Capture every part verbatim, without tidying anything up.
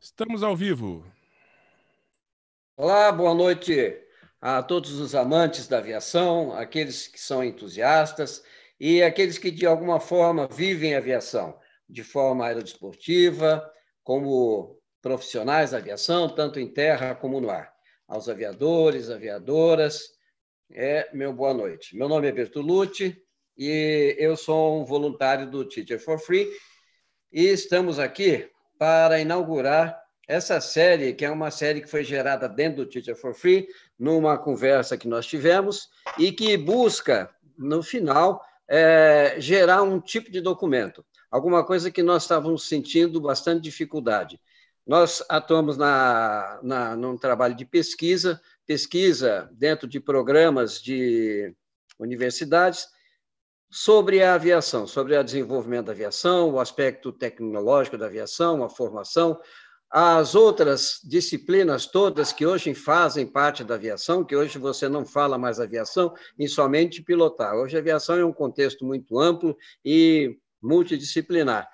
Estamos ao vivo. Olá, boa noite a todos os amantes da aviação, aqueles que são entusiastas e aqueles que, de alguma forma, vivem a aviação, de forma aerodesportiva, como profissionais da aviação, tanto em terra como no ar. Aos aviadores, aviadoras, é meu boa noite. Meu nome é Bertolucci e eu sou um voluntário do Teacher for Free e estamos aqui para inaugurar essa série, que é uma série que foi gerada dentro do Teacher for Free, numa conversa que nós tivemos, e que busca, no final, é, gerar um tipo de documento, alguma coisa que nós estávamos sentindo bastante dificuldade. Nós atuamos na, na, num trabalho de pesquisa, pesquisa dentro de programas de universidades, sobre a aviação, sobre o desenvolvimento da aviação, o aspecto tecnológico da aviação, a formação, as outras disciplinas todas que hoje fazem parte da aviação, que hoje você não fala mais aviação em somente pilotar. Hoje a aviação é um contexto muito amplo e multidisciplinar.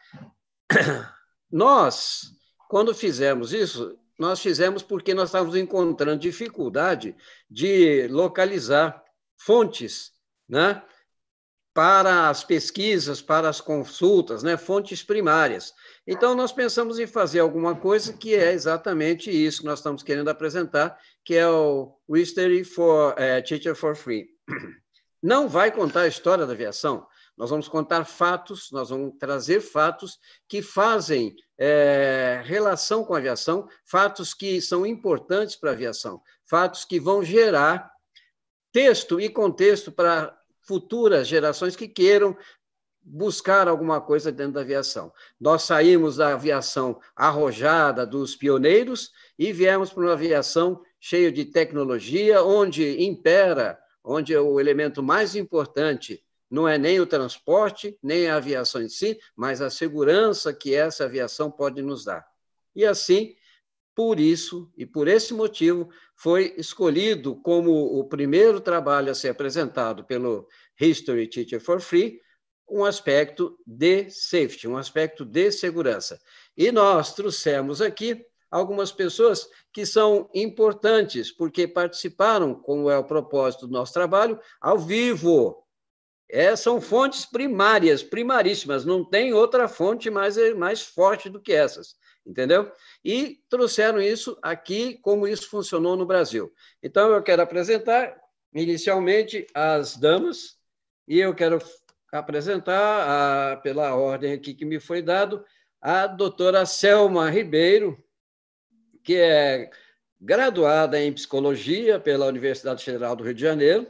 Nós, quando fizemos isso, nós fizemos porque nós estávamos encontrando dificuldade de localizar fontes, né, para as pesquisas, para as consultas, né, fontes primárias. Então, nós pensamos em fazer alguma coisa que é exatamente isso que nós estamos querendo apresentar, que é o History for uh, Teacher for Free. Não vai contar a história da aviação, nós vamos contar fatos, nós vamos trazer fatos que fazem é, relação com a aviação, fatos que são importantes para a aviação, fatos que vão gerar texto e contexto para futuras gerações que queiram buscar alguma coisa dentro da aviação. Nós saímos da aviação arrojada dos pioneiros e viemos para uma aviação cheia de tecnologia, onde impera, onde o elemento mais importante não é nem o transporte, nem a aviação em si, mas a segurança que essa aviação pode nos dar. E assim, por isso e por esse motivo, foi escolhido como o primeiro trabalho a ser apresentado pelo History Teacher for Free, um aspecto de safety, um aspecto de segurança. E nós trouxemos aqui algumas pessoas que são importantes, porque participaram, como é o propósito do nosso trabalho, ao vivo. É, são fontes primárias, primaríssimas, não tem outra fonte mais, mais forte do que essas, entendeu? E trouxeram isso aqui, como isso funcionou no Brasil. Então, eu quero apresentar, inicialmente, as damas, e eu quero apresentar, a, pela ordem aqui que me foi dado, a doutora Selma Ribeiro, que é graduada em Psicologia pela Universidade Federal do Rio de Janeiro,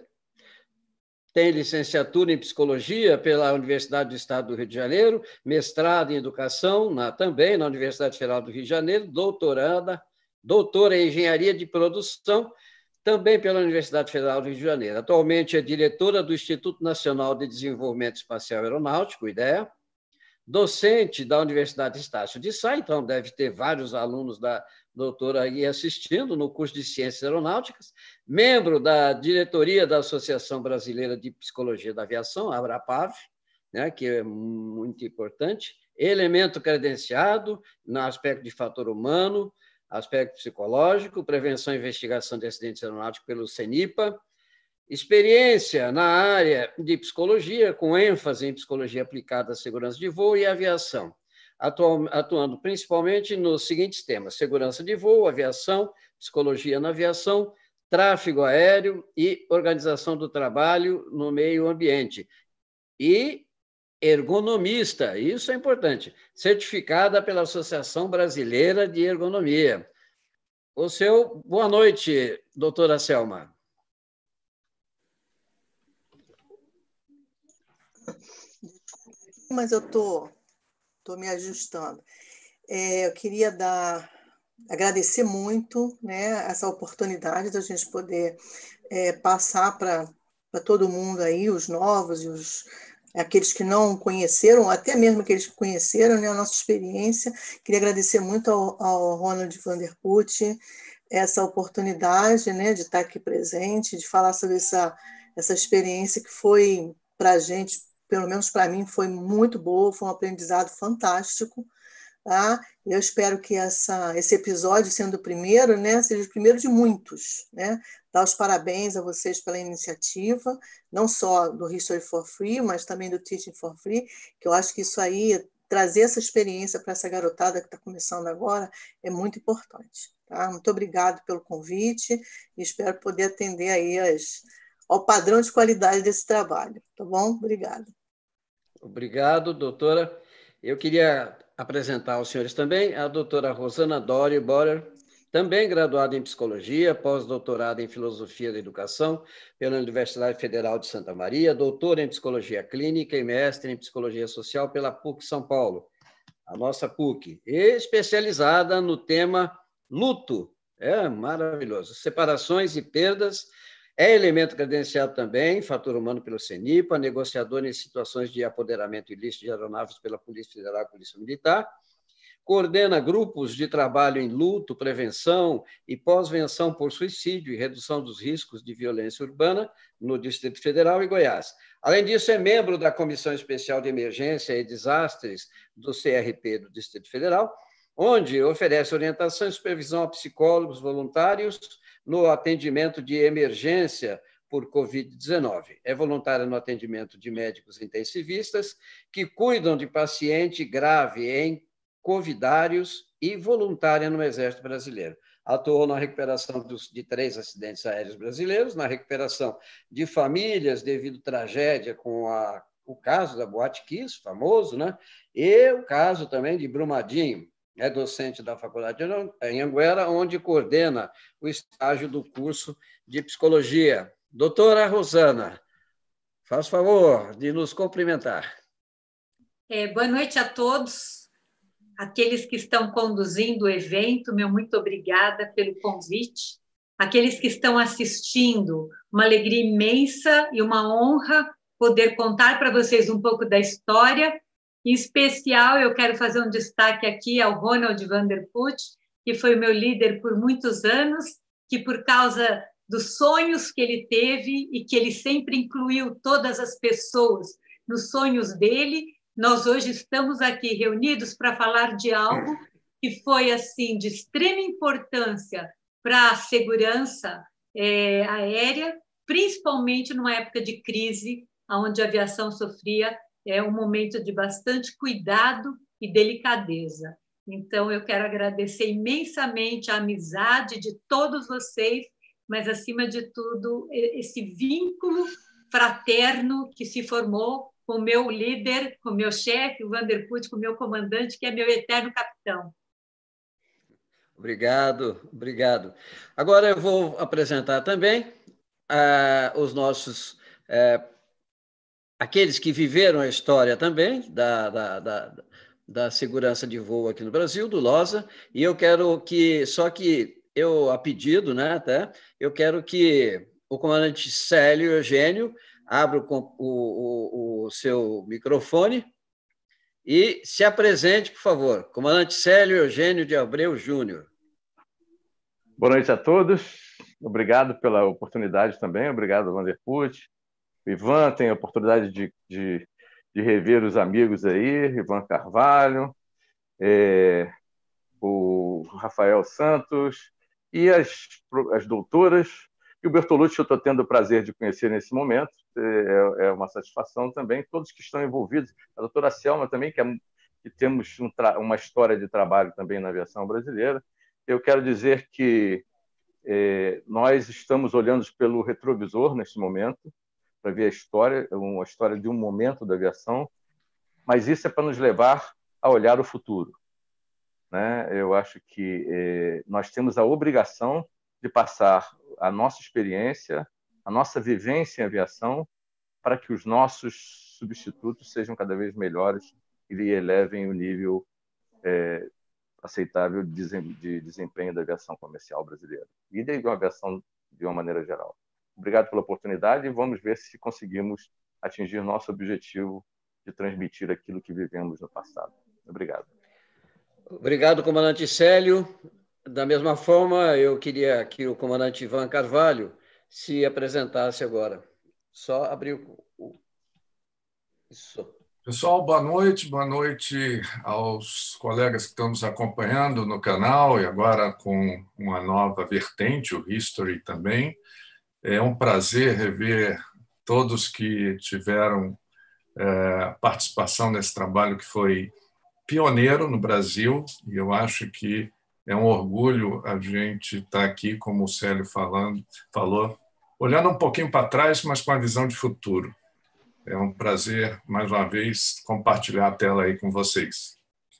tem licenciatura em Psicologia pela Universidade do Estado do Rio de Janeiro, mestrado em Educação na, também na Universidade Federal do Rio de Janeiro, doutoranda, doutora em Engenharia de Produção, também pela Universidade Federal do Rio de Janeiro. Atualmente é diretora do Instituto Nacional de Desenvolvimento Espacial Aeronáutico, IDEA, docente da Universidade Estácio de Sá, então deve ter vários alunos da doutora aí assistindo no curso de Ciências Aeronáuticas, membro da diretoria da Associação Brasileira de Psicologia da Aviação, a ABRAPAV, né, que é muito importante, elemento credenciado no aspecto de fator humano, aspecto psicológico, prevenção e investigação de acidentes aeronáuticos pelo CENIPA, experiência na área de psicologia, com ênfase em psicologia aplicada à segurança de voo e aviação, atuando principalmente nos seguintes temas: segurança de voo, aviação, psicologia na aviação, tráfego aéreo e organização do trabalho no meio ambiente. E ergonomista, isso é importante, certificada pela Associação Brasileira de Ergonomia. O seu, boa noite, doutora Selma. Mas eu estou tô, tô me ajustando. É, eu queria dar, agradecer muito, né, essa oportunidade da gente poder é, passar para todo mundo aí, os novos e os, aqueles que não conheceram, até mesmo aqueles que conheceram, né, a nossa experiência. Queria agradecer muito ao, ao Ronald Vanderput essa oportunidade, né, de estar aqui presente, de falar sobre essa, essa experiência que foi, para a gente, pelo menos para mim, foi muito boa, foi um aprendizado fantástico, Tá? Eu espero que essa, esse episódio, sendo o primeiro, né, seja o primeiro de muitos. Né? Dar os parabéns a vocês pela iniciativa, não só do History for Free, mas também do Teaching for Free, que eu acho que isso aí, trazer essa experiência para essa garotada que está começando agora, é muito importante. Tá? Muito obrigado pelo convite e espero poder atender aí as, ao padrão de qualidade desse trabalho. Tá bom? Obrigada. Obrigado, doutora. Eu queria apresentar aos senhores também a doutora Rosana Dory Borer, também graduada em Psicologia, pós-doutorada em Filosofia da Educação pela Universidade Federal de Santa Maria, doutora em Psicologia Clínica e mestre em Psicologia Social pela P U C São Paulo, a nossa P U C, especializada no tema luto. É maravilhoso. Separações e perdas. É elemento credenciado também, fator humano pelo CENIPA, negociador em situações de apoderamento ilícito de aeronaves pela Polícia Federal e Polícia Militar, coordena grupos de trabalho em luto, prevenção e pós-venção por suicídio e redução dos riscos de violência urbana no Distrito Federal e Goiás. Além disso, é membro da Comissão Especial de Emergência e Desastres do C R P do Distrito Federal, onde oferece orientação e supervisão a psicólogos voluntários no atendimento de emergência por covid dezenove. É voluntária no atendimento de médicos intensivistas que cuidam de paciente grave em covidários e voluntária no Exército Brasileiro. Atuou na recuperação dos, de três acidentes aéreos brasileiros, na recuperação de famílias devido à tragédia com a, o caso da Boate Kiss, famoso, né? E o caso também de Brumadinho. É docente da Faculdade em Anguera, onde coordena o estágio do curso de Psicologia. Doutora Rosana, faz favor de nos cumprimentar. É, boa noite a todos, aqueles que estão conduzindo o evento, meu muito obrigada pelo convite. Aqueles que estão assistindo, uma alegria imensa e uma honra poder contar para vocês um pouco da história. Em especial, eu quero fazer um destaque aqui ao Ronald Vanderput, que foi o meu líder por muitos anos, que por causa dos sonhos que ele teve e que ele sempre incluiu todas as pessoas nos sonhos dele, nós hoje estamos aqui reunidos para falar de algo que foi assim de extrema importância para a segurança é, aérea, principalmente numa época de crise, onde a aviação sofria é um momento de bastante cuidado e delicadeza. Então, eu quero agradecer imensamente a amizade de todos vocês, mas, acima de tudo, esse vínculo fraterno que se formou com o meu líder, com o meu chefe, o Vanderput, com o meu comandante, que é meu eterno capitão. Obrigado, obrigado. Agora eu vou apresentar também ah, os nossos... Eh, aqueles que viveram a história também da, da, da, da segurança de voo aqui no Brasil, do LOSA, e eu quero que, só que eu, a pedido, né, até, eu quero que o comandante Célio Eugênio abra o, o, o seu microfone e se apresente, por favor. Comandante Célio Eugênio de Abreu Júnior. Boa noite a todos. Obrigado pela oportunidade também. Obrigado, Vanderput. O Ivan tem a oportunidade de, de, de rever os amigos aí, Ivan Carvalho, é, o Rafael Santos e as, as doutoras. E o Bertolucci eu estou tendo o prazer de conhecer nesse momento, é, é uma satisfação também, todos que estão envolvidos. A doutora Selma também, que, é, que temos um uma história de trabalho também na aviação brasileira. Eu quero dizer que é, nós estamos olhando pelo retrovisor neste momento, para ver a história, uma história de um momento da aviação, mas isso é para nos levar a olhar o futuro. Né? Eu acho que eh, nós temos a obrigação de passar a nossa experiência, a nossa vivência em aviação, para que os nossos substitutos sejam cada vez melhores e elevem o nível eh, aceitável de desempenho da aviação comercial brasileira e da aviação de uma maneira geral. Obrigado pela oportunidade e vamos ver se conseguimos atingir nosso objetivo de transmitir aquilo que vivemos no passado. Obrigado. Obrigado, comandante Célio. Da mesma forma, eu queria que o comandante Ivan Carvalho se apresentasse agora. Só abrir o... Isso. Pessoal, boa noite, boa noite aos colegas que estão nos acompanhando no canal e agora com uma nova vertente, o History também. É um prazer rever todos que tiveram é, participação nesse trabalho que foi pioneiro no Brasil, e eu acho que é um orgulho a gente estar aqui, como o Célio falando, falou, olhando um pouquinho para trás, mas com a visão de futuro. É um prazer, mais uma vez, compartilhar a tela aí com vocês.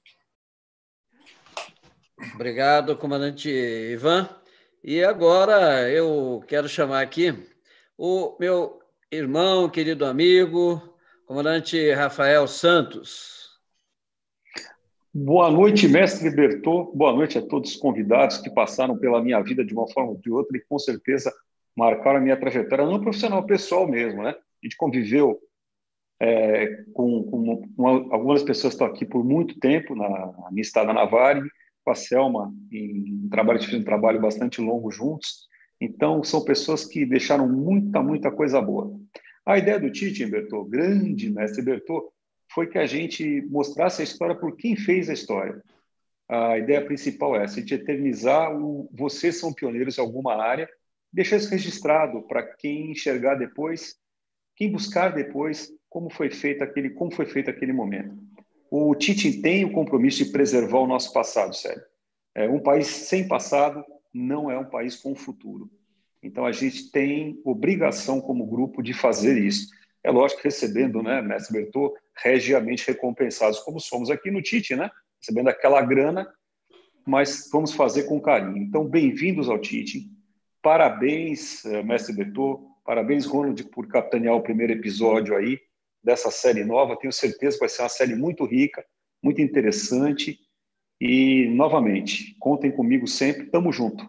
Obrigado, comandante Ivan. E agora eu quero chamar aqui o meu irmão, querido amigo, comandante Rafael Santos. Boa noite, mestre Bertô. Boa noite a todos os convidados que passaram pela minha vida de uma forma ou de outra e com certeza marcaram a minha trajetória, não profissional, pessoal mesmo, né? A gente conviveu É, com, com uma, algumas pessoas que estão aqui por muito tempo, na, na minha estada na Varig, com a Selma, em um trabalho, um trabalho bastante longo juntos. Então, são pessoas que deixaram muita, muita coisa boa. A ideia do Tite, Bertô, grande mestre Bertô, foi que a gente mostrasse a história por quem fez a história. A ideia principal é essa, de eternizar o vocês são pioneiros em alguma área, deixar isso registrado para quem enxergar depois, quem buscar depois, como foi feito aquele, como foi feito aquele momento. O Tite tem o compromisso de preservar o nosso passado, sério. É, um país sem passado não é um país com futuro. Então, a gente tem obrigação como grupo de fazer isso. É lógico que recebendo, né, mestre Bertô, regiamente recompensados, como somos aqui no Tite, né? Recebendo aquela grana, mas vamos fazer com carinho. Então, bem-vindos ao Tite. Parabéns, mestre Bertô. Parabéns, Ronald, por capitanear o primeiro episódio aí dessa série nova. Tenho certeza que vai ser uma série muito rica, muito interessante. E, novamente, contem comigo sempre. Tamo junto.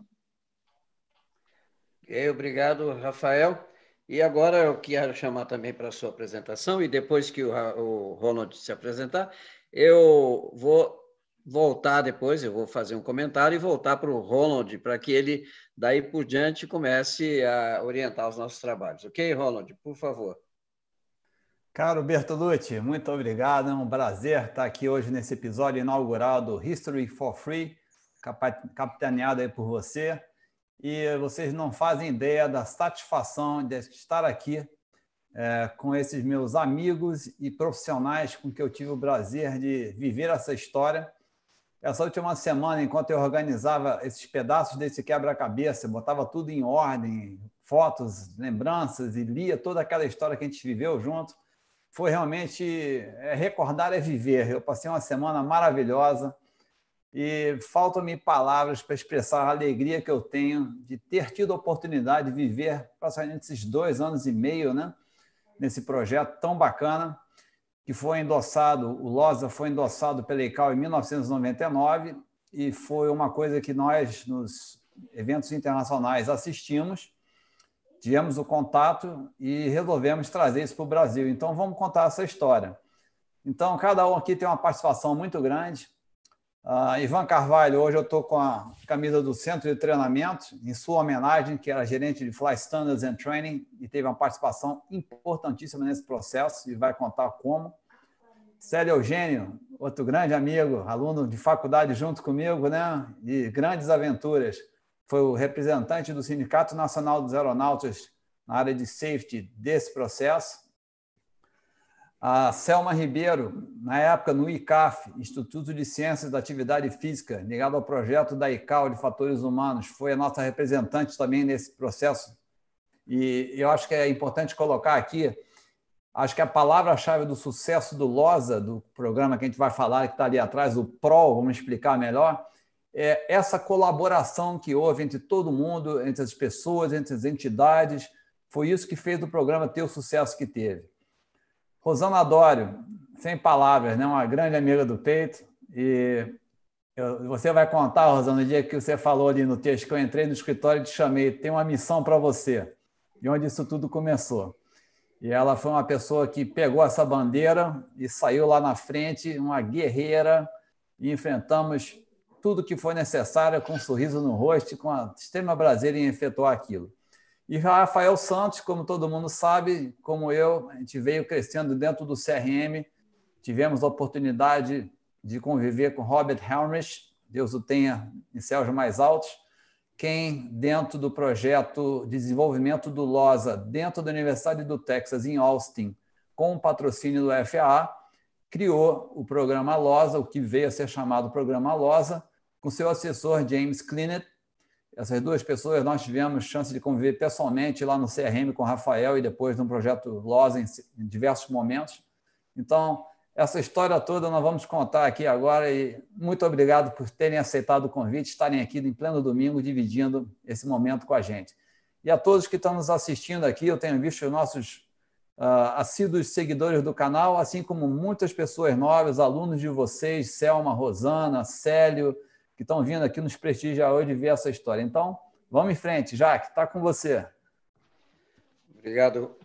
Okay, obrigado, Rafael. E agora eu quero chamar também para a sua apresentação, e depois que o, o Ronald se apresentar, eu vou voltar depois, eu vou fazer um comentário e voltar para o Ronald, para que ele, daí por diante, comece a orientar os nossos trabalhos. Ok, Ronald? Por favor. Caro Bertolucci, muito obrigado. É um prazer estar aqui hoje nesse episódio inaugural do History for Free, capitaneado aí por você. E vocês não fazem ideia da satisfação de estar aqui é, com esses meus amigos e profissionais com que eu tive o prazer de viver essa história. Essa última semana, enquanto eu organizava esses pedaços desse quebra-cabeça, botava tudo em ordem, fotos, lembranças, e lia toda aquela história que a gente viveu junto, foi realmente é, recordar é viver. Eu passei uma semana maravilhosa e faltam-me palavras para expressar a alegria que eu tenho de ter tido a oportunidade de viver praticamente esses dois anos e meio, né, nesse projeto tão bacana, que foi endossado, o LOSA foi endossado pela I C A O em mil novecentos e noventa e nove e foi uma coisa que nós, nos eventos internacionais, assistimos, tivemos o contato e resolvemos trazer isso para o Brasil. Então, vamos contar essa história. Então, cada um aqui tem uma participação muito grande. Uh, Ivan Carvalho, hoje eu estou com a camisa do Centro de Treinamento, em sua homenagem, que era gerente de Flight Standards and Training, e teve uma participação importantíssima nesse processo, e vai contar como. Célio Eugênio, outro grande amigo, aluno de faculdade junto comigo, né, de grandes aventuras, foi o representante do Sindicato Nacional dos Aeronautas na área de safety desse processo. A Selma Ribeiro, na época no I C A F, Instituto de Ciências da Atividade Física, ligado ao projeto da I C A O de Fatores Humanos, foi a nossa representante também nesse processo. E eu acho que é importante colocar aqui, acho que a palavra-chave do sucesso do LOSA, do programa que a gente vai falar, que está ali atrás, o P R O, vamos explicar melhor, é essa colaboração que houve entre todo mundo, entre as pessoas, entre as entidades. Foi isso que fez o programa ter o sucesso que teve. Rosana Dório, sem palavras, né? Uma grande amiga do peito. E eu, você vai contar, Rosana, no dia que você falou ali no texto, que eu entrei no escritório e te chamei, tem uma missão para você, de onde isso tudo começou. E ela foi uma pessoa que pegou essa bandeira e saiu lá na frente, uma guerreira, e enfrentamos tudo que foi necessário, com um sorriso no rosto, com a extrema prazer em efetuar aquilo. E Rafael Santos, como todo mundo sabe, como eu, a gente veio crescendo dentro do C R M tivemos a oportunidade de conviver com Robert Helmrich, Deus o tenha em céus mais altos, quem, dentro do projeto de desenvolvimento do LOSA, dentro da Universidade do Texas, em Austin, com o patrocínio do F A A, criou o programa LOSA, o que veio a ser chamado Programa LOSA, com seu assessor James Clinett. Essas duas pessoas nós tivemos chance de conviver pessoalmente lá no C R M com o Rafael e depois no projeto LOSA em diversos momentos. Então, essa história toda nós vamos contar aqui agora e muito obrigado por terem aceitado o convite, estarem aqui em pleno domingo dividindo esse momento com a gente. E a todos que estão nos assistindo aqui, eu tenho visto os nossos uh, assíduos seguidores do canal, assim como muitas pessoas novas, alunos de vocês, Selma, Rosana, Célio, que estão vindo aqui nos prestigiar hoje e ver essa história. Então, vamos em frente. Jaque, está com você. Obrigado.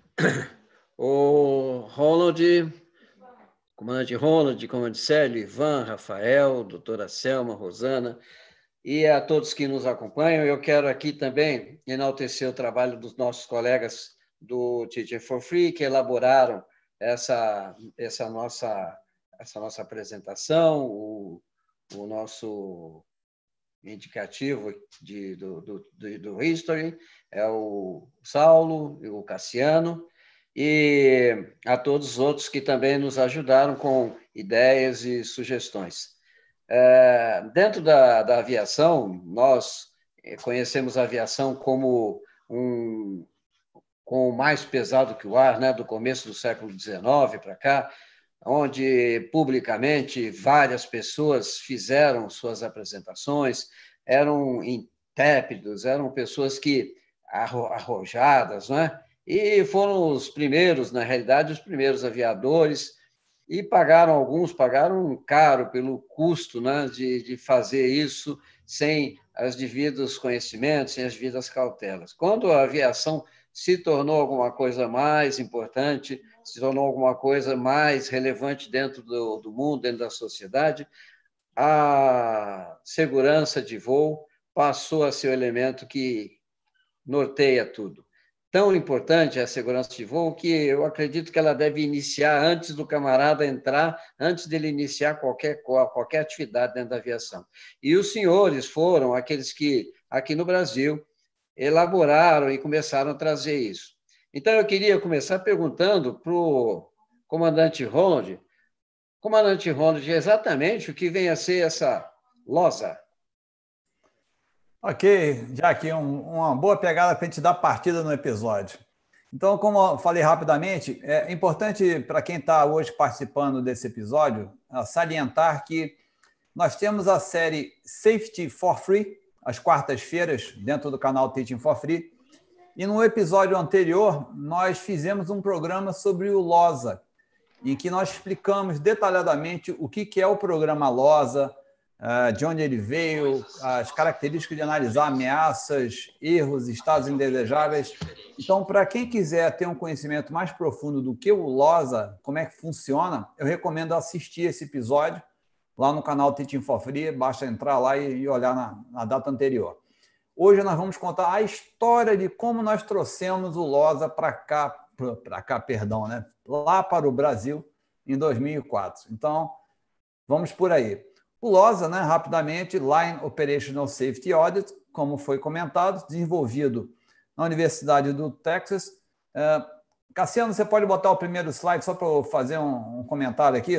O Ronald, comandante Ronald, comandante Célio, Ivan, Rafael, doutora Selma, Rosana, e a todos que nos acompanham. Eu quero aqui também enaltecer o trabalho dos nossos colegas do Teaching for Free, que elaboraram essa, essa, nossa, essa nossa apresentação, o o nosso indicativo de, do, do, do History, é o Saulo e o Cassiano, e a todos os outros que também nos ajudaram com ideias e sugestões. É, dentro da, da aviação, nós conhecemos a aviação como um, com o mais pesado que o ar, né, do começo do século dezenove para cá, onde publicamente várias pessoas fizeram suas apresentações, eram intrépidos, eram pessoas que arrojadas, não é? E foram os primeiros, na realidade, os primeiros aviadores, e pagaram, alguns pagaram caro pelo custo, né, de, de fazer isso sem os devidos conhecimentos, sem as devidas cautelas. Quando a aviação se tornou alguma coisa mais importante, se tornou alguma coisa mais relevante dentro do, do mundo, dentro da sociedade, a segurança de voo passou a ser o elemento que norteia tudo. Tão importante é a segurança de voo que eu acredito que ela deve iniciar antes do camarada entrar, antes dele iniciar qualquer, qualquer atividade dentro da aviação. E os senhores foram aqueles que, aqui no Brasil, elaboraram e começaram a trazer isso. Então, eu queria começar perguntando para o comandante Ronald, comandante Ronald, exatamente o que vem a ser essa LOSA. Ok, já aqui um, uma boa pegada para a gente dar partida no episódio. Então, como eu falei rapidamente, é importante para quem está hoje participando desse episódio salientar que nós temos a série Safety for Free, às quartas-feiras, dentro do canal Teaching for Free. E no episódio anterior, nós fizemos um programa sobre o LOSA, em que nós explicamos detalhadamente o que é o programa LOSA, de onde ele veio, as características de analisar ameaças, erros, estados indesejáveis. Então, para quem quiser ter um conhecimento mais profundo do que o LOSA, como é que funciona, eu recomendo assistir esse episódio lá no canal Teaching for Free, basta entrar lá e olhar na, na data anterior. Hoje nós vamos contar a história de como nós trouxemos o LOSA para cá, para cá, perdão, né? Lá para o Brasil em dois mil e quatro. Então, vamos por aí. O LOSA, né, rapidamente, Line Operational Safety Audit, como foi comentado, desenvolvido na Universidade do Texas. Uh, Cassiano, você pode botar o primeiro slide só para eu fazer um, um comentário aqui?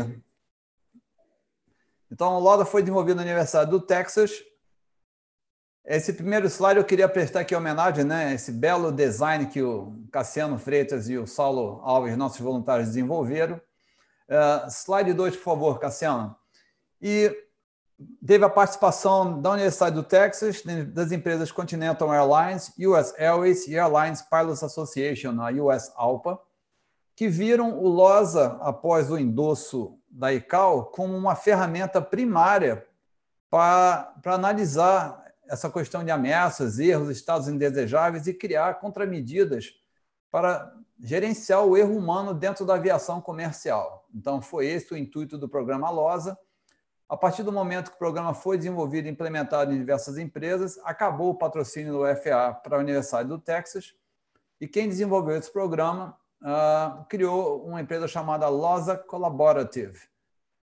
Então, o LOSA foi desenvolvido na Universidade do Texas. Esse primeiro slide eu queria prestar aqui homenagem, né? Esse belo design que o Cassiano Freitas e o Saulo Alves, nossos voluntários, desenvolveram. Uh, slide dois, por favor, Cassiano. E teve a participação da Universidade do Texas, das empresas Continental Airlines, U S Airways e Airlines Pilots Association, a U S A L P A, que viram o LOSA, após o endosso da I C A O, como uma ferramenta primária para, para analisar essa questão de ameaças, erros, estados indesejáveis e criar contramedidas para gerenciar o erro humano dentro da aviação comercial. Então, foi esse o intuito do programa LOSA. A partir do momento que o programa foi desenvolvido e implementado em diversas empresas, acabou o patrocínio do F A A para a Universidade do Texas, e quem desenvolveu esse programa uh, criou uma empresa chamada LOSA Collaborative,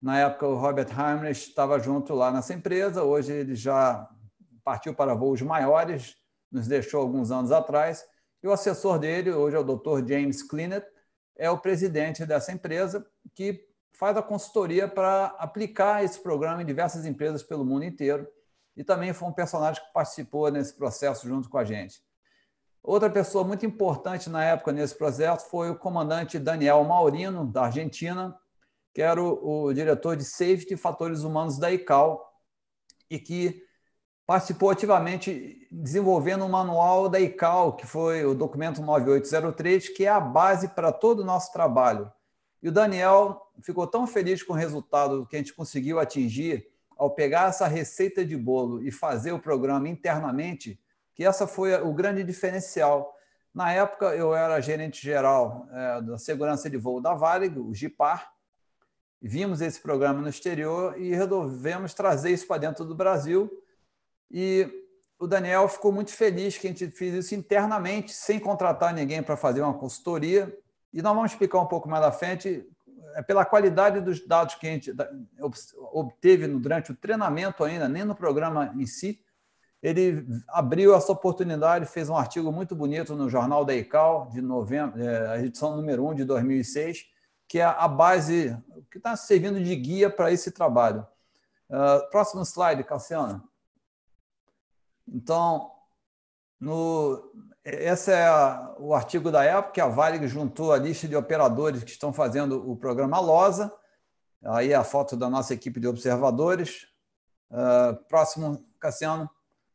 Na época, o Robert Heinrich estava junto lá nessa empresa, hoje ele já partiu para voos maiores, nos deixou alguns anos atrás, e o assessor dele, hoje é o doutor James Cleanett, é o presidente dessa empresa, que faz a consultoria para aplicar esse programa em diversas empresas pelo mundo inteiro, e também foi um personagem que participou nesse processo junto com a gente. Outra pessoa muito importante na época nesse processo foi o comandante Daniel Maurino, da Argentina, que era o, o diretor de Safety e Fatores Humanos da I C A O, e que participou ativamente desenvolvendo um manual da I C A O, que foi o documento nove oito zero três, que é a base para todo o nosso trabalho. E o Daniel ficou tão feliz com o resultado que a gente conseguiu atingir ao pegar essa receita de bolo e fazer o programa internamente, que essa foi o grande diferencial. Na época, eu era gerente-geral é, da segurança de voo da Varig, o GIPAR, vimos esse programa no exterior e resolvemos trazer isso para dentro do Brasil. E o Daniel ficou muito feliz que a gente fez isso internamente, sem contratar ninguém para fazer uma consultoria. E nós vamos explicar um pouco mais à frente, é pela qualidade dos dados que a gente obteve durante o treinamento ainda, nem no programa em si. Ele abriu essa oportunidade, fez um artigo muito bonito no Jornal da I C A O, de novembro, a edição número um de dois mil e seis, que é a base que está servindo de guia para esse trabalho. Uh, próximo slide, Cassiano. Então, no, esse é a, o artigo da época, que a Varig juntou a lista de operadores que estão fazendo o programa LOSA. Aí a foto da nossa equipe de observadores. Uh, próximo, Cassiano.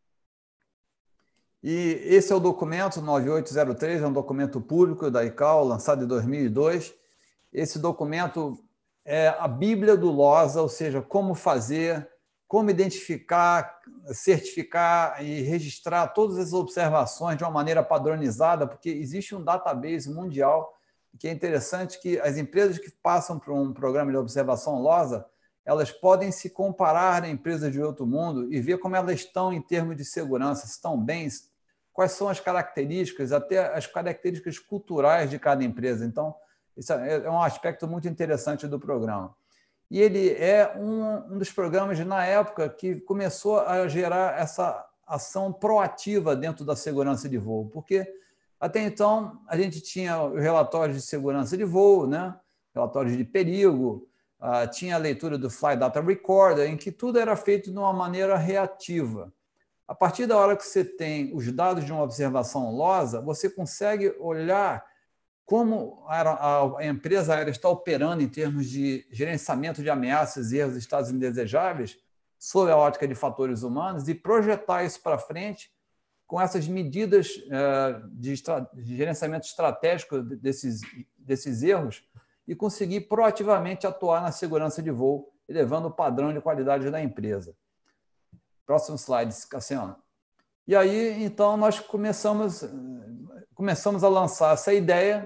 E esse é o documento nove oito zero três, é um documento público da I C A O, lançado em dois mil e dois. Esse documento é a Bíblia do LOSA, ou seja, como fazer, como identificar, certificar e registrar todas as observações de uma maneira padronizada, porque existe um database mundial que é interessante que as empresas que passam por um programa de observação LOSA, elas podem se comparar a empresas de outro mundo e ver como elas estão em termos de segurança, se estão bem, quais são as características, até as características culturais de cada empresa. Então, isso é um aspecto muito interessante do programa. E ele é um, um dos programas, na época, que começou a gerar essa ação proativa dentro da segurança de voo, porque até então a gente tinha os relatórios de segurança de voo, né? Relatórios de perigo, uh, tinha a leitura do Flight Data Recorder, em que tudo era feito de uma maneira reativa. A partir da hora que você tem os dados de uma observação LOSA, você consegue olhar como a empresa aérea está operando em termos de gerenciamento de ameaças, erros e estados indesejáveis, sob a ótica de fatores humanos, e projetar isso para frente com essas medidas de gerenciamento estratégico desses, desses erros e conseguir proativamente atuar na segurança de voo, elevando o padrão de qualidade da empresa. Próximo slide, Cassiano. E aí, então, nós começamos, começamos a lançar essa ideia.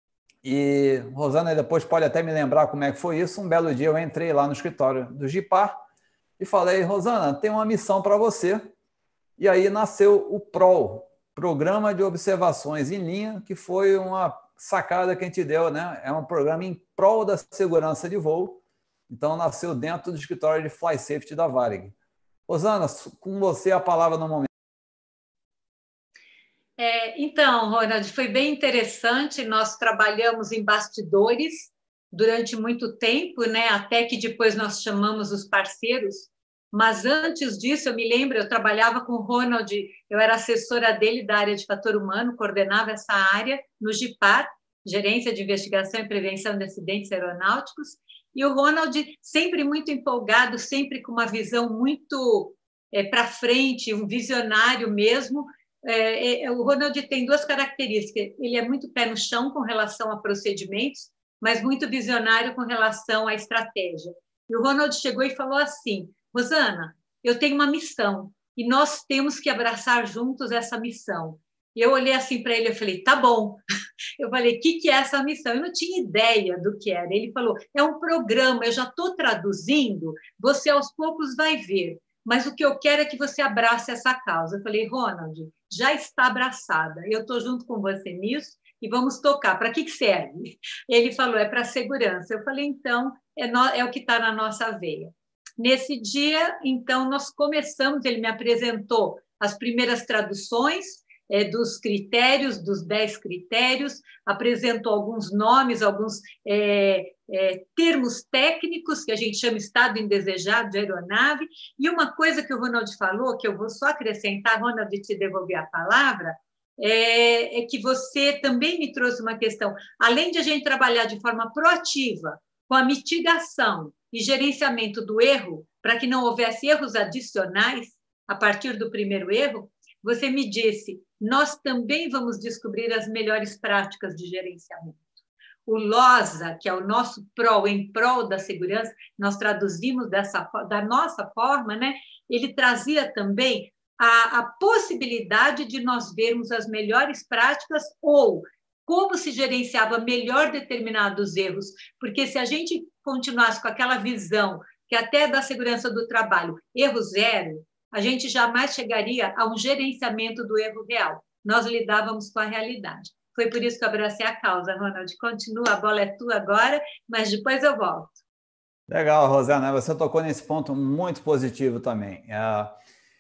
E Rosana depois pode até me lembrar como é que foi isso. Um belo dia eu entrei lá no escritório do GIPAR e falei, Rosana, tem uma missão para você. E aí nasceu o P R O L, Programa de Observações em Linha, que foi uma sacada que a gente deu, né? É um programa em prol da segurança de voo. Então nasceu dentro do escritório de Fly Safety da Varig. Rosana, com você a palavra no momento. É, então, Ronald, foi bem interessante. Nós trabalhamos em bastidores durante muito tempo, né? Até que depois nós chamamos os parceiros. Mas antes disso, eu me lembro, eu trabalhava com o Ronald, eu era assessora dele da área de fator humano, coordenava essa área no GIPAR, Gerência de Investigação e Prevenção de Acidentes Aeronáuticos. E o Ronald sempre muito empolgado, sempre com uma visão muito é, para frente, um visionário mesmo. É, é, o Ronald tem duas características. Ele é muito pé no chão com relação a procedimentos, mas muito visionário com relação à estratégia. E o Ronald chegou e falou assim, Rosana, eu tenho uma missão e nós temos que abraçar juntos essa missão. E eu olhei assim para ele e falei, tá bom. Eu falei, o que, que é essa missão? Eu não tinha ideia do que era. Ele falou, é um programa, eu já estou traduzindo, você aos poucos vai ver. Mas o que eu quero é que você abrace essa causa. Eu falei, Ronald, já está abraçada. Eu estou junto com você nisso. e vamos tocar. Para que que serve? Ele falou, é para segurança. Eu falei, então, é, no, é o que está na nossa veia. Nesse dia, então, nós começamos, ele me apresentou as primeiras traduções é, dos critérios, dos dez critérios, apresentou alguns nomes, alguns é, é, termos técnicos, que a gente chama estado indesejado de aeronave, e uma coisa que o Ronald falou, que eu vou só acrescentar, Ronald, te devolver a palavra, é, é que você também me trouxe uma questão, além de a gente trabalhar de forma proativa, com a mitigação e gerenciamento do erro, para que não houvesse erros adicionais a partir do primeiro erro, você me disse, nós também vamos descobrir as melhores práticas de gerenciamento. O LOSA, que é o nosso PRO, em prol da segurança, nós traduzimos dessa, da nossa forma, né? Ele trazia também a, a possibilidade de nós vermos as melhores práticas ou como se gerenciava melhor determinados erros, porque se a gente continuasse com aquela visão que até da segurança do trabalho, erro zero, a gente jamais chegaria a um gerenciamento do erro real. Nós lidávamos com a realidade. Foi por isso que eu abracei a causa, Ronald. Continua, a bola é tua agora, mas depois eu volto. Legal, Rosana. Você tocou nesse ponto muito positivo também, é,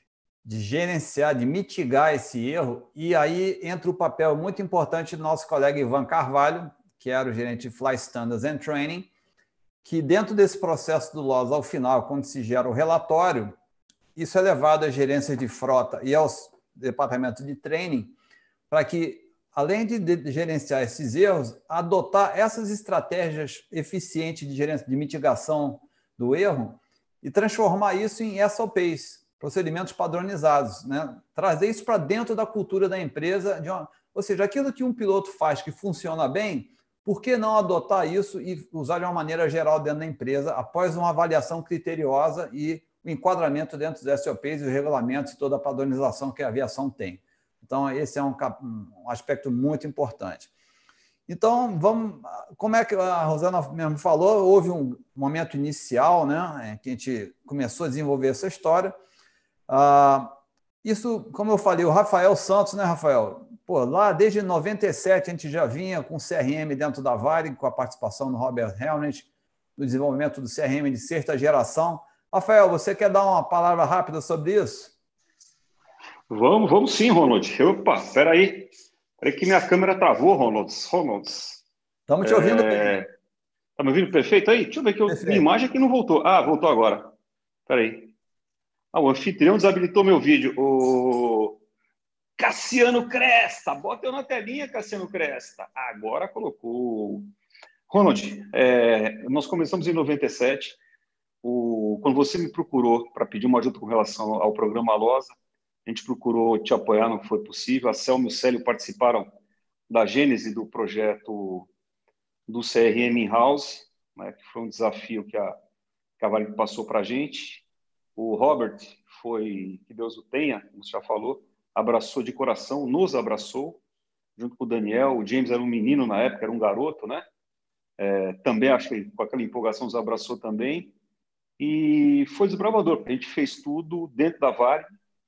de gerenciar, de mitigar esse erro. E aí entra o papel muito importante do nosso colega Ivan Carvalho, que era o gerente de Flight Standards and Training, que dentro desse processo do LOS, ao final, quando se gera o relatório, isso é levado à gerência de frota e aos departamentos de training, para que, além de gerenciar esses erros, adotar essas estratégias eficientes de gerência, de mitigação do erro e transformar isso em S O Ps, procedimentos padronizados, né? Trazer isso para dentro da cultura da empresa, de uma, ou seja, aquilo que um piloto faz que funciona bem, por que não adotar isso e usar de uma maneira geral dentro da empresa, após uma avaliação criteriosa e o enquadramento dentro dos S O Ps e os regulamentos e toda a padronização que a aviação tem. Então, esse é um, um aspecto muito importante. Então, vamos, como é que a Rosana mesmo falou, houve um momento inicial, né, que a gente começou a desenvolver essa história. Ah, isso, como eu falei, o Rafael Santos, né, Rafael? Pô, lá desde noventa e sete a gente já vinha com o C R M dentro da Varig, com a participação do Robert Helmut, no desenvolvimento do C R M de sexta geração. Rafael, você quer dar uma palavra rápida sobre isso? Vamos, vamos sim, Ronald. Opa, espera aí. Espera aí que minha câmera travou, Ronald. Ronald. Estamos te ouvindo bem. Está me ouvindo perfeito aí? Deixa eu ver que eu... minha imagem aqui não voltou. Ah, voltou agora. Espera aí. Ah, o anfitrião desabilitou meu vídeo. O Cassiano Cresta. Bota eu na telinha, Cassiano Cresta. Agora colocou. Ronald, é... nós começamos em noventa e sete. O... Quando você me procurou para pedir uma ajuda com relação ao programa LOSA, a gente procurou te apoiar, não foi possível. A Selma e o Célio participaram da gênese do projeto do C R M in-house, né, que foi um desafio que a, que a Varig passou para a gente. O Robert foi, que Deus o tenha, como você já falou, abraçou de coração, nos abraçou, junto com o Daniel. O James era um menino na época, era um garoto, né? É, também, acho que com aquela empolgação, nos abraçou também. E foi desbravador, porque a gente fez tudo dentro da Varig,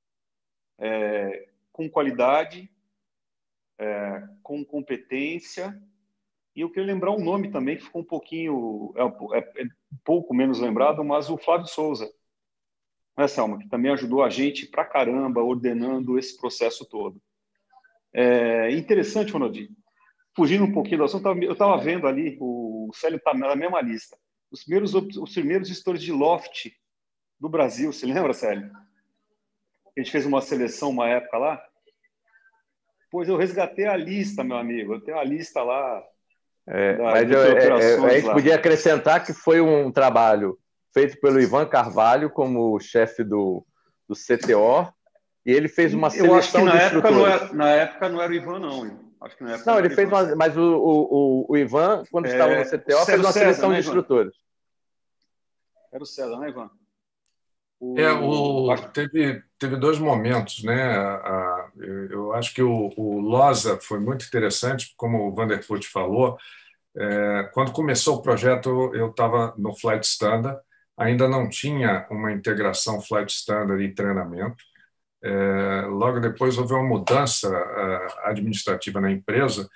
É, com qualidade, é, com competência, e eu queria lembrar um nome também que ficou um pouquinho, é, é, é um pouco menos lembrado, mas o Flávio Souza, né, Selma, que também ajudou a gente pra caramba, ordenando esse processo todo. É interessante, Ronaldinho, fugindo um pouquinho do assunto, eu estava vendo ali, o Célio está na mesma lista, os primeiros, os primeiros gestores de loft do Brasil, você lembra, Célio? A gente fez uma seleção uma época lá. Pois eu resgatei a lista, meu amigo. Eu tenho a lista lá. É, da, mas eu, é, é, a gente lá. Podia acrescentar que foi um trabalho feito pelo Ivan Carvalho como chefe do, do C T O, e ele fez uma seleção eu acho que na de época não era, na época não era o Ivan, não. Acho que na época não, não ele fez uma, mas o, o, o Ivan, quando é, estava no C T O, fez uma César, seleção, né, de instrutores. Era o César, né, Ivan? O... É, o... teve, teve dois momentos, né? A, eu acho que o, o LOSA foi muito interessante, como o Vanderput falou. É, quando começou o projeto, eu estava no Flight Standard, ainda não tinha uma integração Flight Standard e treinamento. É, logo depois houve uma mudança uh, administrativa na empresa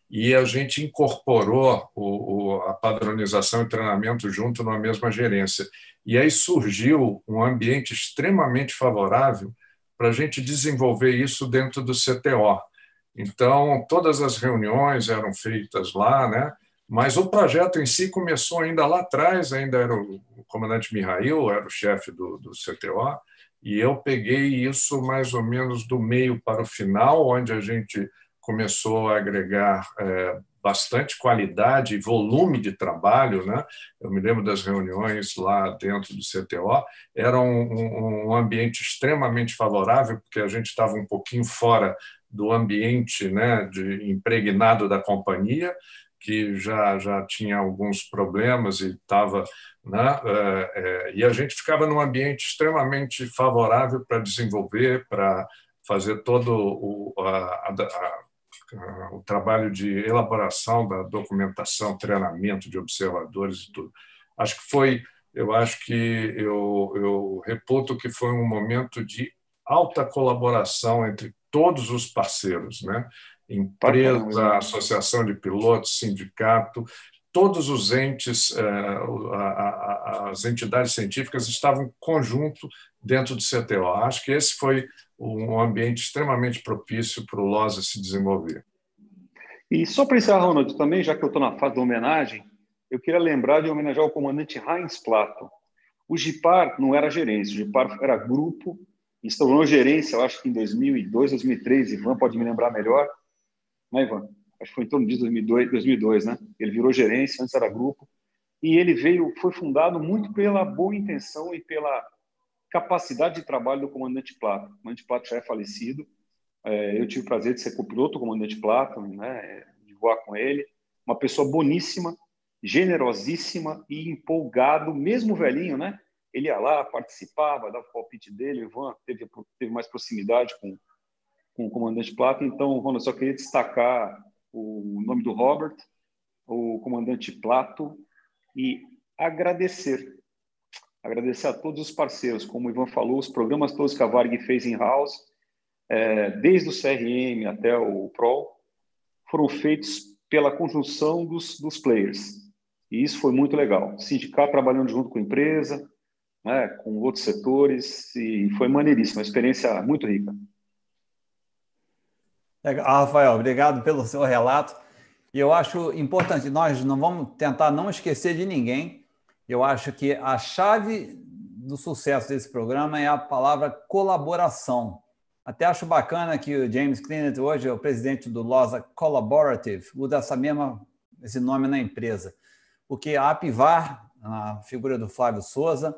e a gente incorporou o, o, a padronização e treinamento junto numa mesma gerência. E aí surgiu um ambiente extremamente favorável para a gente desenvolver isso dentro do C T O. Então, todas as reuniões eram feitas lá, né? Mas o projeto em si começou ainda lá atrás, ainda era o, o comandante Mihail, era o chefe do, do C T O, e eu peguei isso mais ou menos do meio para o final, onde a gente começou a agregar é, bastante qualidade e volume de trabalho, né? Eu me lembro das reuniões lá dentro do C T O, era um, um, um ambiente extremamente favorável, porque a gente estava um pouquinho fora do ambiente, né, de impregnado da companhia, que já, já tinha alguns problemas e estava, né, é, é, e a gente ficava num ambiente extremamente favorável para desenvolver, para fazer todo o, a, a, a, o trabalho de elaboração da documentação, treinamento de observadores e tudo. Acho que foi, eu acho que eu, eu reputo que foi um momento de alta colaboração entre todos os parceiros, né? Empresa, associação de pilotos, sindicato, todos os entes, as entidades científicas estavam em conjunto dentro do C T O. Acho que esse foi um ambiente extremamente propício para o LOSA se desenvolver. E só para encerrar, Ronaldo, também, já que eu estou na fase da homenagem, eu queria lembrar de homenagear o comandante Heinz Plato. O GIPAR não era gerência, o GIPAR era grupo, instaurou gerência, eu acho que em dois mil e dois, dois mil e três, Ivan pode me lembrar melhor, né, Ivan? Acho que foi em torno de dois mil e dois, né? Ele virou gerência, antes era grupo, e ele veio, foi fundado muito pela boa intenção e pela capacidade de trabalho do comandante Plato. O comandante Plato já é falecido, é, eu tive o prazer de ser copiloto do comandante Plato, né, de voar com ele, uma pessoa boníssima, generosíssima e empolgado, mesmo velhinho, né? Ele ia lá, participava, dava o palpite dele, o Ivan teve, teve mais proximidade com, com o comandante Plato. Então, Ronald, só queria destacar o nome do Robert, o comandante Plato, e agradecer. Agradecer a todos os parceiros, como o Ivan falou, os programas todos que a Varg fez in-house, é, desde o C R M até o P R O, foram feitos pela conjunção dos, dos players. E isso foi muito legal. O sindicato trabalhando junto com a empresa, né, com outros setores, e foi maneiríssimo, uma experiência muito rica. Legal, Rafael, obrigado pelo seu relato. E eu acho importante, nós não vamos tentar não esquecer de ninguém. Eu acho que a chave do sucesso desse programa é a palavra colaboração. Até acho bacana que o James Cleanet, hoje é o presidente do LOSA Collaborative, usa essa mesma, esse nome na empresa. Porque a Apivar, a figura do Flávio Souza,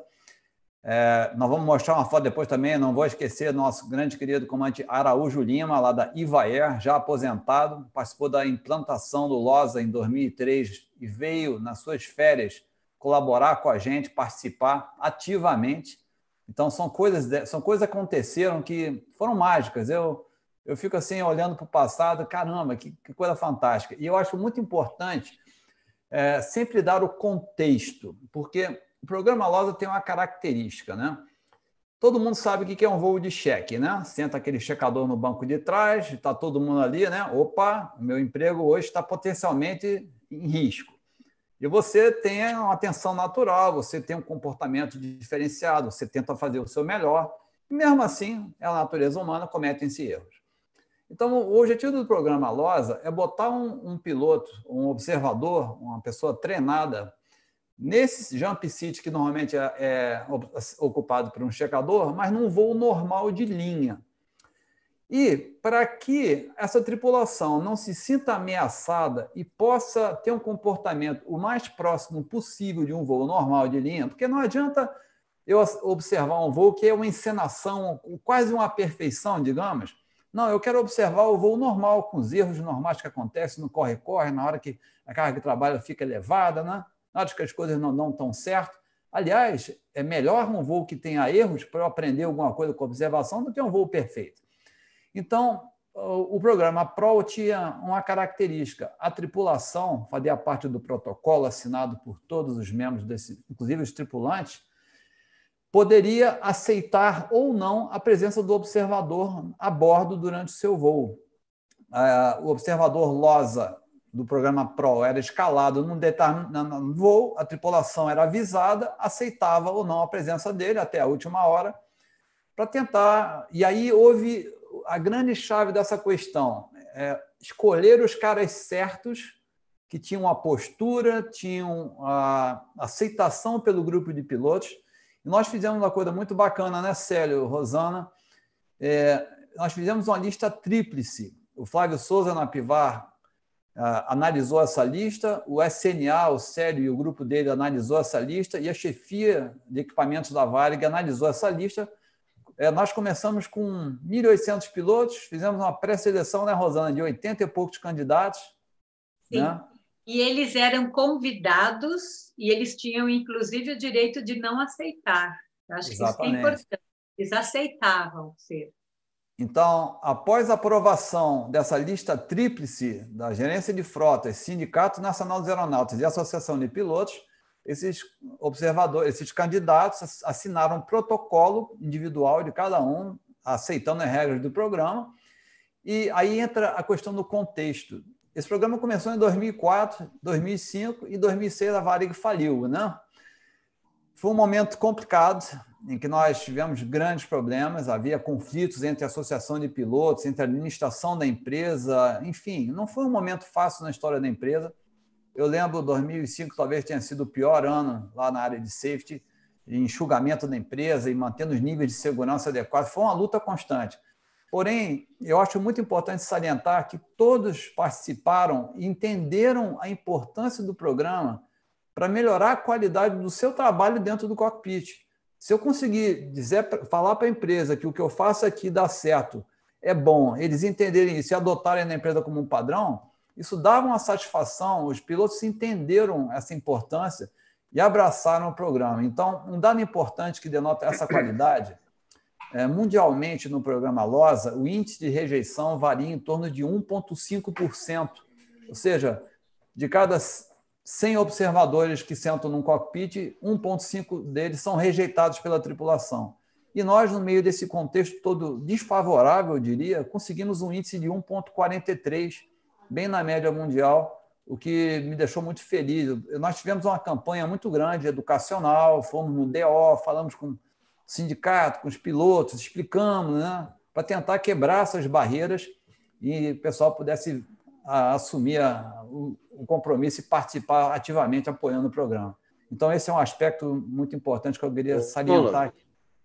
é, nós vamos mostrar uma foto depois também, não vou esquecer, nosso grande querido comandante Araújo Lima, lá da Ivaer, já aposentado, participou da implantação do LOSA em dois mil e três e veio, nas suas férias, colaborar com a gente, participar ativamente. Então, são coisas, são coisas que aconteceram que foram mágicas. Eu, eu fico assim, olhando para o passado, caramba, que, que coisa fantástica. E eu acho muito importante é, sempre dar o contexto, porque o programa LOSA tem uma característica, né? Todo mundo sabe o que é um voo de cheque, né? Senta aquele checador no banco de trás, está todo mundo ali, né? Opa, o meu emprego hoje está potencialmente em risco. E você tem uma atenção natural, você tem um comportamento diferenciado, você tenta fazer o seu melhor, e mesmo assim, a natureza humana comete-se erros. Então, o objetivo do programa LOSA é botar um, um piloto, um observador, uma pessoa treinada nesse jump seat, que normalmente é, é ocupado por um checador, mas num voo normal de linha. E para que essa tripulação não se sinta ameaçada e possa ter um comportamento o mais próximo possível de um voo normal de linha, porque não adianta eu observar um voo que é uma encenação, quase uma perfeição, digamos. Não, eu quero observar o voo normal, com os erros normais que acontecem no corre-corre, na hora que a carga de trabalho fica elevada, né? Na hora que as coisas não dão tão certo. Aliás, é melhor um voo que tenha erros para eu aprender alguma coisa com observação do que um voo perfeito. Então, o programa P R O tinha uma característica. A tripulação fazia parte do protocolo assinado por todos os membros, desse, inclusive os tripulantes, poderia aceitar ou não a presença do observador a bordo durante o seu voo. O observador LOSA do programa Pro era escalado num determinado voo, a tripulação era avisada, aceitava ou não a presença dele até a última hora, para tentar... E aí houve a grande chave dessa questão, é escolher os caras certos, que tinham a postura, tinham a aceitação pelo grupo de pilotos. E nós fizemos uma coisa muito bacana, né, Célio, Rosana? É, nós fizemos uma lista tríplice. O Flávio Souza, na Pivar, Uh, analisou essa lista, o S N A, o Célio e o grupo dele analisou essa lista e a chefia de equipamentos da Varig analisou essa lista. É, nós começamos com mil e oitocentos pilotos, fizemos uma pré-seleção, né, Rosana, de oitenta e poucos candidatos. Sim, né? E eles eram convidados e eles tinham, inclusive, o direito de não aceitar. Eu acho Exatamente. que isso é importante. Eles aceitavam ser. Então, após a aprovação dessa lista tríplice da Gerência de Frotas, Sindicato Nacional dos Aeronautas e Associação de Pilotos, esses observadores, esses candidatos assinaram um protocolo individual de cada um, aceitando as regras do programa. E aí entra a questão do contexto. Esse programa começou em dois mil e quatro, dois mil e cinco e dois mil e seis a Varig faliu, né? Foi um momento complicado, em que nós tivemos grandes problemas, havia conflitos entre a associação de pilotos, entre a administração da empresa, enfim, não foi um momento fácil na história da empresa. Eu lembro, dois mil e cinco talvez tenha sido o pior ano lá na área de safety, enxugamento da empresa e mantendo os níveis de segurança adequados. Foi uma luta constante. Porém, eu acho muito importante salientar que todos participaram e entenderam a importância do programa para melhorar a qualidade do seu trabalho dentro do cockpit. Se eu conseguir dizer, falar para a empresa que o que eu faço aqui dá certo, é bom, eles entenderem isso e adotarem na empresa como um padrão, isso dava uma satisfação, os pilotos entenderam essa importância e abraçaram o programa. Então, um dado importante que denota essa qualidade, é, mundialmente no programa LOSA, o índice de rejeição varia em torno de um vírgula cinco por cento, ou seja, de cada cem observadores que sentam num cockpit, um vírgula cinco deles são rejeitados pela tripulação. E nós, no meio desse contexto todo desfavorável, eu diria, conseguimos um índice de um vírgula quarenta e três, bem na média mundial, o que me deixou muito feliz. Nós tivemos uma campanha muito grande, educacional, fomos no D O, falamos com o sindicato, com os pilotos, explicamos, né, para tentar quebrar essas barreiras e o pessoal pudesse a, assumir a, o, o compromisso e participar ativamente apoiando o programa. Então, esse é um aspecto muito importante que eu queria salientar aqui.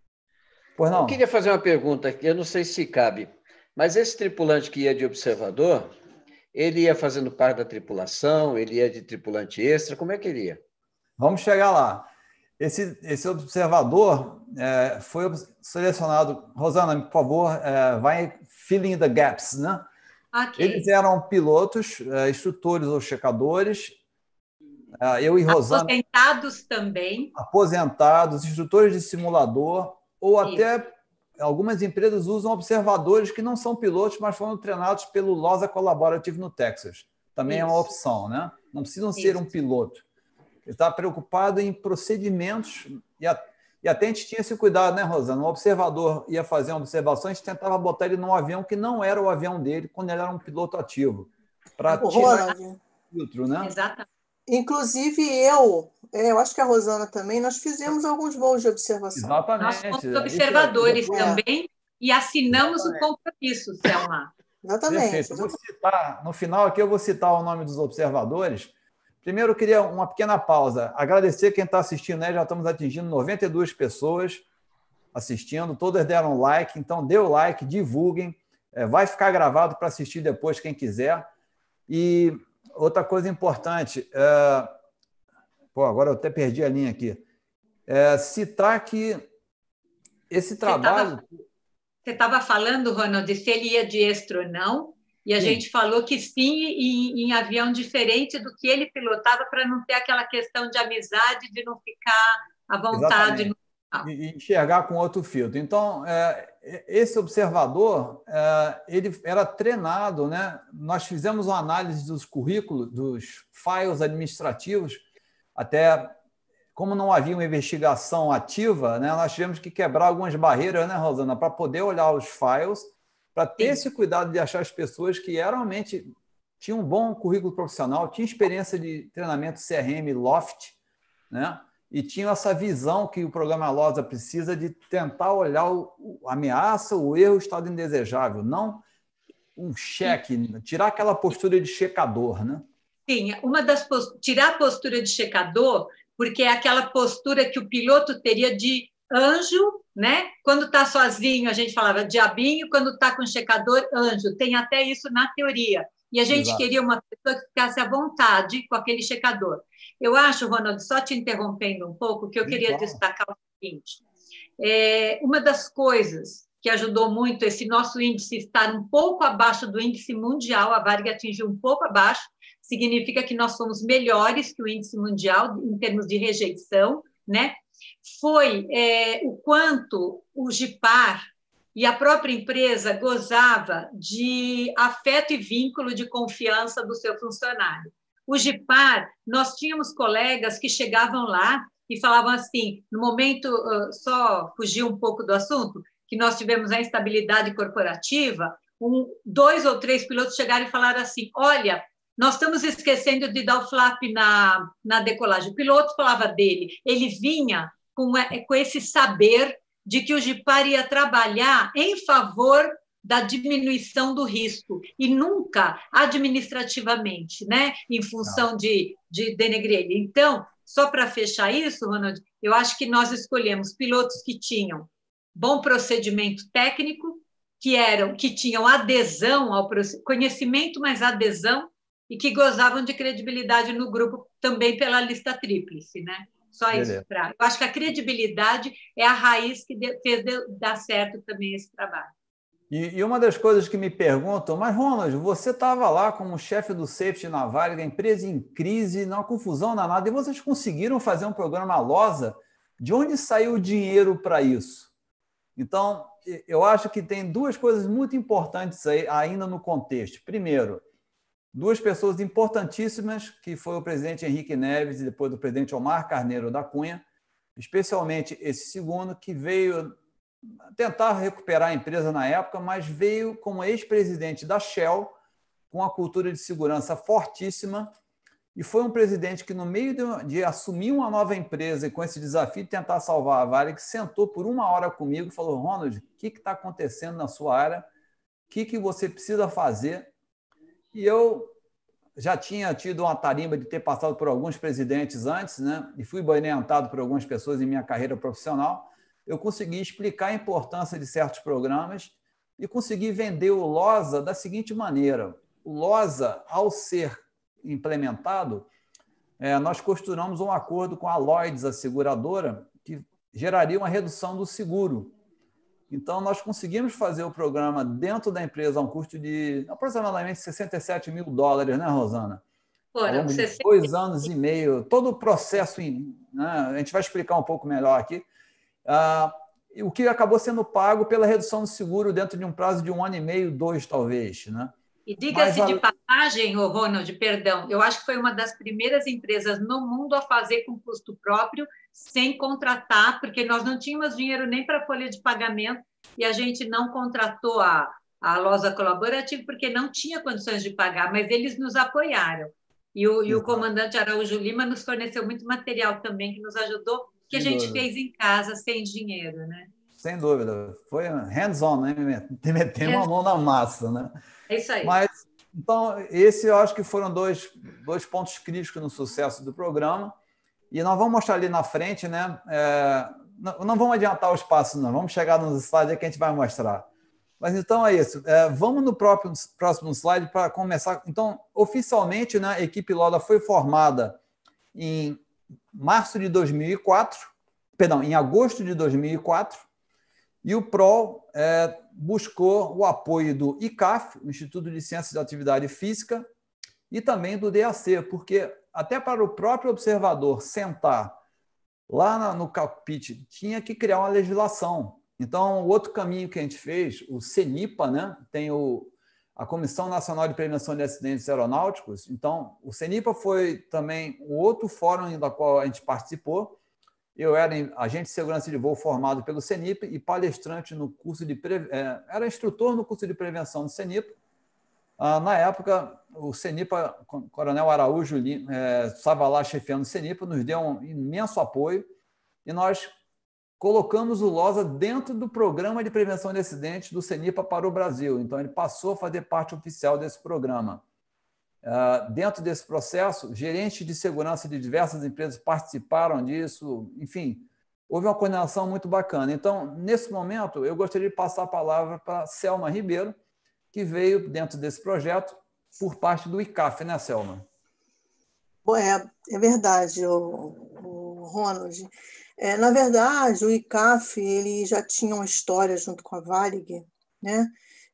Pois não? Eu queria fazer uma pergunta aqui, eu não sei se cabe, mas esse tripulante que ia de observador, ele ia fazendo parte da tripulação, ele ia de tripulante extra, como é que ele ia? Vamos chegar lá. Esse, esse observador é, foi selecionado... Rosana, por favor, é, vai filling the gaps, né? Okay. Eles eram pilotos, é, instrutores ou checadores. É, eu e Rosana... Aposentados também. Aposentados, instrutores de simulador, ou Isso. até algumas empresas usam observadores que não são pilotos, mas foram treinados pelo LOSA Collaborative no Texas. Também Isso. é uma opção, né? Não precisam Isso. ser um piloto. Ele está preocupado em procedimentos, e, a, e até a gente tinha esse cuidado, né, Rosana? Um observador ia fazer uma observação, a gente tentava botar ele num avião que não era o avião dele, quando ele era um piloto ativo, para tirar o filtro, né? Exatamente. Inclusive eu, eu acho que a Rosana também, nós fizemos alguns voos de observação. Exatamente. Nós fomos observadores é. também e assinamos Exatamente. o compromisso, Selma. Exatamente. Perfeito. Eu vou citar, no final aqui eu vou citar o nome dos observadores. Primeiro, eu queria uma pequena pausa. Agradecer quem está assistindo, né? Já estamos atingindo noventa e duas pessoas assistindo, todas deram like, então dê o like, divulguem. É, vai ficar gravado para assistir depois, quem quiser. E outra coisa importante, é... Pô, agora eu até perdi a linha aqui. É, citar que esse trabalho... Você estava falando, Ronald, se ele ia de extra ou não, e a sim. gente falou que sim, em, em avião diferente do que ele pilotava, para não ter aquela questão de amizade, de não ficar à vontade. No... E enxergar com outro filtro. Então, é, esse observador, é, ele era treinado, né? Nós fizemos uma análise dos currículos, dos files administrativos, até como não havia uma investigação ativa, né? Nós tivemos que quebrar algumas barreiras, né, Rosana, para poder olhar os files, para ter Sim. esse cuidado de achar as pessoas que realmente tinha um bom currículo profissional, tinha experiência de treinamento C R M Loft, né? E tinha essa visão que o programa LOSA precisa de tentar olhar o, a ameaça, o erro, o estado indesejável, não um cheque, tirar aquela postura de checador, né? Sim, uma das post... tirar a postura de checador, porque é aquela postura que o piloto teria de anjo, né? Quando está sozinho, a gente falava diabinho, quando está com o checador, anjo. Tem até isso na teoria. E a gente Exato. Queria uma pessoa que ficasse à vontade com aquele checador. Eu acho, Ronald, só te interrompendo um pouco, que eu queria Igual. destacar o seguinte. É, uma das coisas que ajudou muito esse nosso índice estar um pouco abaixo do índice mundial, a Varig atingiu um pouco abaixo, significa que nós somos melhores que o índice mundial em termos de rejeição, né? Foi é, o quanto o GIPAR e a própria empresa gozava de afeto e vínculo de confiança do seu funcionário. O GIPAR, nós tínhamos colegas que chegavam lá e falavam assim, no momento, só fugir um pouco do assunto, que nós tivemos a instabilidade corporativa, um, dois ou três pilotos chegaram e falaram assim, olha, nós estamos esquecendo de dar o flap na, na decolagem. O piloto falava dele, ele vinha com, com esse saber de que o GIPAR ia trabalhar em favor da diminuição do risco, e nunca administrativamente, né? Em função Não. de, de denegrir ele. Então, só para fechar isso, Ronald, eu acho que nós escolhemos pilotos que tinham bom procedimento técnico, que, eram, que tinham adesão ao conhecimento, mas adesão, e que gozavam de credibilidade no grupo também pela lista tríplice, né? Só Beleza. Isso. Pra... Eu acho que a credibilidade é a raiz que fez dar certo também esse trabalho. E, e uma das coisas que me perguntam, mas, Ronald, você estava lá como chefe do safety na Varig, a empresa em crise, numa confusão danada, e vocês conseguiram fazer um programa LOSA? De onde saiu o dinheiro para isso? Então, eu acho que tem duas coisas muito importantes aí, ainda no contexto. Primeiro, duas pessoas importantíssimas, que foi o presidente Henrique Neves e depois o presidente Omar Carneiro da Cunha, especialmente esse segundo, que veio tentar recuperar a empresa na época, mas veio como ex-presidente da Shell, com uma cultura de segurança fortíssima, e foi um presidente que, no meio de, de assumir uma nova empresa e com esse desafio de tentar salvar a Varig, sentou por uma hora comigo e falou, Ronald, o que está acontecendo na sua área? O que, que você precisa fazer? E eu já tinha tido uma tarimba de ter passado por alguns presidentes antes, né? E fui orientado por algumas pessoas em minha carreira profissional. Eu consegui explicar a importância de certos programas e consegui vender o LOSA da seguinte maneira. O LOSA, ao ser implementado, é, nós costuramos um acordo com a Lloyds, a seguradora, que geraria uma redução do seguro. Então, nós conseguimos fazer o programa dentro da empresa a um custo de aproximadamente sessenta e sete mil dólares, né, Rosana? Ao longo de dois anos e meio, todo o processo, né, a gente vai explicar um pouco melhor aqui, ah, o que acabou sendo pago pela redução do seguro dentro de um prazo de um ano e meio, dois talvez, né? E diga-se a... de passagem, Ronald, perdão, eu acho que foi uma das primeiras empresas no mundo a fazer com custo próprio, sem contratar, porque nós não tínhamos dinheiro nem para folha de pagamento e a gente não contratou a, a LOSA Colaborativa porque não tinha condições de pagar, mas eles nos apoiaram. E o, e o comandante Araújo Lima nos forneceu muito material também que nos ajudou, que a gente fez em casa, sem dinheiro, né? Sem dúvida. Foi hands-on, né? Meter uma mão na massa, né? É isso aí. Mas, então, esse eu acho que foram dois, dois pontos críticos no sucesso do programa. E nós vamos mostrar ali na frente, né? É, não, não vamos adiantar os passos, não. Vamos chegar nos slides que a gente vai mostrar. Mas, então, é isso. É, vamos no próprio, próximo slide para começar. Então, oficialmente, né, a equipe LOSA foi formada em março de dois mil e quatro, perdão, em agosto de dois mil e quatro, e o P R O é, buscou o apoio do I C A F, o Instituto de Ciências da Atividade Física, e também do D A C, porque até para o próprio observador sentar lá no cockpit, tinha que criar uma legislação. Então, o outro caminho que a gente fez, o CENIPA, né, tem o, a Comissão Nacional de Prevenção de Acidentes Aeronáuticos. Então, o CENIPA foi também o outro fórum da qual a gente participou. Eu era agente de segurança de voo formado pelo CENIPA e palestrante no curso de... Pre... Era instrutor no curso de prevenção do CENIPA. Ah, na época, o CENIPA, o Coronel Araújo é, estava lá chefiando o CENIPA, nos deu um imenso apoio e nós colocamos o LOSA dentro do programa de prevenção de acidentes do CENIPA para o Brasil. Então, ele passou a fazer parte oficial desse programa. Uh, dentro desse processo, gerentes de segurança de diversas empresas participaram disso, enfim, houve uma coordenação muito bacana. Então, nesse momento, eu gostaria de passar a palavra para a Selma Ribeiro, que veio dentro desse projeto por parte do I C A F, né, Selma? É, é verdade, o, o Ronald. É, na verdade, o I C A F ele já tinha uma história junto com a Varig, né,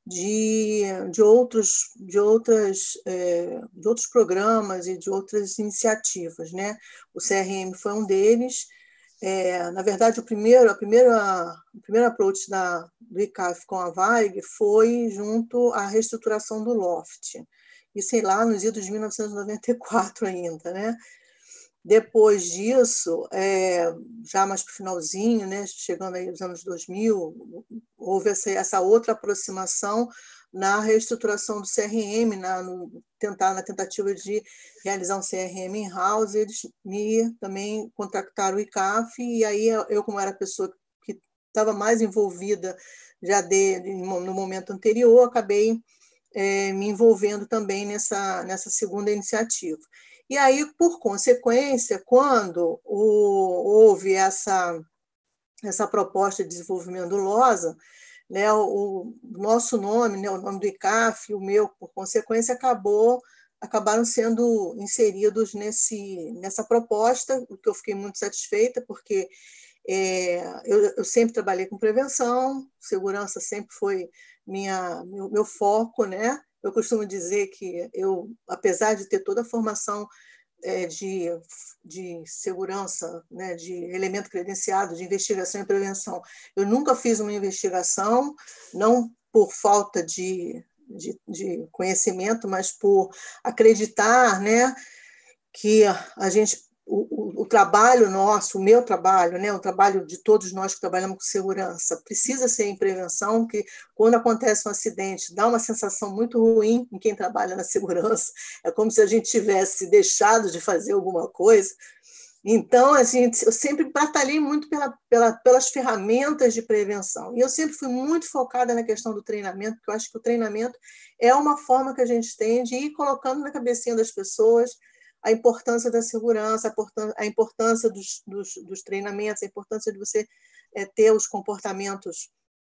de, de, outros, de, outras, é, de outros programas e de outras iniciativas, né? O C R M foi um deles. É, na verdade, o primeiro, a primeira, o primeiro approach da, do I C A F com a Varig foi junto à reestruturação do LOFT. Isso, sei lá, nos idos de mil novecentos e noventa e quatro ainda, né? Depois disso, é, já mais para o finalzinho, né, chegando aí nos anos dois mil, houve essa, essa outra aproximação na reestruturação do C R M, na, no, tentar, na tentativa de realizar um C R M in-house. Eles me também contactaram o I C A F, e aí eu, como era a pessoa que estava mais envolvida já de, no momento anterior, acabei é, me envolvendo também nessa, nessa segunda iniciativa. E aí, por consequência, quando o, houve essa, essa proposta de desenvolvimento do LOSA, né, o, o nosso nome, né, o nome do I C A F, o meu, por consequência, acabou, acabaram sendo inseridos nesse, nessa proposta, o que eu fiquei muito satisfeita, porque é, eu, eu sempre trabalhei com prevenção, segurança sempre foi minha, meu, meu foco, né? Eu costumo dizer que eu, apesar de ter toda a formação é, de, de segurança, né, de elemento credenciado, de investigação e prevenção, eu nunca fiz uma investigação, não por falta de, de, de conhecimento, mas por acreditar, né, que a gente O, o, o trabalho nosso, o meu trabalho, né, o trabalho de todos nós que trabalhamos com segurança, precisa ser em prevenção, que quando acontece um acidente, dá uma sensação muito ruim em quem trabalha na segurança, é como se a gente tivesse deixado de fazer alguma coisa. Então, a gente, eu sempre batalhei muito pela, pela, pelas ferramentas de prevenção, e eu sempre fui muito focada na questão do treinamento, porque eu acho que o treinamento é uma forma que a gente tem de ir colocando na cabecinha das pessoas a importância da segurança, a importância dos, dos, dos treinamentos, a importância de você é, ter os comportamentos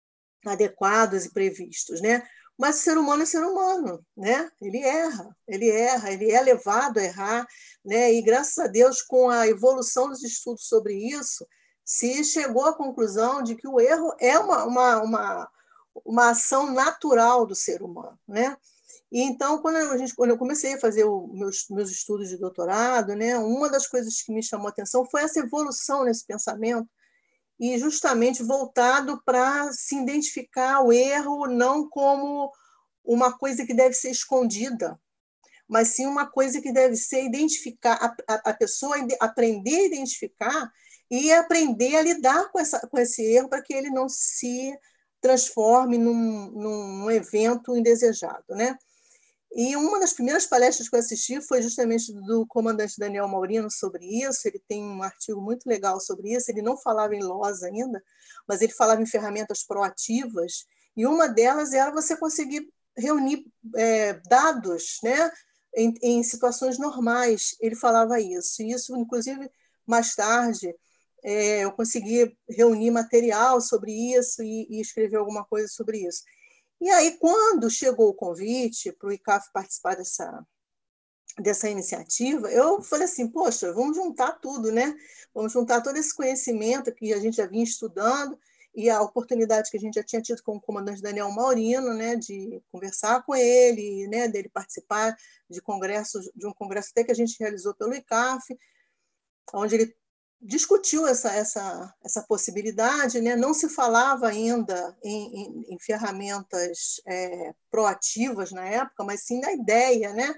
adequados e previstos, né? Mas o ser humano é ser humano, né? Ele erra, ele erra, ele é levado a errar, né? E graças a Deus, com a evolução dos estudos sobre isso, se chegou à conclusão de que o erro é uma, uma, uma, uma ação natural do ser humano, né? E então, quando, a gente, quando eu comecei a fazer os meus, meus estudos de doutorado, né, uma das coisas que me chamou a atenção foi essa evolução nesse pensamento, e justamente voltado para se identificar o erro não como uma coisa que deve ser escondida, mas sim uma coisa que deve ser identificar, a, a, a pessoa aprender a identificar e aprender a lidar com, essa, com esse erro para que ele não se transforme num, num evento indesejado, né? E uma das primeiras palestras que eu assisti foi justamente do comandante Daniel Maurino sobre isso. Ele tem um artigo muito legal sobre isso. Ele não falava em LOSA ainda, mas ele falava em ferramentas proativas, e uma delas era você conseguir reunir é, dados, né, em, em situações normais. Ele falava isso. E isso, inclusive, mais tarde, é, eu consegui reunir material sobre isso e, e escrever alguma coisa sobre isso. E aí, quando chegou o convite para o I C A F participar dessa, dessa iniciativa, eu falei assim, poxa, vamos juntar tudo, né? Vamos juntar todo esse conhecimento que a gente já vinha estudando e a oportunidade que a gente já tinha tido com o comandante Daniel Maurino, né, de conversar com ele, né, dele participar de congressos, de um congresso até que a gente realizou pelo I C A F, onde ele discutiu essa, essa, essa possibilidade, né? Não se falava ainda em, em, em ferramentas é, proativas na época, mas sim na ideia, né?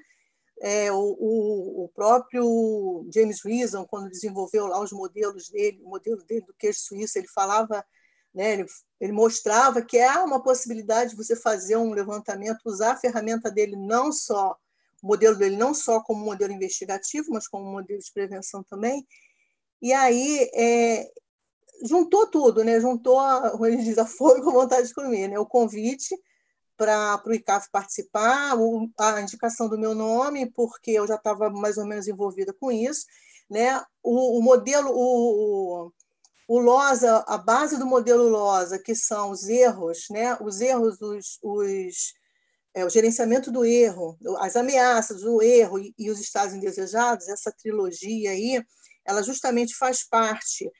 É, o, o, o próprio James Reason, quando desenvolveu lá os modelos dele, o modelo dele do queijo suíço, ele falava né? Ele, ele mostrava que há uma possibilidade de você fazer um levantamento, usar a ferramenta dele não só, o modelo dele não só como modelo investigativo, mas como modelo de prevenção também. E aí é, juntou tudo, né? Juntou, como ele diz, a fome com a vontade de comer, né? O convite para o I C A F participar, a indicação do meu nome, porque eu já estava mais ou menos envolvida com isso, né? O, o modelo, o, o LOSA, a base do modelo LOSA, que são os erros, né? Os erros, os, os, é, o gerenciamento do erro, as ameaças, o erro e, e os estados indesejados, essa trilogia aí, ela justamente faz parte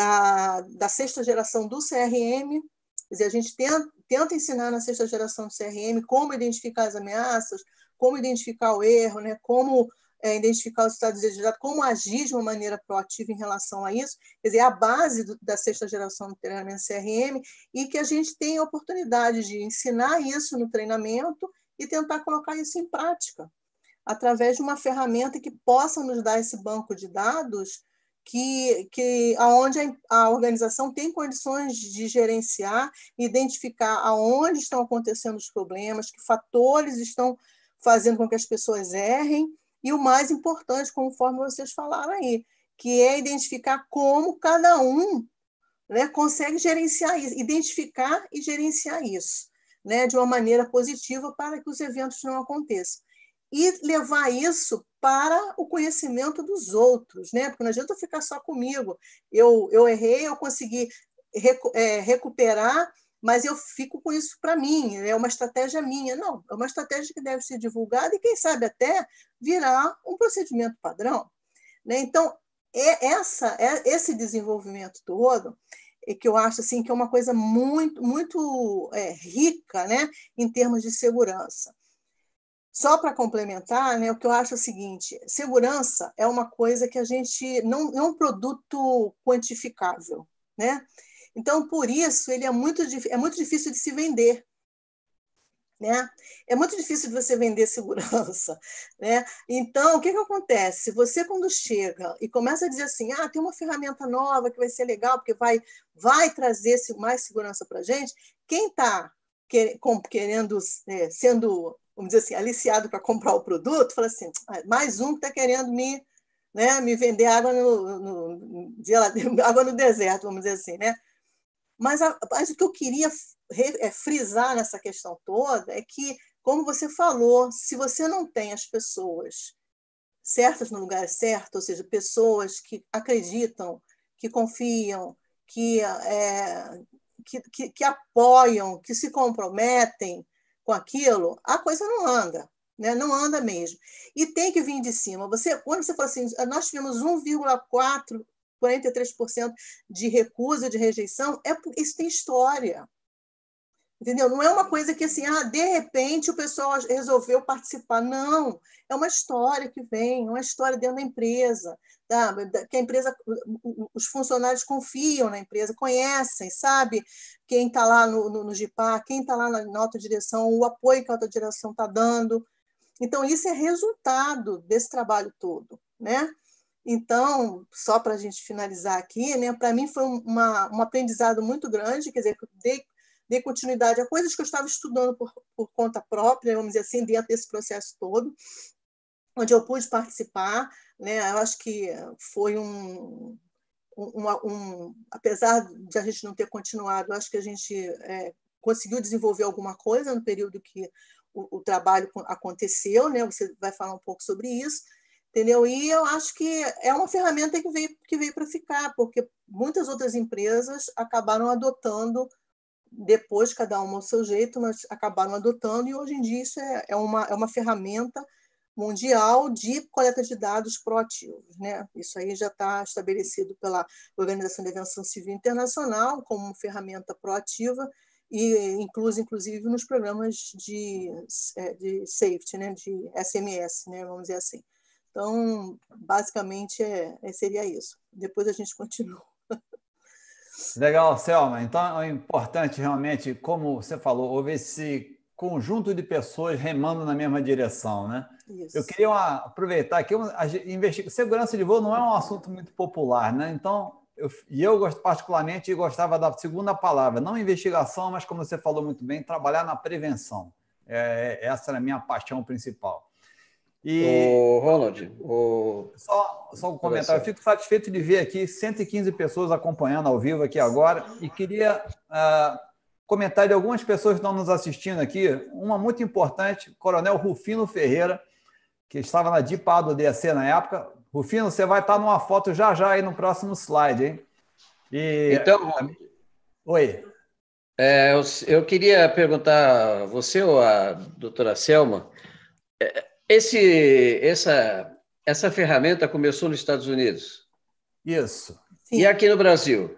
da, da sexta geração do C R M. Quer dizer, a gente tenta, tenta ensinar na sexta geração do C R M como identificar as ameaças, como identificar o erro, né? Como é, identificar os estados desejados, como agir de uma maneira proativa em relação a isso. Quer dizer, é a base do, da sexta geração do treinamento C R M, e que a gente tem a oportunidade de ensinar isso no treinamento e tentar colocar isso em prática, através de uma ferramenta que possa nos dar esse banco de dados que, que aonde a organização tem condições de gerenciar, identificar aonde estão acontecendo os problemas, que fatores estão fazendo com que as pessoas errem, e o mais importante, conforme vocês falaram aí, que é identificar como cada um, né, consegue gerenciar isso, identificar e gerenciar isso, né, de uma maneira positiva para que os eventos não aconteçam. E levar isso para o conhecimento dos outros, né? Porque não adianta ficar só comigo. Eu, eu errei, eu consegui recu é, recuperar, mas eu fico com isso para mim, é uma estratégia minha. Não, é uma estratégia que deve ser divulgada e, quem sabe, até virar um procedimento padrão, né? Então, é essa, é esse desenvolvimento todo é que eu acho assim, que é uma coisa muito, muito é, rica, né, em termos de segurança. Só para complementar, né, o que eu acho é o seguinte: segurança é uma coisa que a gente não é um produto quantificável, né? Então, por isso, ele é muito, é muito difícil de se vender, né? É muito difícil de você vender segurança, né? Então, o que, que acontece? Você, quando chega e começa a dizer assim, ah, tem uma ferramenta nova que vai ser legal, porque vai, vai trazer mais segurança para a gente, quem está querendo, é, sendo, vamos dizer assim, aliciado para comprar o produto, fala assim, ah, mais um que está querendo me, né, me vender água no, no, no, água no deserto, vamos dizer assim, né? Mas, a, mas o que eu queria é, frisar nessa questão toda é que, como você falou, se você não tem as pessoas certas no lugar certo, ou seja, pessoas que acreditam, que confiam, que, é, que, que, que apoiam, que se comprometem com aquilo, a coisa não anda, né? Não anda mesmo. E tem que vir de cima. Você, quando você fala assim, nós tivemos um vírgula quatro, quarenta e três por cento de recusa, de rejeição, é, isso tem história. Entendeu? Não é uma coisa que, assim, ah, de repente o pessoal resolveu participar. Não, é uma história que vem, uma história dentro da empresa, tá? Que a empresa, os funcionários confiam na empresa, conhecem, sabe quem está lá no, no, no G I P A, quem está lá na, na alta direção, o apoio que a alta direção está dando. Então, isso é resultado desse trabalho todo, né? Então, só para a gente finalizar aqui, né, para mim foi uma, um aprendizado muito grande, quer dizer, dei, dei continuidade a coisas que eu estava estudando por, por conta própria, vamos dizer assim, dentro desse processo todo, onde eu pude participar, né? Eu acho que foi um, um, um apesar de a gente não ter continuado, eu acho que a gente é, conseguiu desenvolver alguma coisa no período que o, o trabalho aconteceu, né? Você vai falar um pouco sobre isso. Entendeu? E eu acho que é uma ferramenta que veio, que veio para ficar, porque muitas outras empresas acabaram adotando, depois, cada uma ao seu jeito, mas acabaram adotando, e hoje em dia isso é, é, uma, é uma ferramenta mundial de coleta de dados proativos, né? Isso aí já está estabelecido pela Organização de Aviação Civil Internacional como ferramenta proativa, e incluso, inclusive, nos programas de, de safety, né? De S M S, né? Vamos dizer assim. Então, basicamente, é, seria isso. Depois a gente continua. Legal, Selma. Então, é importante realmente, como você falou, houve esse conjunto de pessoas remando na mesma direção, né? Isso. Eu queria aproveitar que a investigação, segurança de voo não é um assunto muito popular, né? Então, eu, e eu particularmente gostava da segunda palavra, não investigação, mas como você falou muito bem, trabalhar na prevenção. É, essa era a minha paixão principal. E o Ronald, o... Só, só um comentário. Eu fico satisfeito de ver aqui cento e quinze pessoas acompanhando ao vivo aqui agora e queria uh, comentar de algumas pessoas que estão nos assistindo aqui. Uma muito importante, Coronel Rufino Ferreira, que estava na D I P A do D A C na época. Rufino, você vai estar numa foto já já aí no próximo slide, hein? E... Então, oi. É, eu, eu queria perguntar a você ou a doutora Selma, esse, essa, essa ferramenta começou nos Estados Unidos? Isso. Sim. E aqui no Brasil?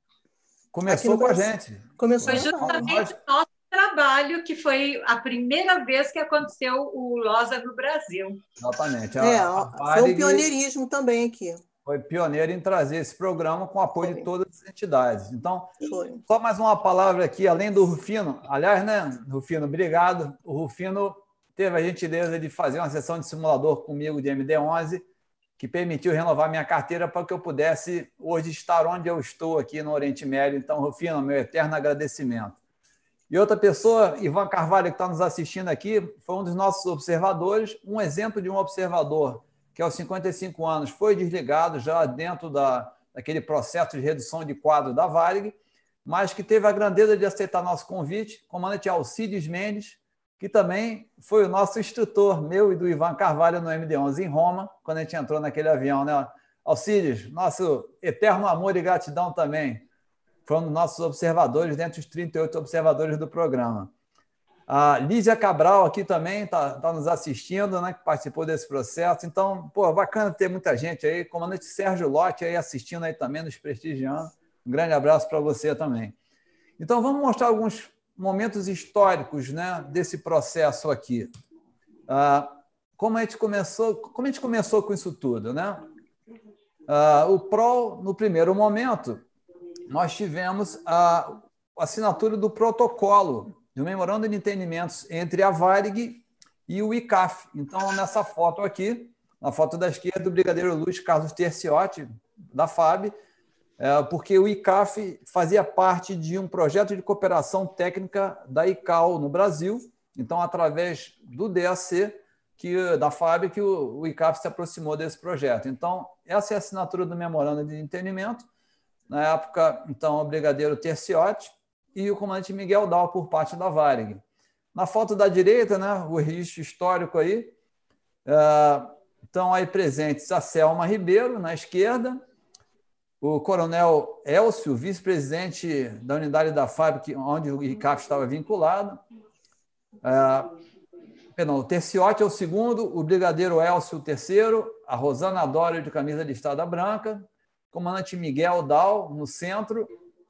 Começou com a gente. Começou foi justamente nós... o nosso trabalho, que foi a primeira vez que aconteceu o LOSA no Brasil. Exatamente. A, é, a foi um pioneirismo também aqui. Foi pioneiro em trazer esse programa com o apoio foi. de todas as entidades. Então, foi. Só mais uma palavra aqui, além do Rufino. Aliás, né, Rufino, obrigado. O Rufino teve a gentileza de fazer uma sessão de simulador comigo de M D onze, que permitiu renovar minha carteira para que eu pudesse hoje estar onde eu estou aqui no Oriente Médio. Então, Rufino, meu eterno agradecimento. E outra pessoa, Ivan Carvalho, que está nos assistindo aqui, foi um dos nossos observadores, um exemplo de um observador que aos cinquenta e cinco anos foi desligado já dentro da, daquele processo de redução de quadro da Varig, mas que teve a grandeza de aceitar nosso convite, comandante Alcides Mendes, que também foi o nosso instrutor, meu e do Ivan Carvalho, no M D onze em Roma, quando a gente entrou naquele avião, né? Alcides, nosso eterno amor e gratidão também, foi um dos nossos observadores, dentre os trinta e oito observadores do programa. A Lígia Cabral aqui também está tá nos assistindo, né, que participou desse processo. Então, pô, bacana ter muita gente aí. Comandante Sérgio Lotti aí assistindo aí também, nos prestigiando. Um grande abraço para você também. Então, vamos mostrar alguns momentos históricos, né, desse processo aqui. Ah, como a gente começou, como a gente começou com isso tudo, né? Ah, o P R O, no primeiro momento, nós tivemos a assinatura do protocolo do Memorando de Entendimentos entre a Varig e o I C A F. Então, nessa foto aqui, na foto da esquerda, o brigadeiro Luiz Carlos Terciotti, da F A B, é, porque o I C A F fazia parte de um projeto de cooperação técnica da I C A O no Brasil. Então, através do D A C, que, da F A B, que o, o I C A F se aproximou desse projeto. Então, essa é a assinatura do Memorando de Entendimento. Na época, então, o brigadeiro Terciotti e o comandante Miguel Dal, por parte da Varig. Na foto da direita, né, o registro histórico aí, uh, estão aí presentes a Selma Ribeiro, na esquerda, o coronel Elcio, vice-presidente da unidade da F A B, onde o I C A F estava vinculado. Uh, perdão, o Terciotti é o segundo, o brigadeiro Elcio o terceiro, a Rosana Dório, de camisa listada branca, comandante Miguel Dal, no centro.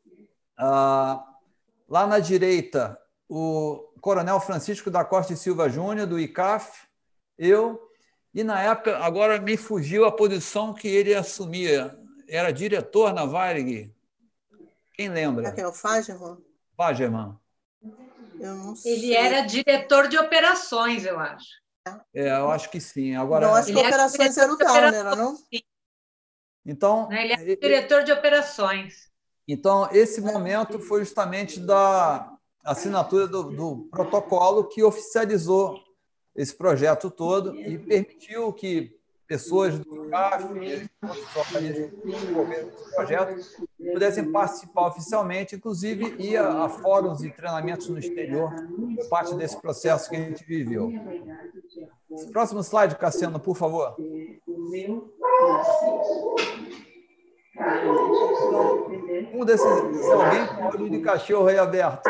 Uh, Lá na direita, o coronel Francisco da Costa e Silva Júnior, do I C A F, eu, e na época, agora me fugiu a posição que ele assumia. Era diretor na Varig. Quem lembra? Aqui é o Fagerman? Fagerman. Eu não sei. Ele era diretor de operações, eu acho. É, eu acho que sim. Agora, não, acho que operações era o Dal, não era, não? Então, ele era diretor de operações. Então, esse momento foi justamente da assinatura do, do protocolo que oficializou esse projeto todo e permitiu que pessoas do I C A F e outros organismos que envolveram esse projeto pudessem participar oficialmente, inclusive ir a, a fóruns e treinamentos no exterior, parte desse processo que a gente viveu. Próximo slide, Cassiano, por favor. Um desses, alguém com olho de cachorro aí aberto.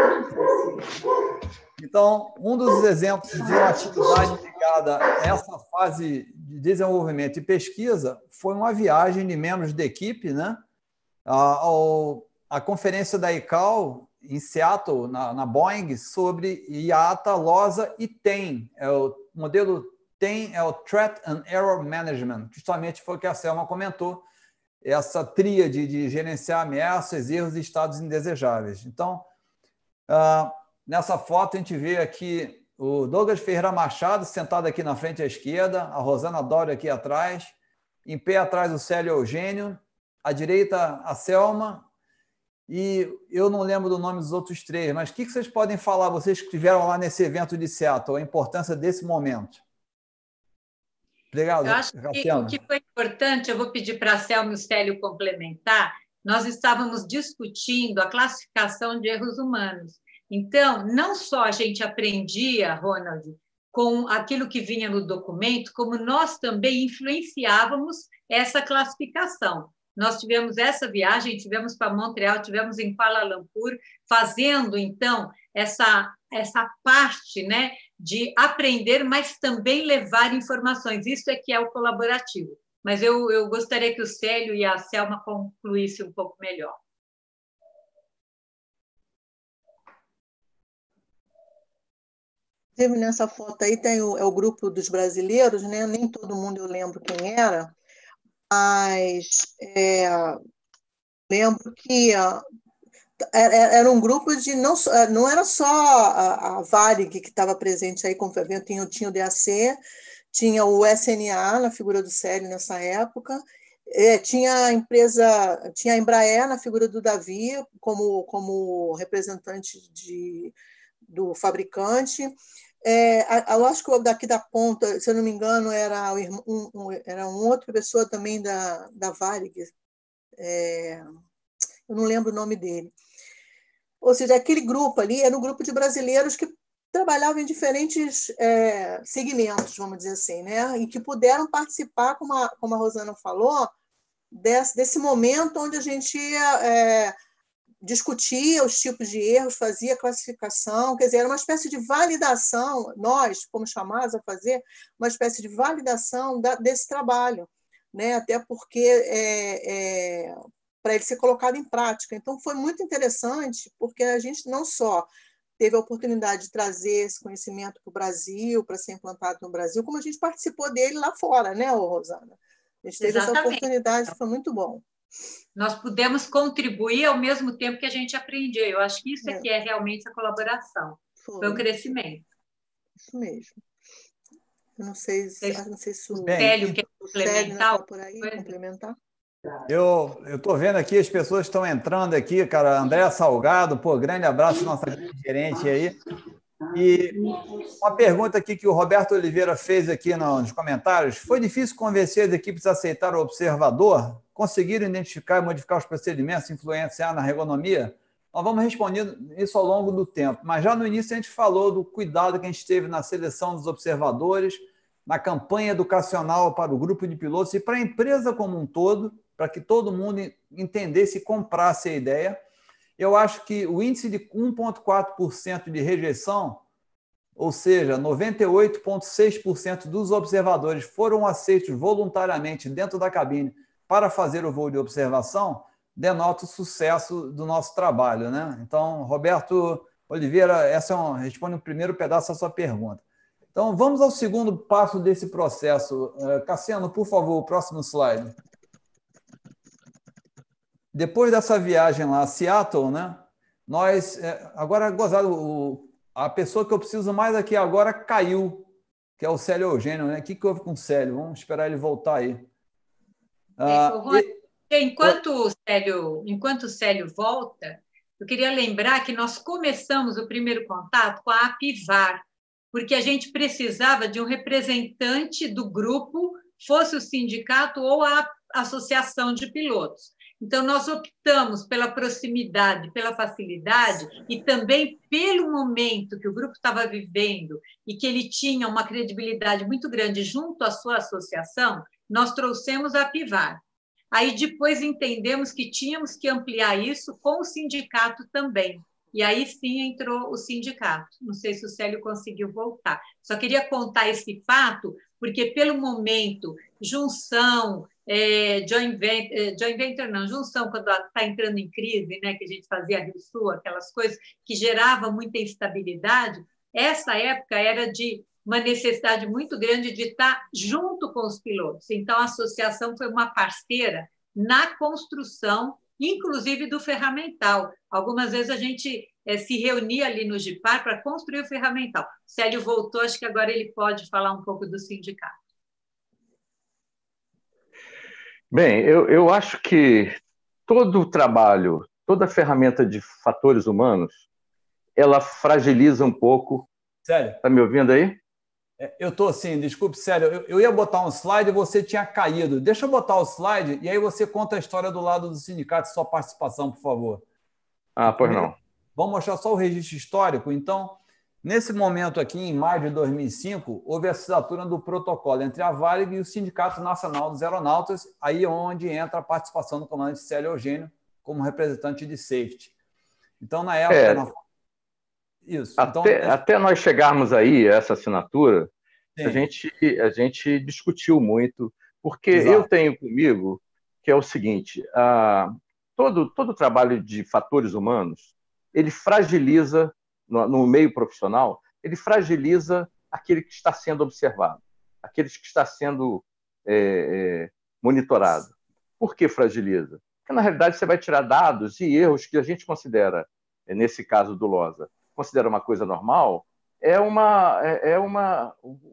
Então, um dos exemplos de uma atividade ligada a essa fase de desenvolvimento e pesquisa foi uma viagem de membros da equipe, né, ao, à conferência da I C A O em Seattle, na, na Boeing, sobre I A T A, LOSA e T E M. É o modelo T E M é o Threat and Error Management, justamente foi o que a Selma comentou, essa tríade de gerenciar ameaças, erros e estados indesejáveis. Então, uh, nessa foto a gente vê aqui o Douglas Ferreira Machado sentado aqui na frente à esquerda, a Rosana Dório aqui atrás, em pé atrás o Célio Eugênio, à direita, a Selma, e eu não lembro do nome dos outros três, mas o que vocês podem falar, vocês que estiveram lá nesse evento de Seattle, a importância desse momento? Obrigado, eu acho que o que foi importante, eu vou pedir para a Selma e o Célio complementar, nós estávamos discutindo a classificação de erros humanos. Então, não só a gente aprendia, Ronald, com aquilo que vinha no documento, como nós também influenciávamos essa classificação. Nós tivemos essa viagem, tivemos para Montreal, tivemos em Kuala Lumpur, fazendo, então, essa, essa parte, né, de aprender, mas também levar informações. Isso é que é o colaborativo. Mas eu, eu gostaria que o Célio e a Selma concluíssem um pouco melhor. Nessa foto aí tem o, é o grupo dos brasileiros, né? Nem todo mundo eu lembro quem era, mas é, lembro que ó, era um grupo de não, não era só a, a Varig que estava presente aí como evento, tinha, tinha o D A C, tinha o S N A na figura do Célio nessa época, é, tinha a empresa, tinha a Embraer na figura do Davi como, como representante de, do fabricante. É, eu acho que daqui da ponta, se eu não me engano, era um, um, era um outra pessoa também da, da Varig, é, eu não lembro o nome dele. Ou seja, aquele grupo ali era um grupo de brasileiros que trabalhavam em diferentes é, segmentos, vamos dizer assim, né? E que puderam participar, como a, como a Rosana falou, desse, desse momento onde a gente é, discutia os tipos de erros, fazia classificação, quer dizer, era uma espécie de validação, nós fomos chamados a fazer uma espécie de validação da, desse trabalho, né? Até porque é, é, para ele ser colocado em prática. Então, foi muito interessante, porque a gente não só teve a oportunidade de trazer esse conhecimento para o Brasil, para ser implantado no Brasil, como a gente participou dele lá fora, né, Rosana? A gente teve Exatamente. Essa oportunidade, foi muito bom. Nós pudemos contribuir ao mesmo tempo que a gente aprendia. Eu acho que isso é, é que é realmente a colaboração. Foi, foi um crescimento. Isso mesmo. Eu não sei, Vocês, não sei se o Célio quer complementar. Tá por aí, complementar. Eu estou vendo aqui, as pessoas estão entrando aqui, cara. André Salgado, pô, grande abraço, nossa gerente aí. E uma pergunta aqui que o Roberto Oliveira fez aqui nos comentários: foi difícil convencer as equipes a aceitar o observador? Conseguiram identificar e modificar os procedimentos, influenciar na ergonomia? Nós vamos responder isso ao longo do tempo, mas já no início a gente falou do cuidado que a gente teve na seleção dos observadores, na campanha educacional para o grupo de pilotos e para a empresa como um todo, para que todo mundo entendesse e comprasse a ideia. Eu acho que o índice de um vírgula quatro por cento de rejeição, ou seja, noventa e oito vírgula seis por cento dos observadores foram aceitos voluntariamente dentro da cabine para fazer o voo de observação, denota o sucesso do nosso trabalho, né? Então, Roberto Oliveira, essa é um, responde o primeiro pedaço da sua pergunta. Então, vamos ao segundo passo desse processo. Cassiano, por favor, o próximo slide. Depois dessa viagem lá a Seattle, né, nós, agora, gozado, a pessoa que eu preciso mais aqui agora caiu, que é o Célio Eugênio, né? O que, que houve com o Célio? Vamos esperar ele voltar aí. Ah, e... enquanto, o Célio, enquanto o Célio volta, eu queria lembrar que nós começamos o primeiro contato com a Apivar, porque a gente precisava de um representante do grupo, fosse o sindicato ou a associação de pilotos. Então, nós optamos pela proximidade, pela facilidade e também pelo momento que o grupo estava vivendo e que ele tinha uma credibilidade muito grande junto à sua associação, nós trouxemos a Apivar. Aí, depois, entendemos que tínhamos que ampliar isso com o sindicato também. E aí, sim, entrou o sindicato. Não sei se o Célio conseguiu voltar. Só queria contar esse fato, porque, pelo momento, junção... É, joint venture, joint venture não, junção, quando está entrando em crise, né, que a gente fazia Rio Sul, aquelas coisas que geravam muita instabilidade, essa época era de uma necessidade muito grande de estar junto com os pilotos. Então, a associação foi uma parceira na construção, inclusive do ferramental. Algumas vezes a gente é, se reunia ali no GIPAR para construir o ferramental. O Célio voltou, acho que agora ele pode falar um pouco do sindicato. Bem, eu, eu acho que todo o trabalho, toda ferramenta de fatores humanos, ela fragiliza um pouco. Sério? Está me ouvindo aí? Eu estou assim, desculpe, sério, eu, eu ia botar um slide e você tinha caído. Deixa eu botar o slide e aí você conta a história do lado do sindicato e sua participação, por favor. Ah, pois não. Vamos mostrar só o registro histórico. Então, nesse momento aqui, em maio de dois mil e cinco, houve a assinatura do protocolo entre a Varig e o Sindicato Nacional dos Aeronautas, aí é onde entra a participação do comandante Célio Eugênio como representante de safety. Então, na época... É. Na... Isso. Até, então, até nós chegarmos aí, a essa assinatura, sim. a gente, a gente discutiu muito, porque Exato. eu tenho comigo que é o seguinte, a, todo, todo trabalho de fatores humanos, ele fragiliza, no, no meio profissional, ele fragiliza aquele que está sendo observado, aquele que está sendo é, é, monitorado. Por que fragiliza? Porque, na realidade, você vai tirar dados e erros que a gente considera, nesse caso do LOSA, considera uma coisa normal, é uma, é uma,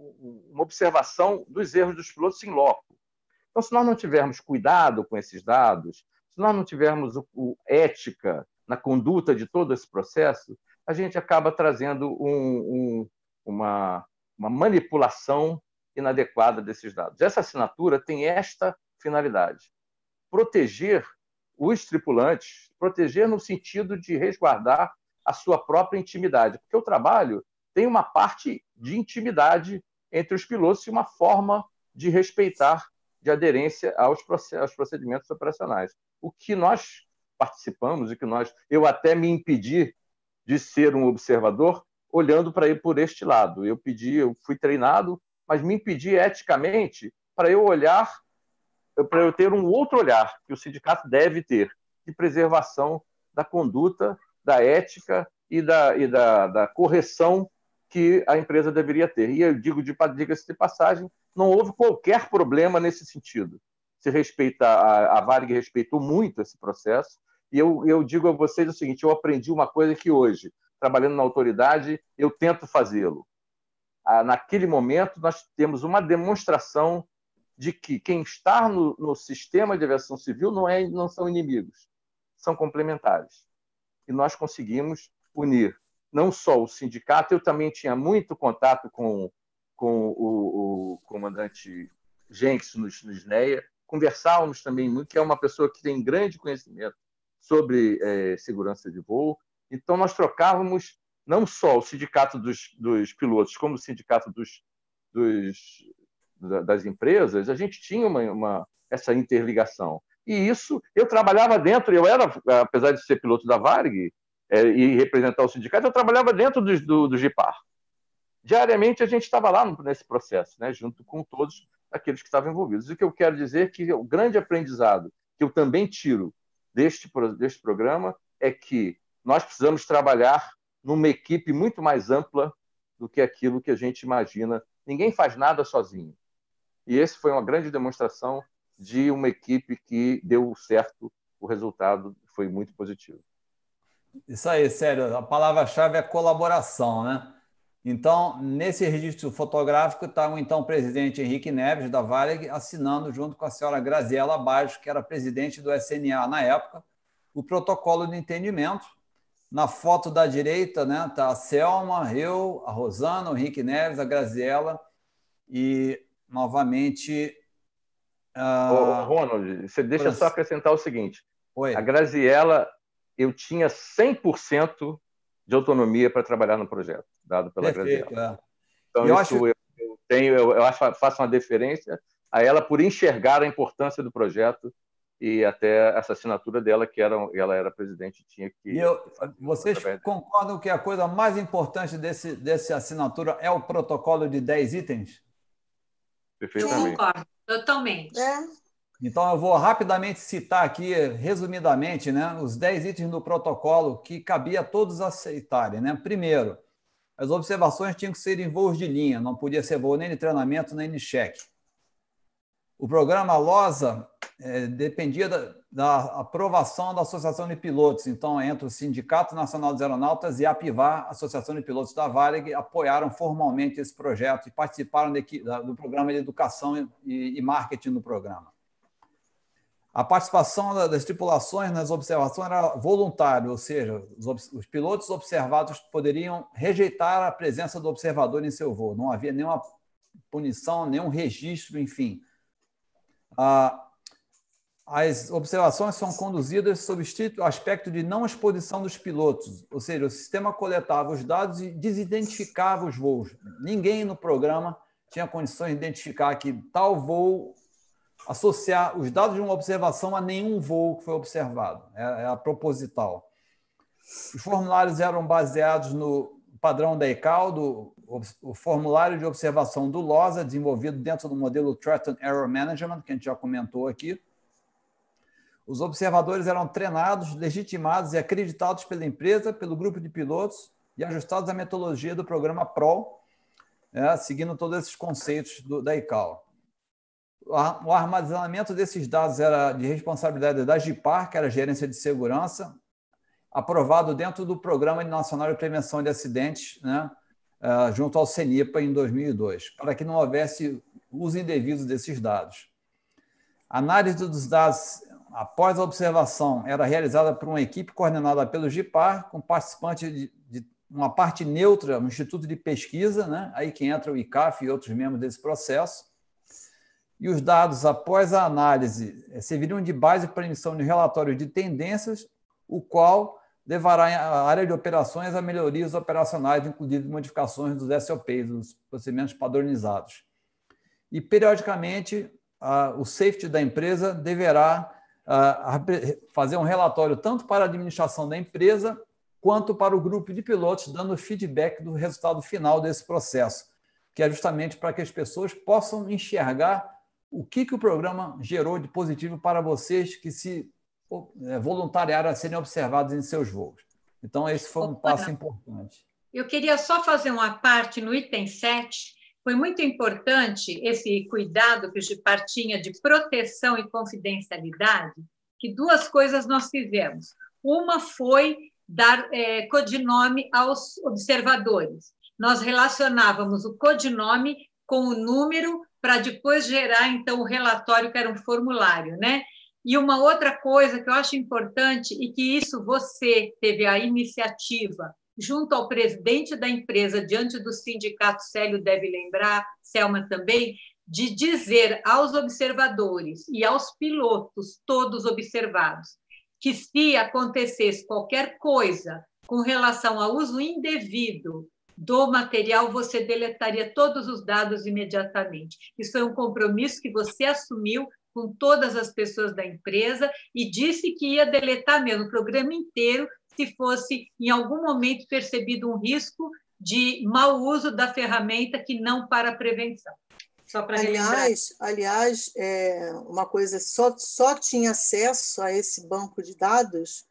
uma observação dos erros dos pilotos em loco. Então, se nós não tivermos cuidado com esses dados, se nós não tivermos o, o, ética na conduta de todo esse processo, a gente acaba trazendo um, um, uma, uma manipulação inadequada desses dados. Essa assinatura tem esta finalidade: proteger os tripulantes, proteger no sentido de resguardar a sua própria intimidade, porque o trabalho tem uma parte de intimidade entre os pilotos e uma forma de respeitar, de aderência aos procedimentos operacionais. O que nós participamos e que nós, eu até me impedi de ser um observador olhando para ir por este lado. Eu pedi, eu fui treinado, mas me impedi eticamente para eu olhar, para eu ter um outro olhar que o sindicato deve ter, de preservação da conduta, da ética e da, e da, da correção que a empresa deveria ter. E eu digo, de, diga-se de passagem, não houve qualquer problema nesse sentido. Se respeita, a, a Varig respeitou muito esse processo, e eu, eu digo a vocês o seguinte: eu aprendi uma coisa que hoje, trabalhando na autoridade, eu tento fazê-lo. Ah, naquele momento, nós temos uma demonstração de que quem está no, no sistema de aviação civil não, é, não são inimigos, são complementares. E nós conseguimos unir não só o sindicato, eu também tinha muito contato com, com o, o comandante Jenks no, no S N E A, conversávamos também muito, que é uma pessoa que tem grande conhecimento sobre é, segurança de voo. Então, nós trocávamos não só o sindicato dos, dos pilotos, como o sindicato dos, dos, das empresas, a gente tinha uma, uma, essa interligação. E isso, eu trabalhava dentro, eu era, apesar de ser piloto da Varig é, e representar o sindicato, eu trabalhava dentro do, do, do GIPAR. Diariamente a gente estava lá nesse processo, né, junto com todos aqueles que estavam envolvidos. E o que eu quero dizer é que o grande aprendizado que eu também tiro deste, deste programa é que nós precisamos trabalhar numa equipe muito mais ampla do que aquilo que a gente imagina. Ninguém faz nada sozinho. E esse foi uma grande demonstração de uma equipe que deu certo, o resultado foi muito positivo. Isso aí, sério, a palavra-chave é colaboração, né? Então, nesse registro fotográfico está o então presidente Henrique Neves, da Varig, assinando junto com a senhora Graziela Baggio, que era presidente do S N A na época, o protocolo de entendimento. Na foto da direita, né, está a Selma, eu, a Rosana, o Henrique Neves, a Graziela e, novamente... Uh... Ô, Ronald, você deixa Francis. Só acrescentar o seguinte. Oi. A Graziela, eu tinha cem por cento de autonomia para trabalhar no projeto, dado pela Perfeito, Graziela. É. Então, eu isso acho... eu, eu, tenho, eu, eu acho, faço uma deferência a ela por enxergar a importância do projeto e até essa assinatura dela, que era, ela era presidente, tinha que... E eu, vocês concordam que a coisa mais importante desse, dessa assinatura é o protocolo de dez itens? Perfeitamente. Eu concordo, totalmente. É. Então, eu vou rapidamente citar aqui, resumidamente, né, os dez itens do protocolo que cabia a todos aceitarem. Né? Primeiro, as observações tinham que ser em voos de linha, não podia ser voo nem de treinamento, nem de cheque. O programa LOSA é, dependia da, da aprovação da Associação de Pilotos. Então, entre o Sindicato Nacional dos Aeronautas e a APIVAR, Associação de Pilotos da Varig, apoiaram formalmente esse projeto e participaram de, da, do programa de educação e, e marketing do programa. A participação das tripulações nas observações era voluntária, ou seja, os, os pilotos observados poderiam rejeitar a presença do observador em seu voo. Não havia nenhuma punição, nenhum registro, enfim. As observações são conduzidas sob estrito aspecto de não exposição dos pilotos, ou seja, o sistema coletava os dados e desidentificava os voos. Ninguém no programa tinha condições de identificar que tal voo, associar os dados de uma observação a nenhum voo que foi observado. É, é proposital. Os formulários eram baseados no padrão da I C A O, do, o formulário de observação do LOSA, desenvolvido dentro do modelo Threat and Error Management, que a gente já comentou aqui. Os observadores eram treinados, legitimados e acreditados pela empresa, pelo grupo de pilotos e ajustados à metodologia do programa P R O, é, seguindo todos esses conceitos do, da I C A O. O armazenamento desses dados era de responsabilidade da GIPAR, que era a Gerência de Segurança, aprovado dentro do Programa Nacional de Prevenção de Acidentes, né, junto ao CENIPA, em dois mil e dois, para que não houvesse uso indevido desses dados. A análise dos dados após a observação era realizada por uma equipe coordenada pelo GIPAR, com participantes de, de uma parte neutra, um instituto de pesquisa, né, aí que entra o I C A F e outros membros desse processo. E os dados, após a análise, serviriam de base para a emissão de relatórios de tendências, o qual levará a área de operações a melhorias operacionais, inclusive modificações dos S O Ps, dos procedimentos padronizados. E, periodicamente, o safety da empresa deverá fazer um relatório tanto para a administração da empresa quanto para o grupo de pilotos, dando feedback do resultado final desse processo, que é justamente para que as pessoas possam enxergar o que, que o programa gerou de positivo para vocês que se voluntariaram a serem observados em seus voos. Então, esse foi um passo importante. Eu queria só fazer uma parte no item sete. Foi muito importante esse cuidado que o GIPAR tinha de proteção e confidencialidade, que duas coisas nós fizemos. Uma foi dar é, codinome aos observadores. Nós relacionávamos o codinome com o número para depois gerar, então, o relatório, que era um formulário, né? E uma outra coisa que eu acho importante, e que isso você teve a iniciativa, junto ao presidente da empresa, diante do sindicato, Célio deve lembrar, Selma também, de dizer aos observadores e aos pilotos, todos observados, que se acontecesse qualquer coisa com relação ao uso indevido do material, você deletaria todos os dados imediatamente. Isso é um compromisso que você assumiu com todas as pessoas da empresa e disse que ia deletar mesmo o programa inteiro se fosse, em algum momento, percebido um risco de mau uso da ferramenta que não para a prevenção. Só para aliás, aliás é, uma coisa, só, só tinha acesso a esse banco de dados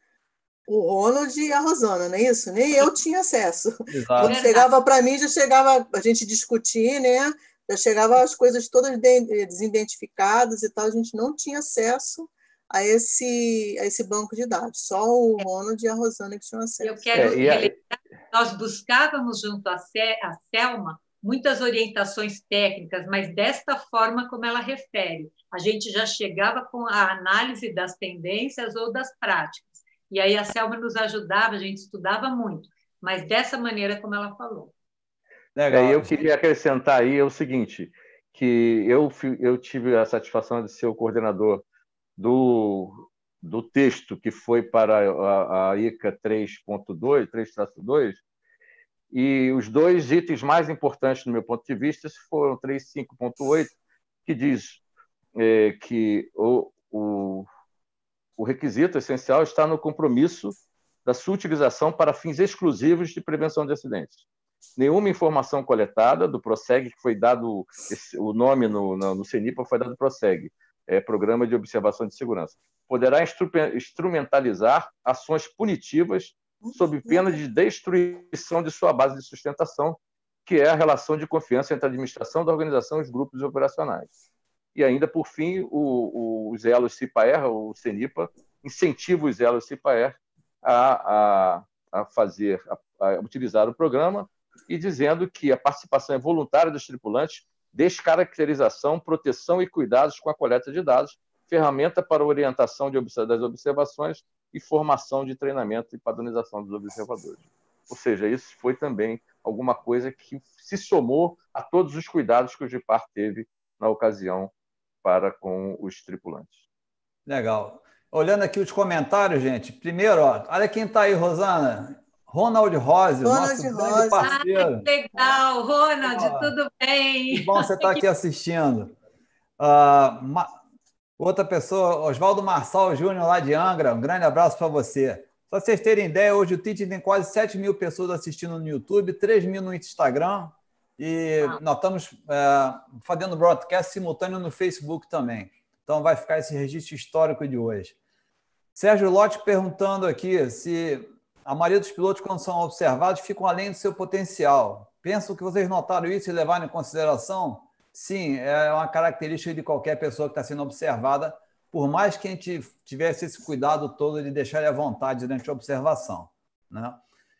o Ronald e a Rosana, não é isso? Nem eu tinha acesso. Exato. Quando chegava para mim, já chegava a gente discutir, né? Já chegava as coisas todas desidentificadas e tal, a gente não tinha acesso a esse, a esse banco de dados. Só o Ronald e a Rosana que tinham acesso. Eu quero relembrar, nós buscávamos junto à Selma muitas orientações técnicas, mas desta forma como ela refere. A gente já chegava com a análise das tendências ou das práticas. E aí a Selma nos ajudava, a gente estudava muito, mas dessa maneira como ela falou. Legal. É, eu queria acrescentar aí o seguinte, que eu, eu tive a satisfação de ser o coordenador do, do texto que foi para a, a I C A três ponto dois, três traço dois, e os dois itens mais importantes, do meu ponto de vista, foram três ponto cinco ponto oito, que diz é, que o, o, o requisito essencial está no compromisso da sua utilização para fins exclusivos de prevenção de acidentes. Nenhuma informação coletada do PROSEG, que foi dado, esse, o nome no, no, no CENIPA foi dado PROSEG, é, Programa de Observação de Segurança, poderá instrumentalizar ações punitivas sob pena de destruição de sua base de sustentação, que é a relação de confiança entre a administração da organização e os grupos operacionais. E ainda, por fim, o, o, os elos CIPAER, o CENIPA, incentiva os elos CIPAER a, a, a fazer, a, a utilizar o programa, e dizendo que a participação é voluntária dos tripulantes, descaracterização, proteção e cuidados com a coleta de dados, ferramenta para orientação de observ- das observações e formação de treinamento e padronização dos observadores. Ou seja, isso foi também alguma coisa que se somou a todos os cuidados que o GIPAR teve na ocasião para com os tripulantes. Legal. Olhando aqui os comentários, gente. Primeiro, ó, olha quem está aí, Rosana. Ronald Rose, Ronald nosso Rose. grande parceiro. Ah, que legal, Ronald, Ah, tudo bem? Que bom você estar aqui assistindo. Uh, Ma... Outra pessoa, Oswaldo Marçal Júnior, lá de Angra, um grande abraço para você. Só para vocês terem ideia, hoje o Teaching tem quase sete mil pessoas assistindo no YouTube, três mil no Instagram, e ah. nós estamos uh, fazendo broadcast simultâneo no Facebook também. Então vai ficar esse registro histórico de hoje. Sérgio Lotti perguntando aqui se a maioria dos pilotos, quando são observados, ficam além do seu potencial. Pensam que vocês notaram isso e levaram em consideração? Sim, é uma característica de qualquer pessoa que está sendo observada, por mais que a gente tivesse esse cuidado todo de deixar ele à vontade durante a observação, né?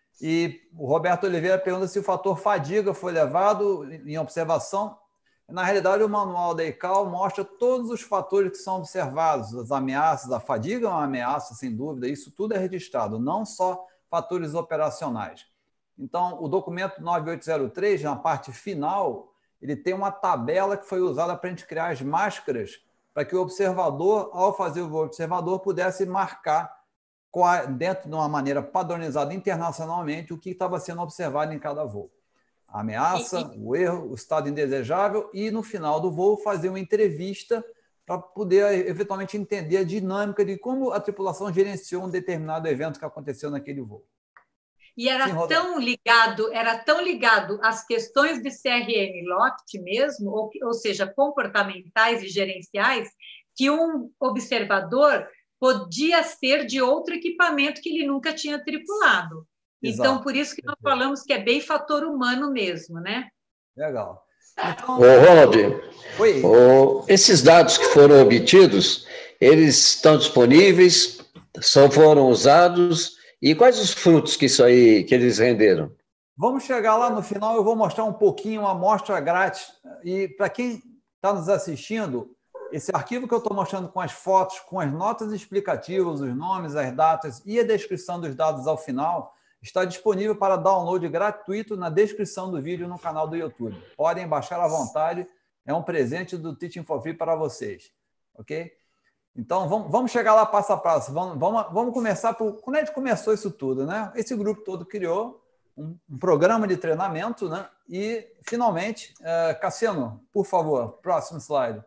E o Roberto Oliveira pergunta se o fator fadiga foi levado em observação. Na realidade, o manual da I C A O mostra todos os fatores que são observados, as ameaças, a fadiga é uma ameaça, sem dúvida, isso tudo é registrado, não só fatores operacionais. Então, o documento nove oito zero três, na parte final, ele tem uma tabela que foi usada para a gente criar as máscaras para que o observador, ao fazer o voo observador, pudesse marcar dentro de uma maneira padronizada internacionalmente o que estava sendo observado em cada voo. A ameaça, o erro, o estado indesejável e, no final do voo, fazer uma entrevista para poder, eventualmente, entender a dinâmica de como a tripulação gerenciou um determinado evento que aconteceu naquele voo. E era Sim, tão ligado, era tão ligado às questões de C R M Locked mesmo, ou, ou seja, comportamentais e gerenciais, que um observador podia ser de outro equipamento que ele nunca tinha tripulado. Exato. Então, por isso que nós falamos que é bem fator humano mesmo, né? Legal. Então... Ô, Ronald, Oi. Ô, esses dados que foram obtidos, eles estão disponíveis, só foram usados, e quais os frutos que isso aí, que eles renderam? Vamos chegar lá no final, eu vou mostrar um pouquinho, uma amostra grátis, e para quem está nos assistindo, esse arquivo que eu estou mostrando com as fotos, com as notas explicativas, os nomes, as datas e a descrição dos dados ao final, está disponível para download gratuito na descrição do vídeo no canal do YouTube. Podem baixar à vontade, é um presente do Teaching for Free para vocês, ok? Então, vamos, vamos chegar lá passo a passo. Vamos, vamos, vamos começar por... Quando a gente começou isso tudo, né? Esse grupo todo criou um, um programa de treinamento, né? E, finalmente, uh, Cassiano, por favor, próximo slide.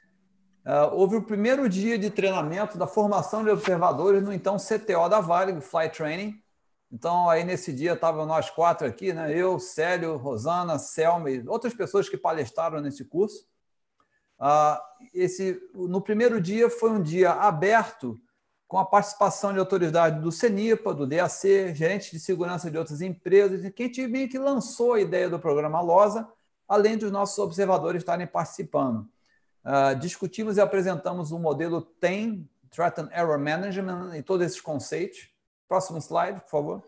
Uh, houve o primeiro dia de treinamento da formação de observadores no então C T O da Varig, Flight Training. Então, aí nesse dia estavam nós quatro aqui, né? Eu, Célio, Rosana, Selma e outras pessoas que palestraram nesse curso. Uh, esse, no primeiro dia foi um dia aberto com a participação de autoridades do CENIPA, do D A C, gerentes de segurança de outras empresas, e quem meio que lançou a ideia do programa LOSA, além dos nossos observadores estarem participando. Uh, discutimos e apresentamos o modelo T E M, Threat and Error Management, e todos esses conceitos. Próximo slide, por favor.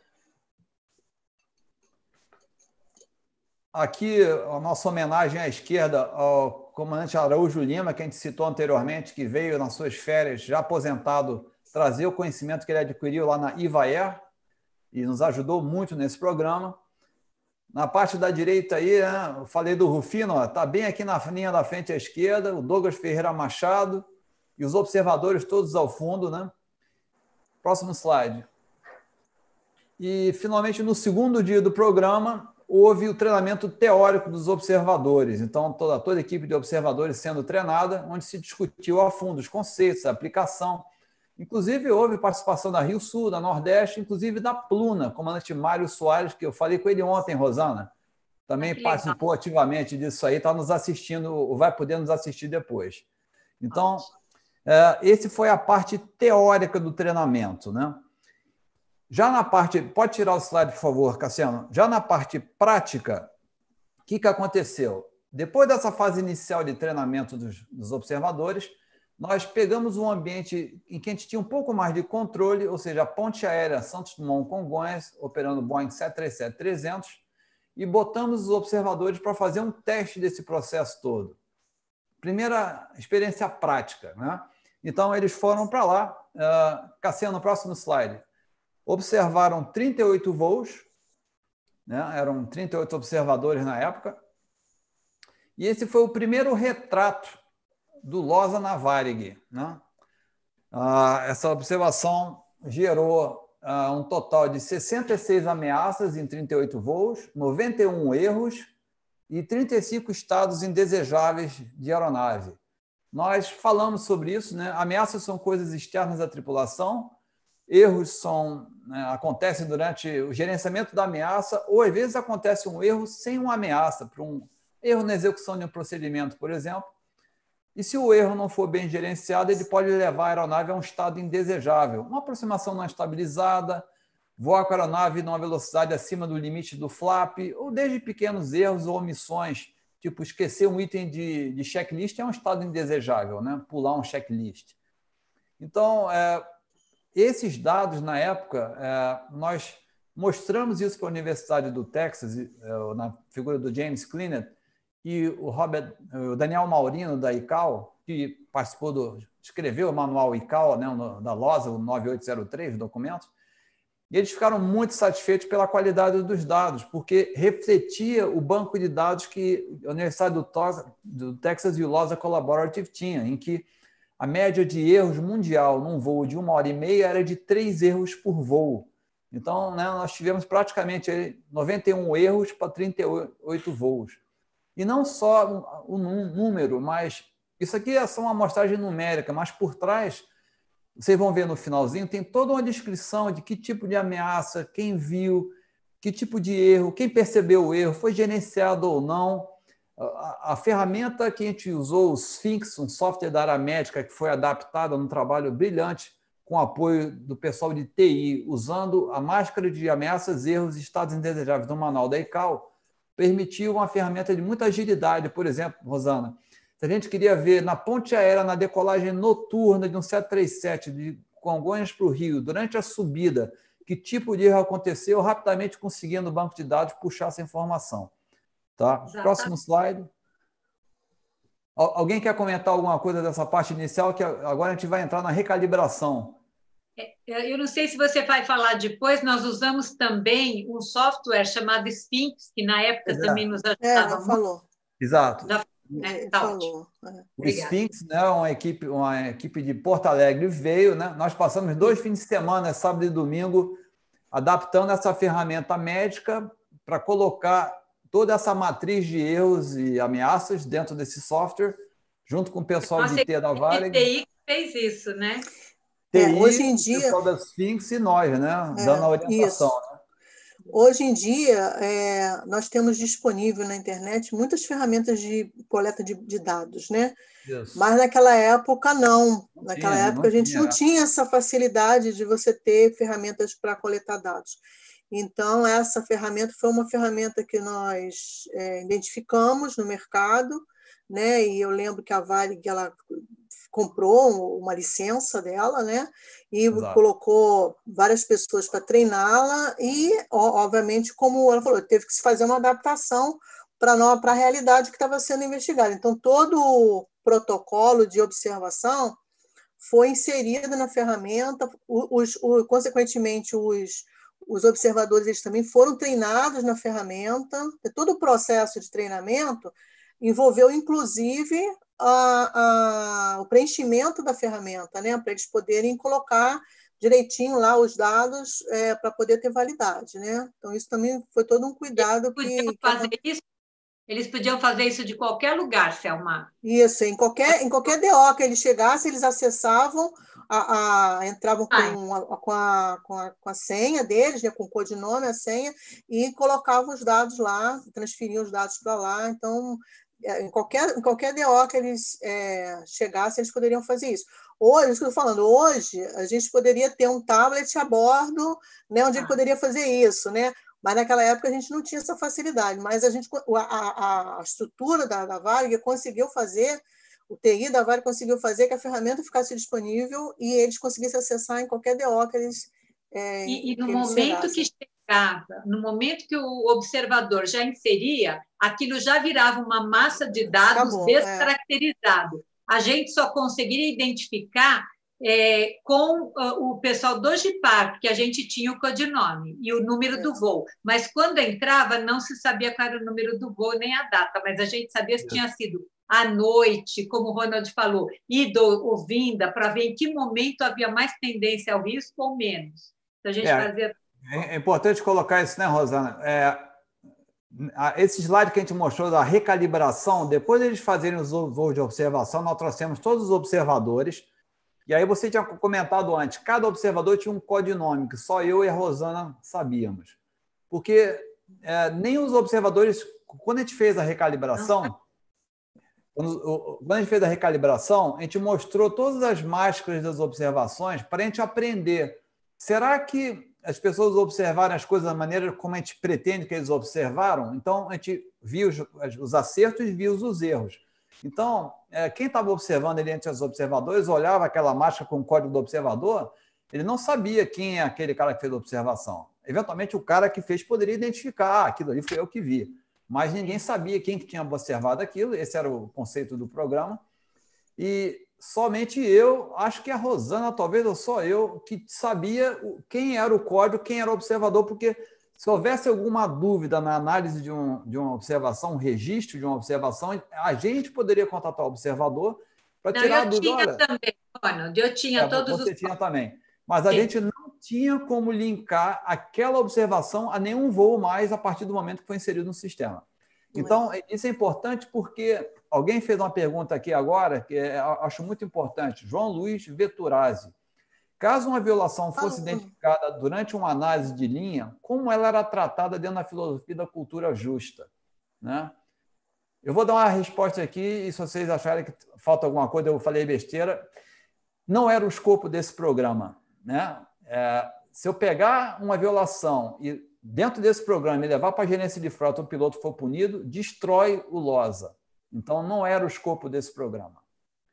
Aqui, a nossa homenagem à esquerda ao comandante Araújo Lima, que a gente citou anteriormente, que veio nas suas férias, já aposentado, trazer o conhecimento que ele adquiriu lá na Ivaer e nos ajudou muito nesse programa. Na parte da direita aí, né, eu falei do Rufino, está bem aqui na linha da frente à esquerda, o Douglas Ferreira Machado e os observadores todos ao fundo, né? Próximo slide. E, finalmente, no segundo dia do programa, houve o treinamento teórico dos observadores. Então, toda, toda a equipe de observadores sendo treinada, onde se discutiu a fundo os conceitos, a aplicação. Inclusive, houve participação da Rio Sul, da Nordeste, inclusive da Pluna, comandante Mário Soares, que eu falei com ele ontem, Rosana. Também ah, participou ativamente disso aí, está nos assistindo, vai poder nos assistir depois. Então, esse foi a parte teórica do treinamento, né? Já na parte... Pode tirar o slide, por favor, Cassiano. Já na parte prática, o que, que aconteceu? Depois dessa fase inicial de treinamento dos, dos observadores, nós pegamos um ambiente em que a gente tinha um pouco mais de controle, ou seja, a ponte aérea Santos Dumont Congonhas, operando Boeing sete três sete trezentos, e botamos os observadores para fazer um teste desse processo todo. Primeira experiência prática, né? Então, eles foram para lá. Uh, Cassiano, próximo slide. Observaram trinta e oito voos, né? Eram trinta e oito observadores na época, e esse foi o primeiro retrato do Losa na Varig, né? Uh, essa observação gerou uh, um total de sessenta e seis ameaças em trinta e oito voos, noventa e um erros e trinta e cinco estados indesejáveis de aeronave. Nós falamos sobre isso, né? Ameaças são coisas externas à tripulação, erros são, né, acontecem durante o gerenciamento da ameaça, ou às vezes acontece um erro sem uma ameaça, para um erro na execução de um procedimento, por exemplo. E se o erro não for bem gerenciado, ele pode levar a aeronave a um estado indesejável. Uma aproximação não estabilizada, voar com a aeronave numa velocidade acima do limite do flap, ou desde pequenos erros ou omissões, tipo esquecer um item de, de checklist é um estado indesejável, né? Pular um checklist. Então, é, esses dados, na época, é, nós mostramos isso para a Universidade do Texas, é, na figura do James Cleanet, e o, Robert, o Daniel Maurino, da I C A O, que participou do, escreveu o manual I C A O, né, da LOSA, o nove oito zero três, documentos, e eles ficaram muito satisfeitos pela qualidade dos dados, porque refletia o banco de dados que a Universidade do, do Texas e o LOSA Collaborative tinha, em que a média de erros mundial num voo de uma hora e meia era de três erros por voo. Então, né, nós tivemos praticamente noventa e um erros para trinta e oito voos. E não só o número, mas isso aqui é só uma amostragem numérica, mas por trás, vocês vão ver no finalzinho, tem toda uma descrição de que tipo de ameaça, quem viu, que tipo de erro, quem percebeu o erro, foi gerenciado ou não. A, a ferramenta que a gente usou, o Sphinx, um software da área médica que foi adaptado num trabalho brilhante com apoio do pessoal de T I, usando a máscara de ameaças, erros e estados indesejáveis do manual da I C A O, permitiu uma ferramenta de muita agilidade. Por exemplo, Rosana, se a gente queria ver na ponte aérea, na decolagem noturna de um sete três sete de Congonhas para o Rio, durante a subida, que tipo de erro aconteceu, rapidamente conseguindo no banco de dados puxar essa informação. Tá? Próximo slide. Alguém quer comentar alguma coisa dessa parte inicial, que agora a gente vai entrar na recalibração? Eu não sei se você vai falar depois, nós usamos também um software chamado Sphinx, que na época Exato. também nos ajudava. É, ela falou. Exato. Já, é, tá falou. É. O Sphinx, né, uma equipe, uma equipe de Porto Alegre veio, né? Nós passamos dois fins de semana, sábado e domingo, adaptando essa ferramenta médica para colocar toda essa matriz de erros e ameaças dentro desse software, junto com o pessoal Nossa, de T da Varig. T I fez isso, né? T I, é, hoje em dia, o pessoal da Sphinx e nós, né? É, dando a orientação. Né? Hoje em dia, é, nós temos disponível na internet muitas ferramentas de coleta de, de dados, né? Isso. Mas naquela época, não. não naquela tinha, época, não a gente tinha. não tinha essa facilidade de você ter ferramentas para coletar dados. Então, essa ferramenta foi uma ferramenta que nós é, identificamos no mercado, né? E eu lembro que a Varig, ela comprou uma licença dela, né? E Exato. colocou várias pessoas para treiná-la e, obviamente, como ela falou, teve que se fazer uma adaptação para a realidade que estava sendo investigada. Então, todo o protocolo de observação foi inserido na ferramenta, os, os, consequentemente, os, os observadores eles também foram treinados na ferramenta, todo o processo de treinamento envolveu, inclusive, A, a, o preenchimento da ferramenta, né, para eles poderem colocar direitinho lá os dados é, para poder ter validade, né? Então, isso também foi todo um cuidado eles que... Fazer que... isso, eles podiam fazer isso de qualquer lugar, Selma. Isso, em qualquer, em qualquer D O que eles chegassem, eles acessavam, a, a, entravam com a, com, a, com, a, com a senha deles, né, com o codinome, a senha, e colocavam os dados lá, transferiam os dados para lá. Então, Em qualquer, em qualquer D O que eles é, chegassem, eles poderiam fazer isso. Hoje, isso que eu estou falando, hoje a gente poderia ter um tablet a bordo, né, onde ah. ele poderia fazer isso, né? Mas naquela época a gente não tinha essa facilidade. Mas a, gente, a, a estrutura da, da Varig conseguiu fazer, o T I da Varig conseguiu fazer que a ferramenta ficasse disponível e eles conseguissem acessar em qualquer D O que eles é, E, e no que momento eles que no momento que o observador já inseria, aquilo já virava uma massa de dados Acabou, descaracterizado. É. a gente só conseguiria identificar é, com uh, o pessoal do GIPAR, porque a gente tinha o codinome e o número é. do voo. Mas quando entrava, não se sabia qual era o número do voo nem a data, mas a gente sabia se tinha sido à noite, como o Ronald falou, ida ou vinda, para ver em que momento havia mais tendência ao risco ou menos. Então, a gente é, fazia... é importante colocar isso, né, Rosana? É, esse slide que a gente mostrou da recalibração, depois de eles fazerem os voos de observação, nós trouxemos todos os observadores, e aí você tinha comentado antes, cada observador tinha um codinome, que só eu e a Rosana sabíamos. Porque é, nem os observadores, quando a gente fez a recalibração, quando, quando a gente fez a recalibração, a gente mostrou todas as máscaras das observações para a gente aprender. Será que as pessoas observaram as coisas da maneira como a gente pretende que eles observaram? Então, a gente viu os, os acertos e viu os erros. Então, quem estava observando ele entre os observadores, olhava aquela máscara com o código do observador, ele não sabia quem é aquele cara que fez a observação. Eventualmente, o cara que fez poderia identificar, ah, aquilo ali foi eu que vi. Mas ninguém sabia quem que tinha observado aquilo, esse era o conceito do programa. E somente eu, acho que a Rosana, talvez ou só eu, que sabia quem era o código, quem era o observador, porque se houvesse alguma dúvida na análise de, um, de uma observação, um registro de uma observação, a gente poderia contatar o observador para tirar a dúvida. Eu tinha Olha, também, Ronald, eu tinha é, todos você os... tinha também. Mas a Sim. gente não tinha como linkar aquela observação a nenhum voo mais a partir do momento que foi inserido no sistema. Então, isso é importante porque alguém fez uma pergunta aqui agora, que eu acho muito importante. João Luiz Veturazzi. Caso uma violação fosse identificada durante uma análise de linha, como ela era tratada dentro da filosofia da cultura justa? Né? Eu vou dar uma resposta aqui, e se vocês acharem que falta alguma coisa, eu falei besteira. Não era o escopo desse programa. Né? É, se eu pegar uma violação e, dentro desse programa, e levar para a gerência de frota, o piloto for punido, destrói o LOSA. Então, não era o escopo desse programa.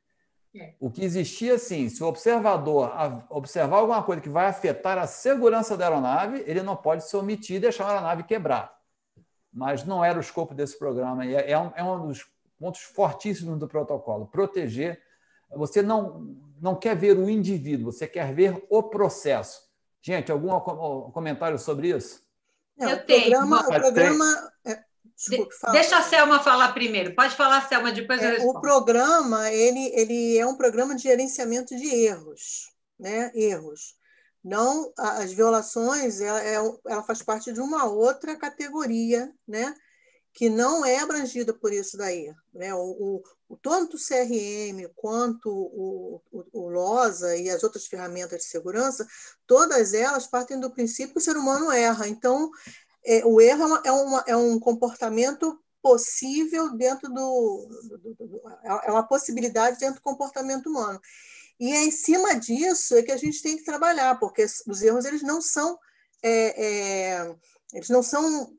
O que existia, sim, se o observador observar alguma coisa que vai afetar a segurança da aeronave, ele não pode se omitir e deixar a aeronave quebrar. Mas não era o escopo desse programa. E é um, é um dos pontos fortíssimos do protocolo. Proteger. Você não, não quer ver o indivíduo, você quer ver o processo. Gente, algum comentário sobre isso? Não, Eu o programa, tenho. O programa é, desculpe, fala. Deixa a Selma falar primeiro. Pode falar, Selma, depois eu é, respondo. O programa ele, ele é um programa de gerenciamento de erros. Né? Erros. Não, as violações, ela, ela faz parte de uma outra categoria, né? Que não é abrangida por isso daí. Né? O, o, tanto o C R M quanto o, o, o LOSA e as outras ferramentas de segurança, todas elas partem do princípio que o ser humano erra. Então, é, o erro é, uma, é, uma, é um comportamento possível dentro do, do, do, do... É uma possibilidade dentro do comportamento humano. E é em cima disso é que a gente tem que trabalhar, porque os erros eles não são... É, é, eles não são...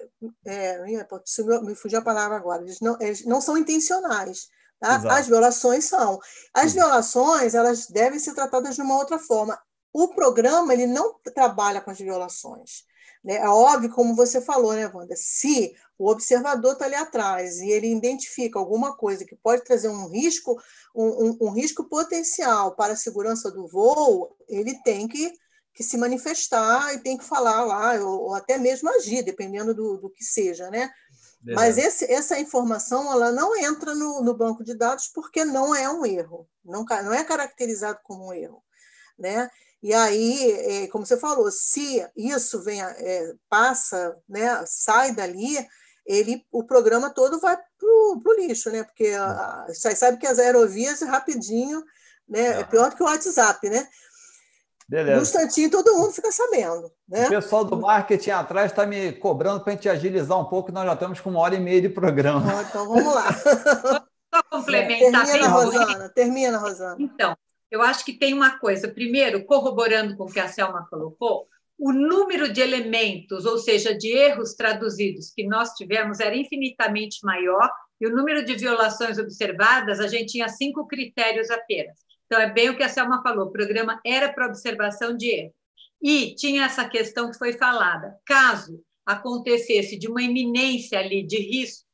É, é, me fugiu a palavra agora. Eles não, eles não são intencionais. Tá? As violações são. As Sim. violações elas devem ser tratadas de uma outra forma. O programa ele não trabalha com as violações. Né? É óbvio, como você falou, né, Wanda? Se o observador está ali atrás e ele identifica alguma coisa que pode trazer um risco, um, um, um risco potencial para a segurança do voo, ele tem que, que se manifestar e tem que falar lá, ou, ou até mesmo agir, dependendo do, do que seja, né? Mas esse, essa informação ela não entra no, no banco de dados porque não é um erro, não, não é caracterizado como um erro, né? E aí, como você falou, se isso vem, é, passa, né, sai dali, ele, o programa todo vai para o lixo, né? Porque a, você sabe que as aerovias rapidinho, né, é pior do que o WhatsApp, né? Beleza. No instantinho todo mundo fica sabendo. Né? O pessoal do marketing atrás está me cobrando para a gente agilizar um pouco, nós já estamos com uma hora e meia de programa. Então vamos lá. Só complementar. Termina, Rosana. Termina, Rosana. Então, eu acho que tem uma coisa. Primeiro, corroborando com o que a Selma colocou, o número de elementos, ou seja, de erros traduzidos que nós tivemos era infinitamente maior e o número de violações observadas, a gente tinha cinco critérios apenas. Então, é bem o que a Selma falou, o programa era para observação de erro. E tinha essa questão que foi falada. Caso acontecesse de uma iminência ali de risco,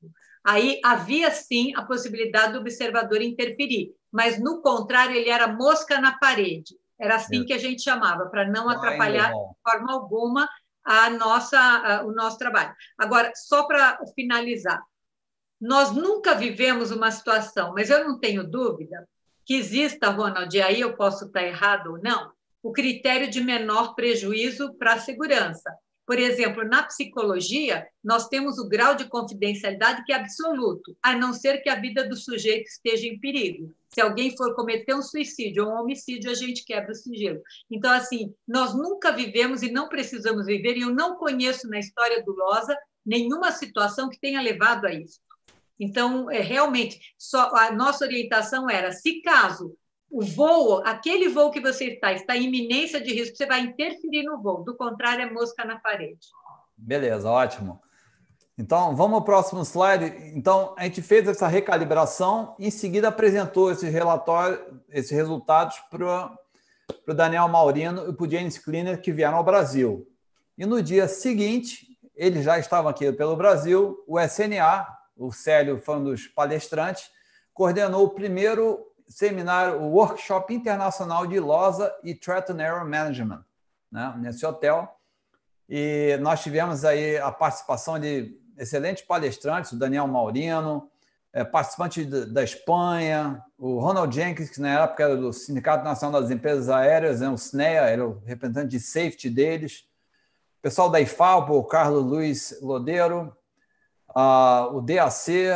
Aí havia, sim, a possibilidade do observador interferir, mas, no contrário, ele era mosca na parede. Era assim que a gente chamava, para não atrapalhar de forma alguma a nossa, a, o nosso trabalho. Agora, só para finalizar, nós nunca vivemos uma situação, mas eu não tenho dúvida que exista, Ronald, e aí eu posso estar errado ou não, o critério de menor prejuízo para a segurança. Por exemplo, na psicologia, nós temos o grau de confidencialidade que é absoluto, a não ser que a vida do sujeito esteja em perigo. Se alguém for cometer um suicídio ou um homicídio, a gente quebra o sigilo. Então, assim, nós nunca vivemos e não precisamos viver, e eu não conheço na história do LOSA nenhuma situação que tenha levado a isso. Então, é, realmente, só, a nossa orientação era, se caso o voo, aquele voo que você está, está em iminência de risco, você vai interferir no voo. Do contrário, é mosca na parede. Beleza, ótimo. Então, vamos ao próximo slide. Então, a gente fez essa recalibração e, em seguida, apresentou esses relatórios, esses resultados para o Daniel Maurino e para o James Cleaner, que vieram ao Brasil. E no dia seguinte, eles já estavam aqui pelo Brasil, o S N A, o Célio foi um dos palestrantes, coordenou o primeiro seminário, o Workshop Internacional de LOSA e Threat and Error Management, né, nesse hotel. E nós tivemos aí a participação de excelentes palestrantes, o Daniel Maurino, é, participante da Espanha, o Ronald Jenkins, que na época era do Sindicato Nacional das Empresas Aéreas, né, o S N E A, era o representante de safety deles, o pessoal da I F A L P, o Carlos Luiz Lodeiro, uh, o D A C,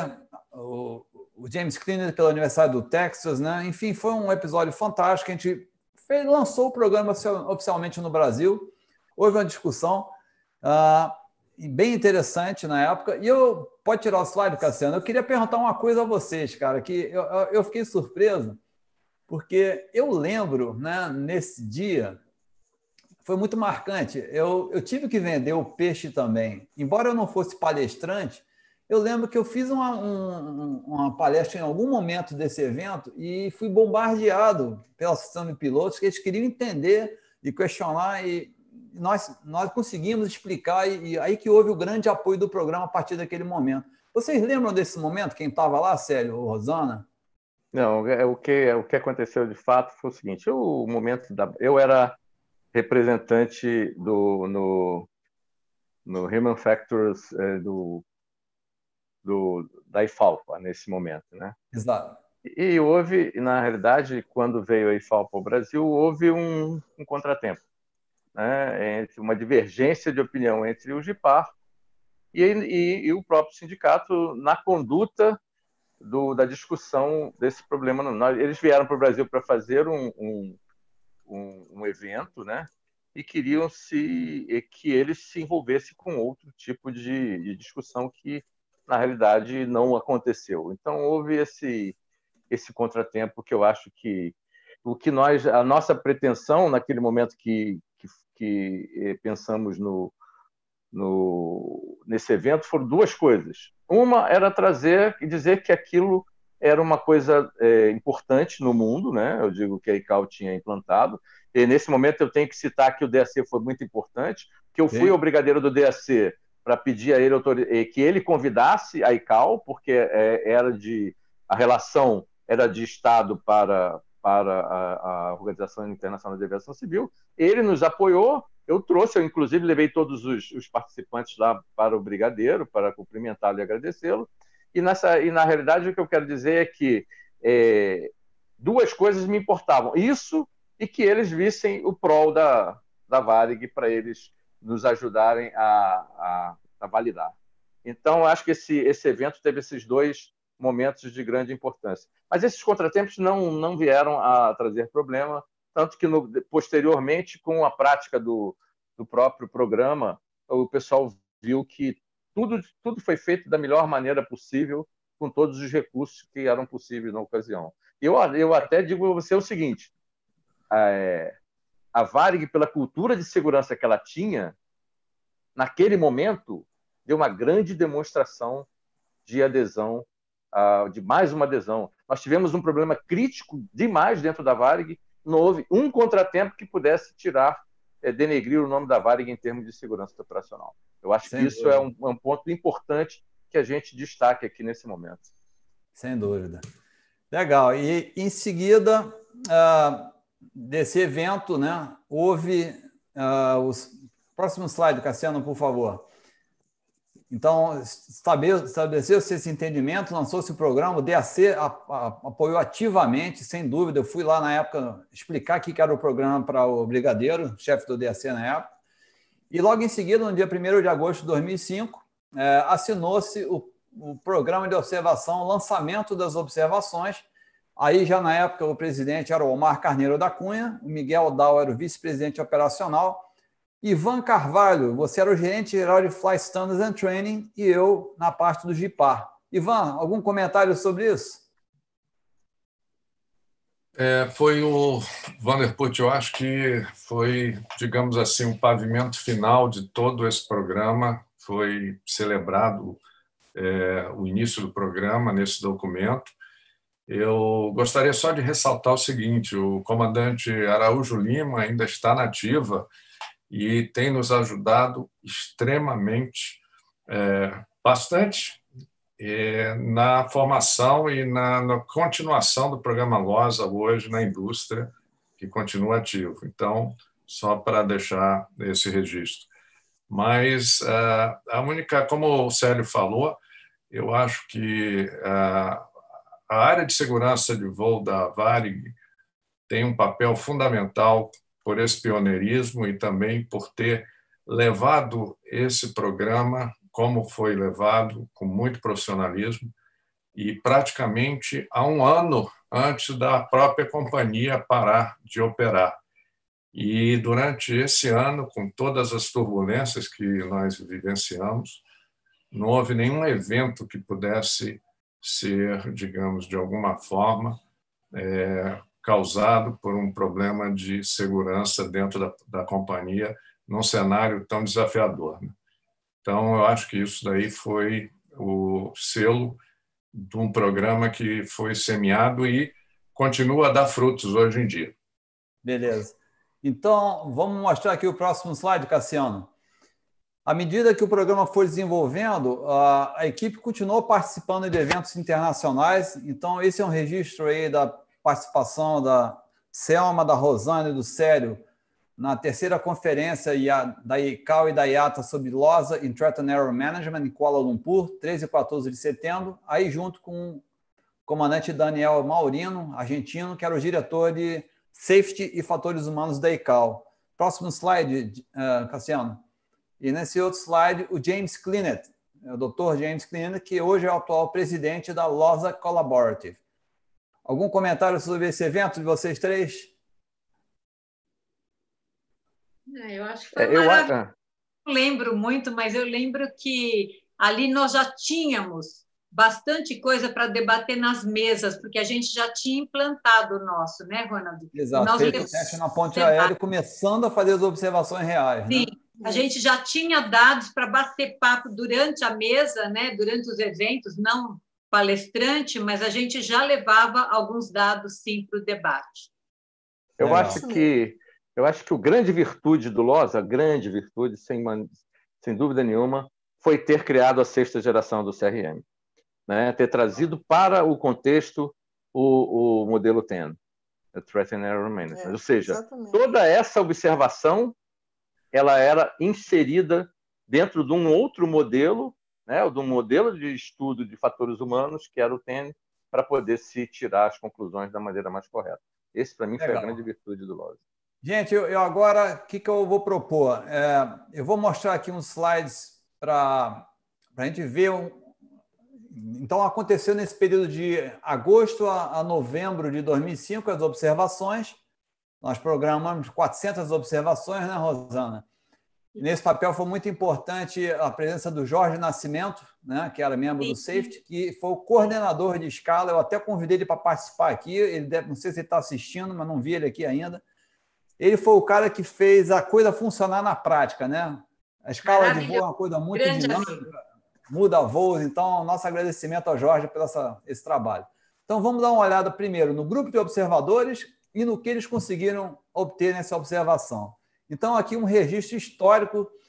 o o James Cleaner pela Universidade do Texas, né? Enfim, foi um episódio fantástico. A gente fez, lançou o programa oficialmente no Brasil. Houve uma discussão uh, bem interessante na época. E eu, pode tirar o slide, Cassiano? Eu queria perguntar uma coisa a vocês, cara, que eu, eu fiquei surpreso, porque eu lembro, né, nesse dia, foi muito marcante. Eu, eu tive que vender o peixe também. Embora eu não fosse palestrante, eu lembro que eu fiz uma, um, uma palestra em algum momento desse evento e fui bombardeado pela Associação de Pilotos, que eles queriam entender e questionar, e nós, nós conseguimos explicar, e, e aí que houve o grande apoio do programa a partir daquele momento. Vocês lembram desse momento? Quem estava lá, Célio ou Rosana? Não, o que, o que aconteceu de fato foi o seguinte, o momento da, eu era representante do, no, no Human Factors eh, do Do, da I F A L P A nesse momento, né? Exato. E houve, na realidade, quando veio a I F A L P A ao Brasil, houve um, um contratempo, né? Entre uma divergência de opinião entre o GIPAR e, e, e o próprio sindicato na conduta do, da discussão desse problema. Eles vieram para o Brasil para fazer um, um, um, um evento, né? E queriam se, que eles se envolvessem com outro tipo de, de discussão que na realidade não aconteceu. Então houve esse esse contratempo que eu acho que o que nós a nossa pretensão naquele momento que que, que pensamos no, no nesse evento foram duas coisas. Uma era trazer e dizer que aquilo era uma coisa é, importante no mundo, né? Eu digo que a I C A O tinha implantado. E nesse momento eu tenho que citar que o D A C foi muito importante, que eu fui Sim. ao brigadeiro do D A C para pedir a ele que ele convidasse a I C A O, porque era de a relação era de Estado para para a, a Organização Internacional de Aviação Civil. Ele nos apoiou. Eu trouxe, eu inclusive levei todos os, os participantes lá para o brigadeiro para cumprimentá-lo e agradecê-lo. E nessa e na realidade o que eu quero dizer é que é, duas coisas me importavam: isso e que eles vissem o prol da da Varig para eles nos ajudarem a, a, a validar. Então, acho que esse, esse evento teve esses dois momentos de grande importância. Mas esses contratempos não, não vieram a trazer problema, tanto que, no, posteriormente, com a prática do, do próprio programa, o pessoal viu que tudo, tudo foi feito da melhor maneira possível, com todos os recursos que eram possíveis na ocasião. Eu, eu até digo a você o seguinte, é, a Varig, pela cultura de segurança que ela tinha, naquele momento, deu uma grande demonstração de adesão, de mais uma adesão. Nós tivemos um problema crítico demais dentro da Varig, não houve um contratempo que pudesse tirar, denegrir o nome da Varig em termos de segurança operacional. Eu acho Sem que isso é um, um ponto importante que a gente destaque aqui nesse momento. Sem dúvida. Legal. E, em seguida, uh, desse evento, né, houve uh, os... Próximo slide, Cassiano, por favor. Então, estabeleceu-se esse entendimento, lançou-se o programa, o D A C a, a, apoiou ativamente, sem dúvida. Eu fui lá na época explicar o que era o programa para o Brigadeiro, chefe do D A C na época. E logo em seguida, no dia primeiro de agosto de dois mil e cinco, é, assinou-se o, o programa de observação, o lançamento das observações. Aí, já na época, o presidente era o Omar Carneiro da Cunha, o Miguel Dal era o vice-presidente operacional, Ivan Carvalho, você era o gerente geral de Flight Standards and Training e eu na parte do G I P A R. Ivan, algum comentário sobre isso? É, foi o Vanderput, eu acho que foi, digamos assim, um pavimento final de todo esse programa. Foi celebrado é, o início do programa nesse documento. Eu gostaria só de ressaltar o seguinte: o comandante Araújo Lima ainda está na ativa e tem nos ajudado extremamente, é, bastante, é, na formação e na, na continuação do programa LOSA hoje na indústria, que continua ativo. Então, só para deixar esse registro. Mas a única, como o Célio falou, eu acho que a, a área de segurança de voo da Varig tem um papel fundamental por esse pioneirismo e também por ter levado esse programa, como foi levado, com muito profissionalismo, e praticamente há um ano antes da própria companhia parar de operar. E durante esse ano, com todas as turbulências que nós vivenciamos, não houve nenhum evento que pudesse ser, digamos, de alguma forma, é, causado por um problema de segurança dentro da, da companhia, num cenário tão desafiador, né? Então, eu acho que isso daí foi o selo de um programa que foi semeado e continua a dar frutos hoje em dia. Beleza. Então, vamos mostrar aqui o próximo slide, Cassiano. À medida que o programa foi desenvolvendo, a, a equipe continuou participando de eventos internacionais. Então, esse é um registro aí da participação da Selma, da Rosane e do Célio na terceira conferência da I C A O e da I A T A sobre LOSA em Threat and Error Management em Kuala Lumpur, treze e quatorze de setembro, aí junto com o comandante Daniel Maurino, argentino, que era o diretor de Safety e Fatores Humanos da I C A O. Próximo slide, uh, Cassiano. E nesse outro slide, o James Cleanet, o doutor James Cleanet, que hoje é o atual presidente da LOSA Collaborative. Algum comentário sobre esse evento de vocês três? Eu acho que foi é, eu maravilhoso. Não lembro muito, mas eu lembro que ali nós já tínhamos bastante coisa para debater nas mesas, porque a gente já tinha implantado o nosso, né, Ronald? Exato, nós fez o teste na ponte aérea, começando a fazer as observações reais. Sim, né? A gente já tinha dados para bater papo durante a mesa, né, durante os eventos, não palestrante, mas a gente já levava alguns dados, sim, para o debate. Eu Legal. acho que eu acho que a grande virtude do LOSA, a grande virtude, sem, sem dúvida nenhuma, foi ter criado a sexta geração do C R M, né? Ter trazido para o contexto o, o modelo T E N, o Threat and Error Management. É, Ou seja, exatamente. Toda essa observação ela era inserida dentro de um outro modelo, né, de um modelo de estudo de fatores humanos, que era o T E N, para poder se tirar as conclusões da maneira mais correta. Esse, para mim, Legal. foi a grande virtude do LOSA. Gente, eu, eu agora, o que, que eu vou propor? É, eu vou mostrar aqui uns slides para a gente ver. Um... Então, aconteceu nesse período de agosto a, a novembro de dois mil e cinco as observações. Nós programamos quatrocentas observações, né, Rosana? Nesse papel foi muito importante a presença do Jorge Nascimento, né, que era membro do Safety, que foi o coordenador de escala. Eu até convidei ele para participar aqui. Ele deve, não sei se ele está assistindo, mas não vi ele aqui ainda. Ele foi o cara que fez a coisa funcionar na prática, né? A escala de voo é uma coisa muito Grande dinâmica, amigo. muda voos. Então, nosso agradecimento ao Jorge por essa, esse trabalho. Então, vamos dar uma olhada primeiro no grupo de observadores e no que eles conseguiram obter nessa observação. Então, aqui um registro histórico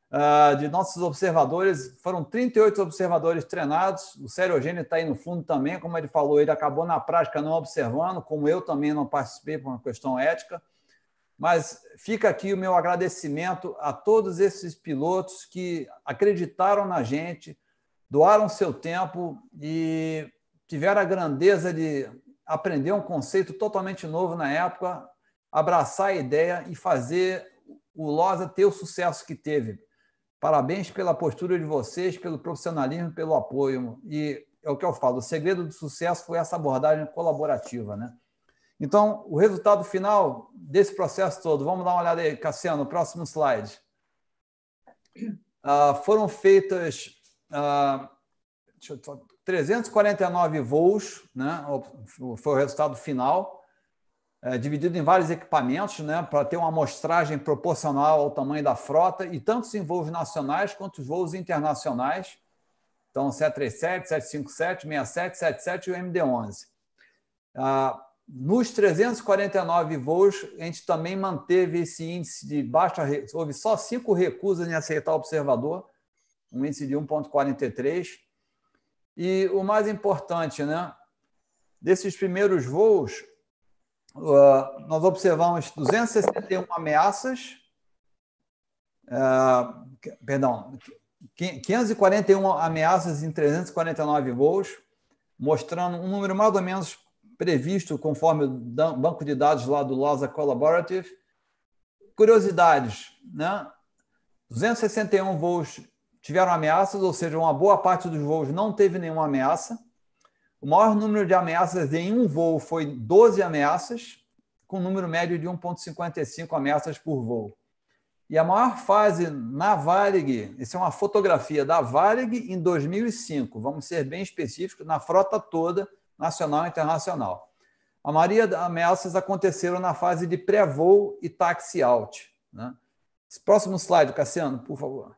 uh, de nossos observadores. Foram trinta e oito observadores treinados. O Sérgio Eugênio está aí no fundo também. Como ele falou, ele acabou na prática não observando, como eu também não participei por uma questão ética. Mas fica aqui o meu agradecimento a todos esses pilotos que acreditaram na gente, doaram seu tempo e tiveram a grandeza de aprender um conceito totalmente novo na época, abraçar a ideia e fazer o Losa ter o sucesso que teve. Parabéns pela postura de vocês, pelo profissionalismo, pelo apoio. E é o que eu falo, o segredo do sucesso foi essa abordagem colaborativa, né? Então, o resultado final desse processo todo, vamos dar uma olhada aí, Cassiano, no próximo slide. Uh, foram feitas uh, trezentos e quarenta e nove voos, né? Foi o resultado final, é, dividido em vários equipamentos, né? Para ter uma amostragem proporcional ao tamanho da frota, e tanto em voos nacionais quanto os voos internacionais. Então, sete três sete, sete cinco sete, sessenta e sete, setenta e sete e o M D onze. Uh, Nos trezentos e quarenta e nove voos, a gente também manteve esse índice de baixa... Houve só cinco recusas em aceitar o observador, um índice de um vírgula quarenta e três. E o mais importante, né? Desses primeiros voos, uh, nós observamos duzentas e sessenta e uma ameaças, uh, perdão, quinhentas e quarenta e uma ameaças em trezentos e quarenta e nove voos, mostrando um número mais ou menos previsto conforme o banco de dados lá do Losa Collaborative. Curiosidades, né? duzentos e sessenta e um voos tiveram ameaças, ou seja, uma boa parte dos voos não teve nenhuma ameaça. O maior número de ameaças em um voo foi doze ameaças, com um número médio de um vírgula cinquenta e cinco ameaças por voo. E a maior fase na Varig, essa é uma fotografia da Varig em dois mil e cinco, vamos ser bem específicos, na frota toda, nacional e internacional. A maioria das ameaças aconteceram na fase de pré-voo e taxi-out, né? Próximo slide, Cassiano, por favor.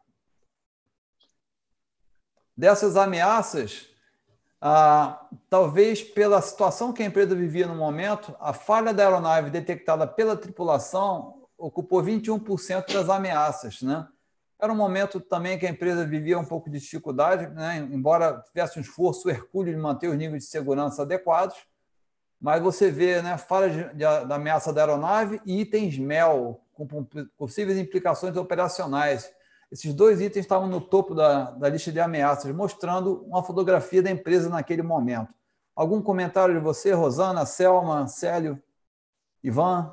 Dessas ameaças, ah, talvez pela situação que a empresa vivia no momento, a falha da aeronave detectada pela tripulação ocupou vinte e um por cento das ameaças, né? Era um momento também que a empresa vivia um pouco de dificuldade, né? Embora tivesse um esforço hercúleo de manter os níveis de segurança adequados, mas você vê, né, falha de, de, da ameaça da aeronave e itens M E L, com possíveis implicações operacionais. Esses dois itens estavam no topo da, da lista de ameaças, mostrando uma fotografia da empresa naquele momento. Algum comentário de você, Rosana, Selma, Célio, Ivan?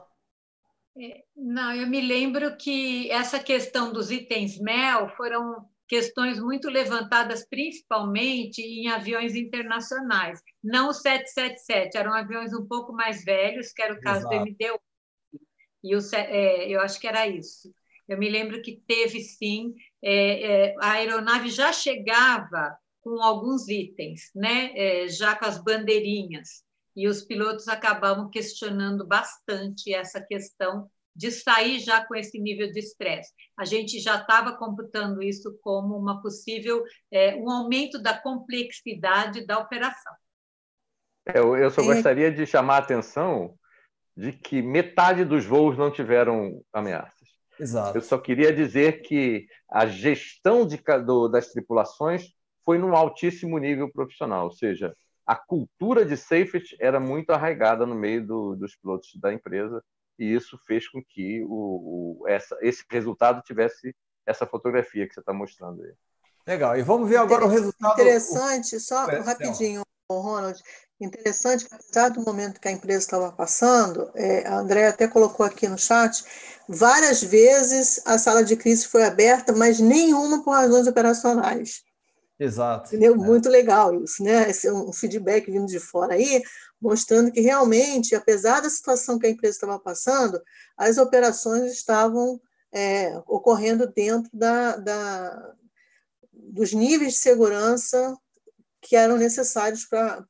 Não, eu me lembro que essa questão dos itens M E L foram questões muito levantadas principalmente em aviões internacionais, não o sete sete sete, eram aviões um pouco mais velhos, que era o caso Exato. do M D onze, e o, é, eu acho que era isso. Eu me lembro que teve, sim, é, é, a aeronave já chegava com alguns itens, né? É, já com as bandeirinhas, e os pilotos acabavam questionando bastante essa questão de sair já com esse nível de estresse. A gente já estava computando isso como uma possível, é, um aumento da complexidade da operação. Eu, eu só gostaria de chamar a atenção de que metade dos voos não tiveram ameaças. Exato. Eu só queria dizer que a gestão de, do, das tripulações foi num altíssimo nível profissional, ou seja, a cultura de safety era muito arraigada no meio do, dos pilotos da empresa, e isso fez com que o, o, essa, esse resultado tivesse essa fotografia que você está mostrando aí. Legal, e vamos ver agora o resultado... Interessante, só é, rapidinho, Ronald, interessante que, apesar do momento que a empresa estava passando, é, a Andrea até colocou aqui no chat, várias vezes a sala de crise foi aberta, mas nenhuma por razões operacionais. Exato. Entendeu? É. Muito legal isso, né? Esse é um feedback vindo de fora aí, mostrando que realmente, apesar da situação que a empresa estava passando, as operações estavam é, ocorrendo dentro da, da, dos níveis de segurança que eram necessários para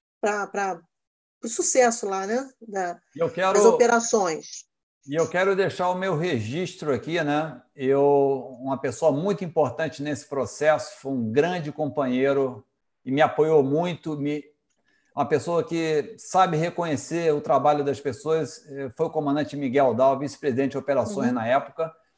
o sucesso lá, né? Da, eu quero, das operações. E eu quero deixar o meu registro aqui, né? Eu, uma pessoa muito importante nesse processo, foi um grande companheiro e me apoiou muito, me, uma pessoa que sabe reconhecer o trabalho das pessoas, foi o comandante Miguel Dal, vice-presidente de operações uhum. na época,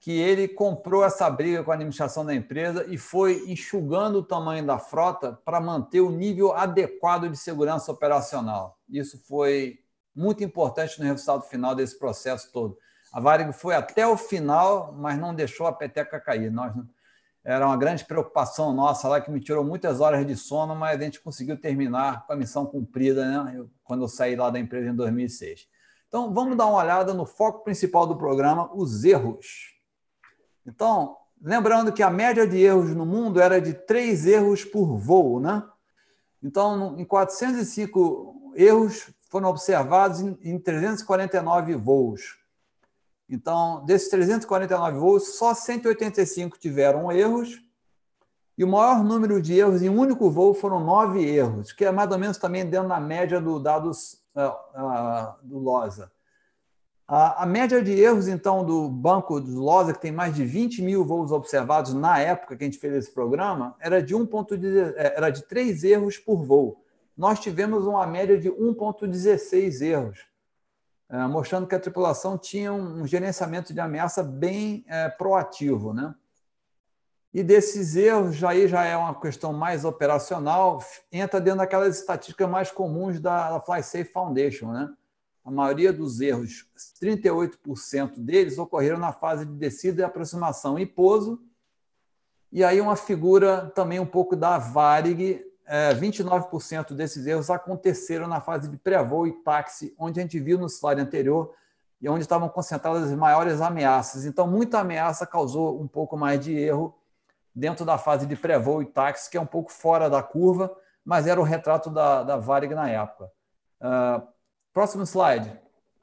que ele comprou essa briga com a administração da empresa e foi enxugando o tamanho da frota para manter o nível adequado de segurança operacional. Isso foi muito importante no resultado final desse processo todo. A Varig foi até o final, mas não deixou a peteca cair. Nós, era uma grande preocupação nossa lá, que me tirou muitas horas de sono, mas a gente conseguiu terminar com a missão cumprida, né? Eu, quando eu saí lá da empresa em dois mil e seis. Então, vamos dar uma olhada no foco principal do programa, os erros. Então, lembrando que a média de erros no mundo era de três erros por voo, né? Então, em quatrocentos e cinco erros foram observados em trezentos e quarenta e nove voos. Então, desses trezentos e quarenta e nove voos, só cento e oitenta e cinco tiveram erros, e o maior número de erros em um único voo foram nove erros, que é mais ou menos também dentro da média dos dados uh, uh, do LOSA. A, a média de erros, então, do banco do LOSA, que tem mais de vinte mil voos observados na época que a gente fez esse programa, era de, um ponto dezesseis, era de três erros por voo. Nós tivemos uma média de um ponto dezesseis erros, é, mostrando que a tripulação tinha um gerenciamento de ameaça bem é, proativo, né? E desses erros, aí já é uma questão mais operacional, entra dentro daquelas estatísticas mais comuns da, da FlySafe Foundation, né? A maioria dos erros, trinta e oito por cento deles, ocorreram na fase de descida e aproximação e pouso. E aí uma figura também um pouco da Varig, é, vinte e nove por cento desses erros aconteceram na fase de pré-voo e táxi, onde a gente viu no slide anterior, e onde estavam concentradas as maiores ameaças. Então, muita ameaça causou um pouco mais de erro dentro da fase de pré-voo e táxi, que é um pouco fora da curva, mas era o retrato da, da Varig na época. Uh, Próximo slide.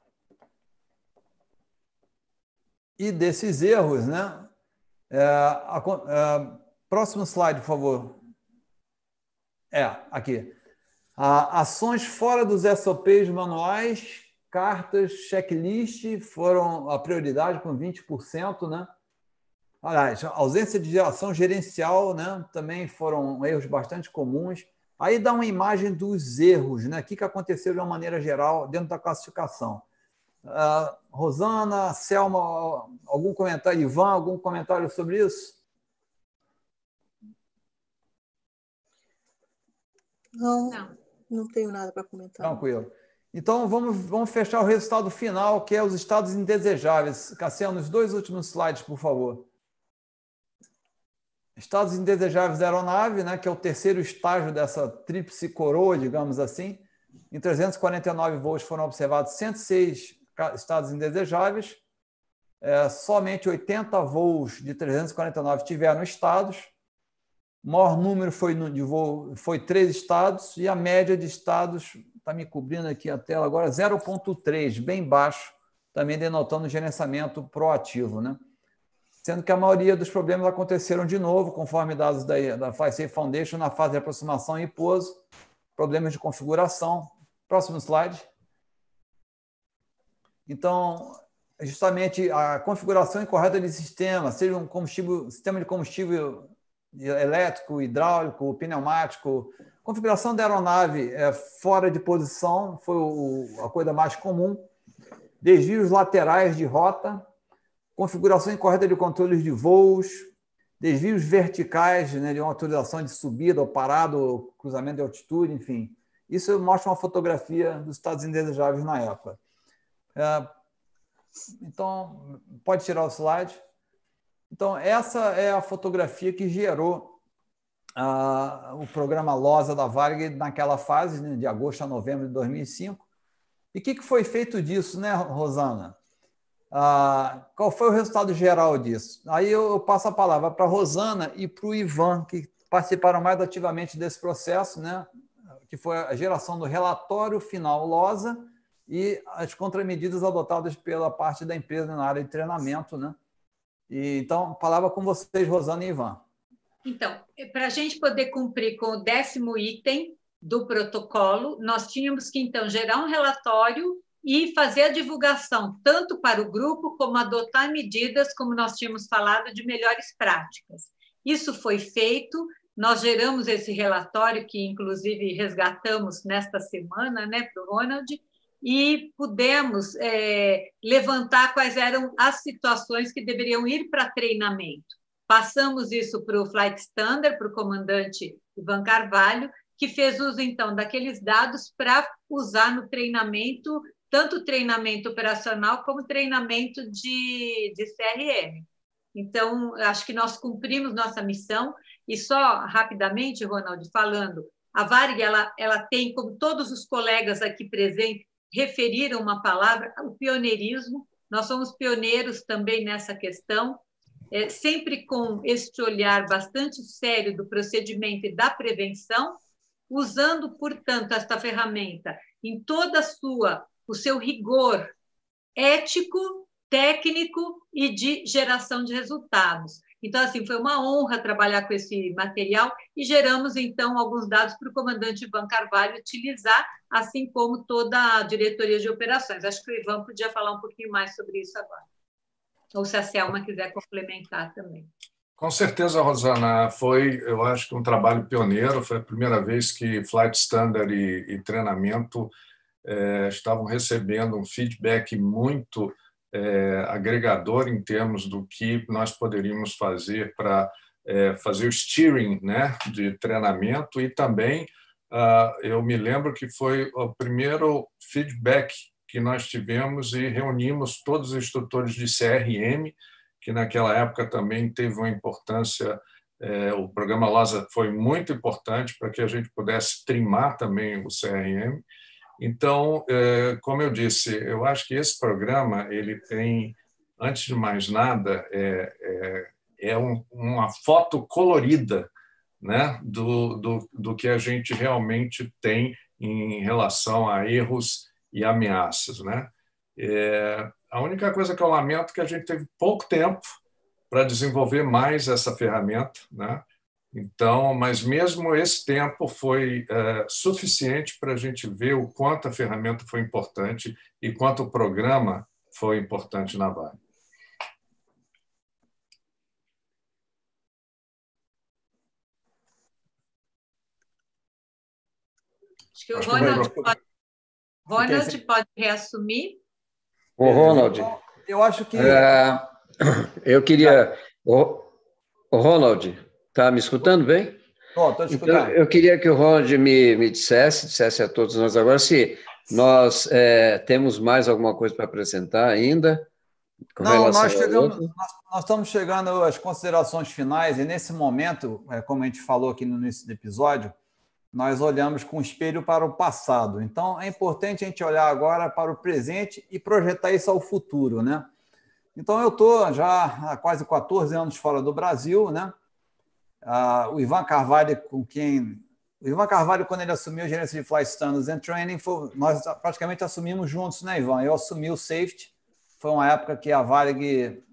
E desses erros, né? É, a, é, próximo slide, por favor. É, aqui. A, ações fora dos S O Ps manuais, cartas, checklist foram a prioridade com vinte por cento, né? Aliás, ausência de ação gerencial, né? Também foram erros bastante comuns. Aí dá uma imagem dos erros, né? O que aconteceu de uma maneira geral dentro da classificação. Uh, Rosana, Selma, algum comentário? Ivan, algum comentário sobre isso? Não, não, não tenho nada para comentar. Tranquilo. Então, vamos, vamos fechar o resultado final, que é os estados indesejáveis. Cassiano, os dois últimos slides, por favor. Estados indesejáveis da aeronave, né, que é o terceiro estágio dessa tríplice coroa, digamos assim. Em trezentos e quarenta e nove voos foram observados cento e seis estados indesejáveis. É, somente oitenta voos de trezentos e quarenta e nove tiveram estados. O maior número foi, no, de voo, foi três estados, e a média de estados, está me cobrindo aqui a tela agora, zero ponto três, bem baixo, também denotando gerenciamento proativo, né? Sendo que a maioria dos problemas aconteceram de novo, conforme dados da, da FlySafe Foundation, na fase de aproximação e pouso, problemas de configuração. Próximo slide. Então, justamente a configuração incorreta de sistema, seja um combustível, sistema de combustível elétrico, hidráulico, pneumático, configuração da aeronave é, fora de posição foi o, a coisa mais comum, desvios laterais de rota, configuração incorreta de controles de voos, desvios verticais, né, de uma autorização de subida ou parada, ou cruzamento de altitude, enfim. Isso mostra uma fotografia dos estados indesejáveis na época. É, então, pode tirar o slide. Então, essa é a fotografia que gerou uh, o programa LOSA da Varig naquela fase, né, de agosto a novembro de dois mil e cinco. E o que, que foi feito disso, né, Rosana? Uh, qual foi o resultado geral disso? Aí eu, eu passo a palavra para a Rosana e para o Ivan, que participaram mais ativamente desse processo, né, que foi a geração do relatório final LOSA e as contramedidas adotadas pela parte da empresa na área de treinamento, né? E, então, palavra com vocês, Rosana e Ivan. Então, para a gente poder cumprir com o décimo item do protocolo, nós tínhamos que, então, gerar um relatório e fazer a divulgação, tanto para o grupo, como adotar medidas, como nós tínhamos falado, de melhores práticas. Isso foi feito, nós geramos esse relatório, que inclusive resgatamos nesta semana, né, para o Ronald, e pudemos é, levantar quais eram as situações que deveriam ir para treinamento. Passamos isso para o Flight Standard, para o comandante Ivan Carvalho, que fez uso, então, daqueles dados para usar no treinamento, tanto treinamento operacional como treinamento de, de C R M. Então, acho que nós cumprimos nossa missão. E só rapidamente, Ronald, falando, a Varig ela, ela tem, como todos os colegas aqui presentes referiram uma palavra, o pioneirismo. Nós somos pioneiros também nessa questão, é, sempre com este olhar bastante sério do procedimento e da prevenção, usando, portanto, esta ferramenta em toda a sua, o seu rigor ético, técnico e de geração de resultados. Então, assim, foi uma honra trabalhar com esse material e geramos, então, alguns dados para o comandante Ivan Carvalho utilizar, assim como toda a diretoria de operações. Acho que o Ivan podia falar um pouquinho mais sobre isso agora. Ou se a Selma quiser complementar também. Com certeza, Rosana, foi, eu acho que um trabalho pioneiro, foi a primeira vez que Flight Standard e, e treinamento é, estavam recebendo um feedback muito é, agregador em termos do que nós poderíamos fazer para é, fazer o steering, né, de treinamento, e também uh, eu me lembro que foi o primeiro feedback que nós tivemos e reunimos todos os instrutores de C R M, que naquela época também teve uma importância, é, o programa LOSA foi muito importante para que a gente pudesse trimar também o C R M. Então, é, como eu disse, eu acho que esse programa, ele tem, antes de mais nada, é, é, é um, uma foto colorida, né, do, do, do que a gente realmente tem em relação a erros e ameaças, né? É, a única coisa que eu lamento é que a gente teve pouco tempo para desenvolver mais essa ferramenta, né? Então, mas mesmo esse tempo foi é, suficiente para a gente ver o quanto a ferramenta foi importante e quanto o programa foi importante na Varig. Acho que o Ronald, pode, Ronald pode reassumir. O Ronald, eu acho que... É, eu queria... O, o Ronald, está me escutando bem? Estou, estou escutando. Então, eu queria que o Ronald me, me dissesse, dissesse a todos nós agora, se nós é, temos mais alguma coisa para apresentar ainda. Com Não, nós, chegamos, nós, nós estamos chegando às considerações finais, e nesse momento, como a gente falou aqui no início do episódio, nós olhamos com o espelho para o passado. Então, é importante a gente olhar agora para o presente e projetar isso ao futuro, né? Então, eu estou já há quase quatorze anos fora do Brasil, né? Ah, o Ivan Carvalho, com quem... O Ivan Carvalho, quando ele assumiu a gerência de Flight Standards and Training, foi... nós praticamente assumimos juntos, né, Ivan? Eu assumi o Safety. Foi uma época que a Varig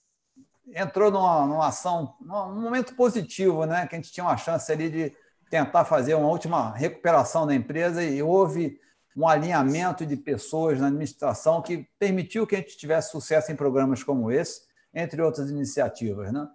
entrou numa, numa ação, num momento positivo, né? Que a gente tinha uma chance ali de tentar fazer uma última recuperação da empresa, e houve um alinhamento de pessoas na administração que permitiu que a gente tivesse sucesso em programas como esse, entre outras iniciativas, né?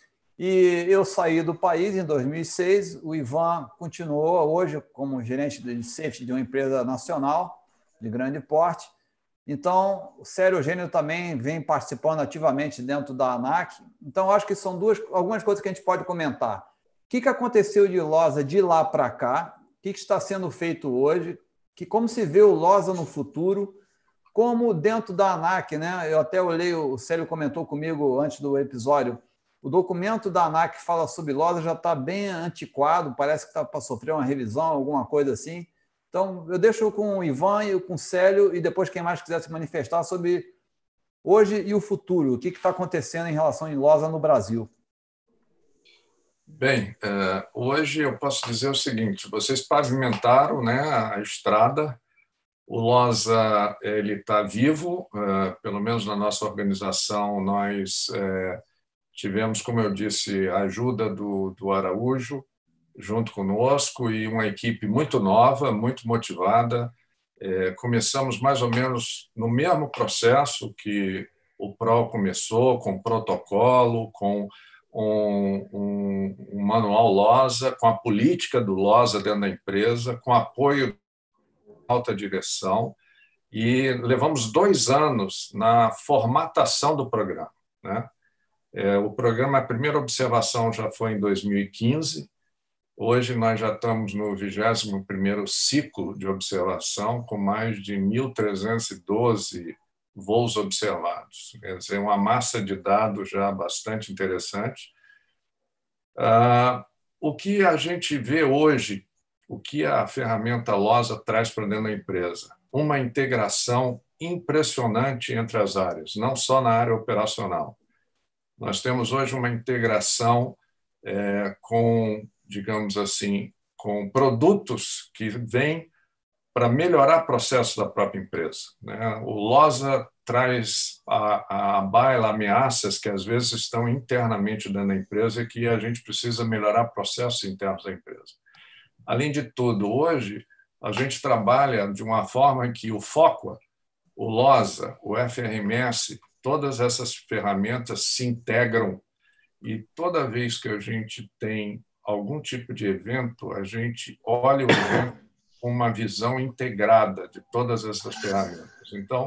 E eu saí do país em dois mil e seis, o Ivan continuou hoje como gerente de safety de uma empresa nacional de grande porte. Então, o Célio Eugênio também vem participando ativamente dentro da ANAC. Então, acho que são duas, algumas coisas que a gente pode comentar. O que, que aconteceu de LOSA de lá para cá? O que, que está sendo feito hoje? Que, como se vê o LOSA no futuro? Como dentro da ANAC, né? Eu até olhei, o Célio comentou comigo antes do episódio, o documento da ANAC que fala sobre LOSA já está bem antiquado, parece que está para sofrer uma revisão, alguma coisa assim. Então, eu deixo com o Ivan e com o Célio, e depois quem mais quiser se manifestar sobre hoje e o futuro, o que está acontecendo em relação à LOSA no Brasil. Bem, hoje eu posso dizer o seguinte, vocês pavimentaram, né, a estrada, o LOSA está vivo, pelo menos na nossa organização nós tivemos, como eu disse, a ajuda do, do Araújo, junto conosco, e uma equipe muito nova, muito motivada. É, começamos mais ou menos no mesmo processo que o P R O começou, com protocolo, com um, um, um manual LOSA, com a política do LOSA dentro da empresa, com apoio da alta direção. e levamos dois anos na formatação do programa, né? É, o programa, a primeira observação já foi em dois mil e quinze. Hoje nós já estamos no vigésimo primeiro ciclo de observação, com mais de mil trezentos e doze voos observados. Quer dizer, uma massa de dados já bastante interessante. Ah, o que a gente vê hoje, o que a ferramenta LOSA traz para dentro da empresa? Uma integração impressionante entre as áreas, não só na área operacional. Nós temos hoje uma integração é, com, digamos assim, com produtos que vêm para melhorar o processo da própria empresa, né? O LOSA traz à baila ameaças que às vezes estão internamente dentro da empresa e que a gente precisa melhorar processos internos da empresa. Além de tudo, hoje a gente trabalha de uma forma que o FOCWA, o LOSA, o F R M S, todas essas ferramentas se integram e toda vez que a gente tem algum tipo de evento, a gente olha o evento com uma visão integrada de todas essas ferramentas. Então,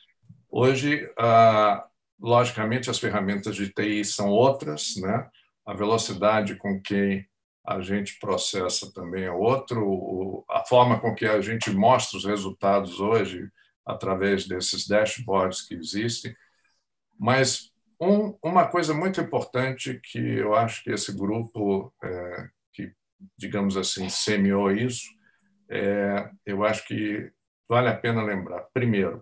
hoje, logicamente, as ferramentas de T I são outras, né? A velocidade com que a gente processa também é outro, a forma com que a gente mostra os resultados hoje através desses dashboards que existem. Mas um, uma coisa muito importante que eu acho que esse grupo, é, que, digamos assim, semeou isso, é, eu acho que vale a pena lembrar. Primeiro,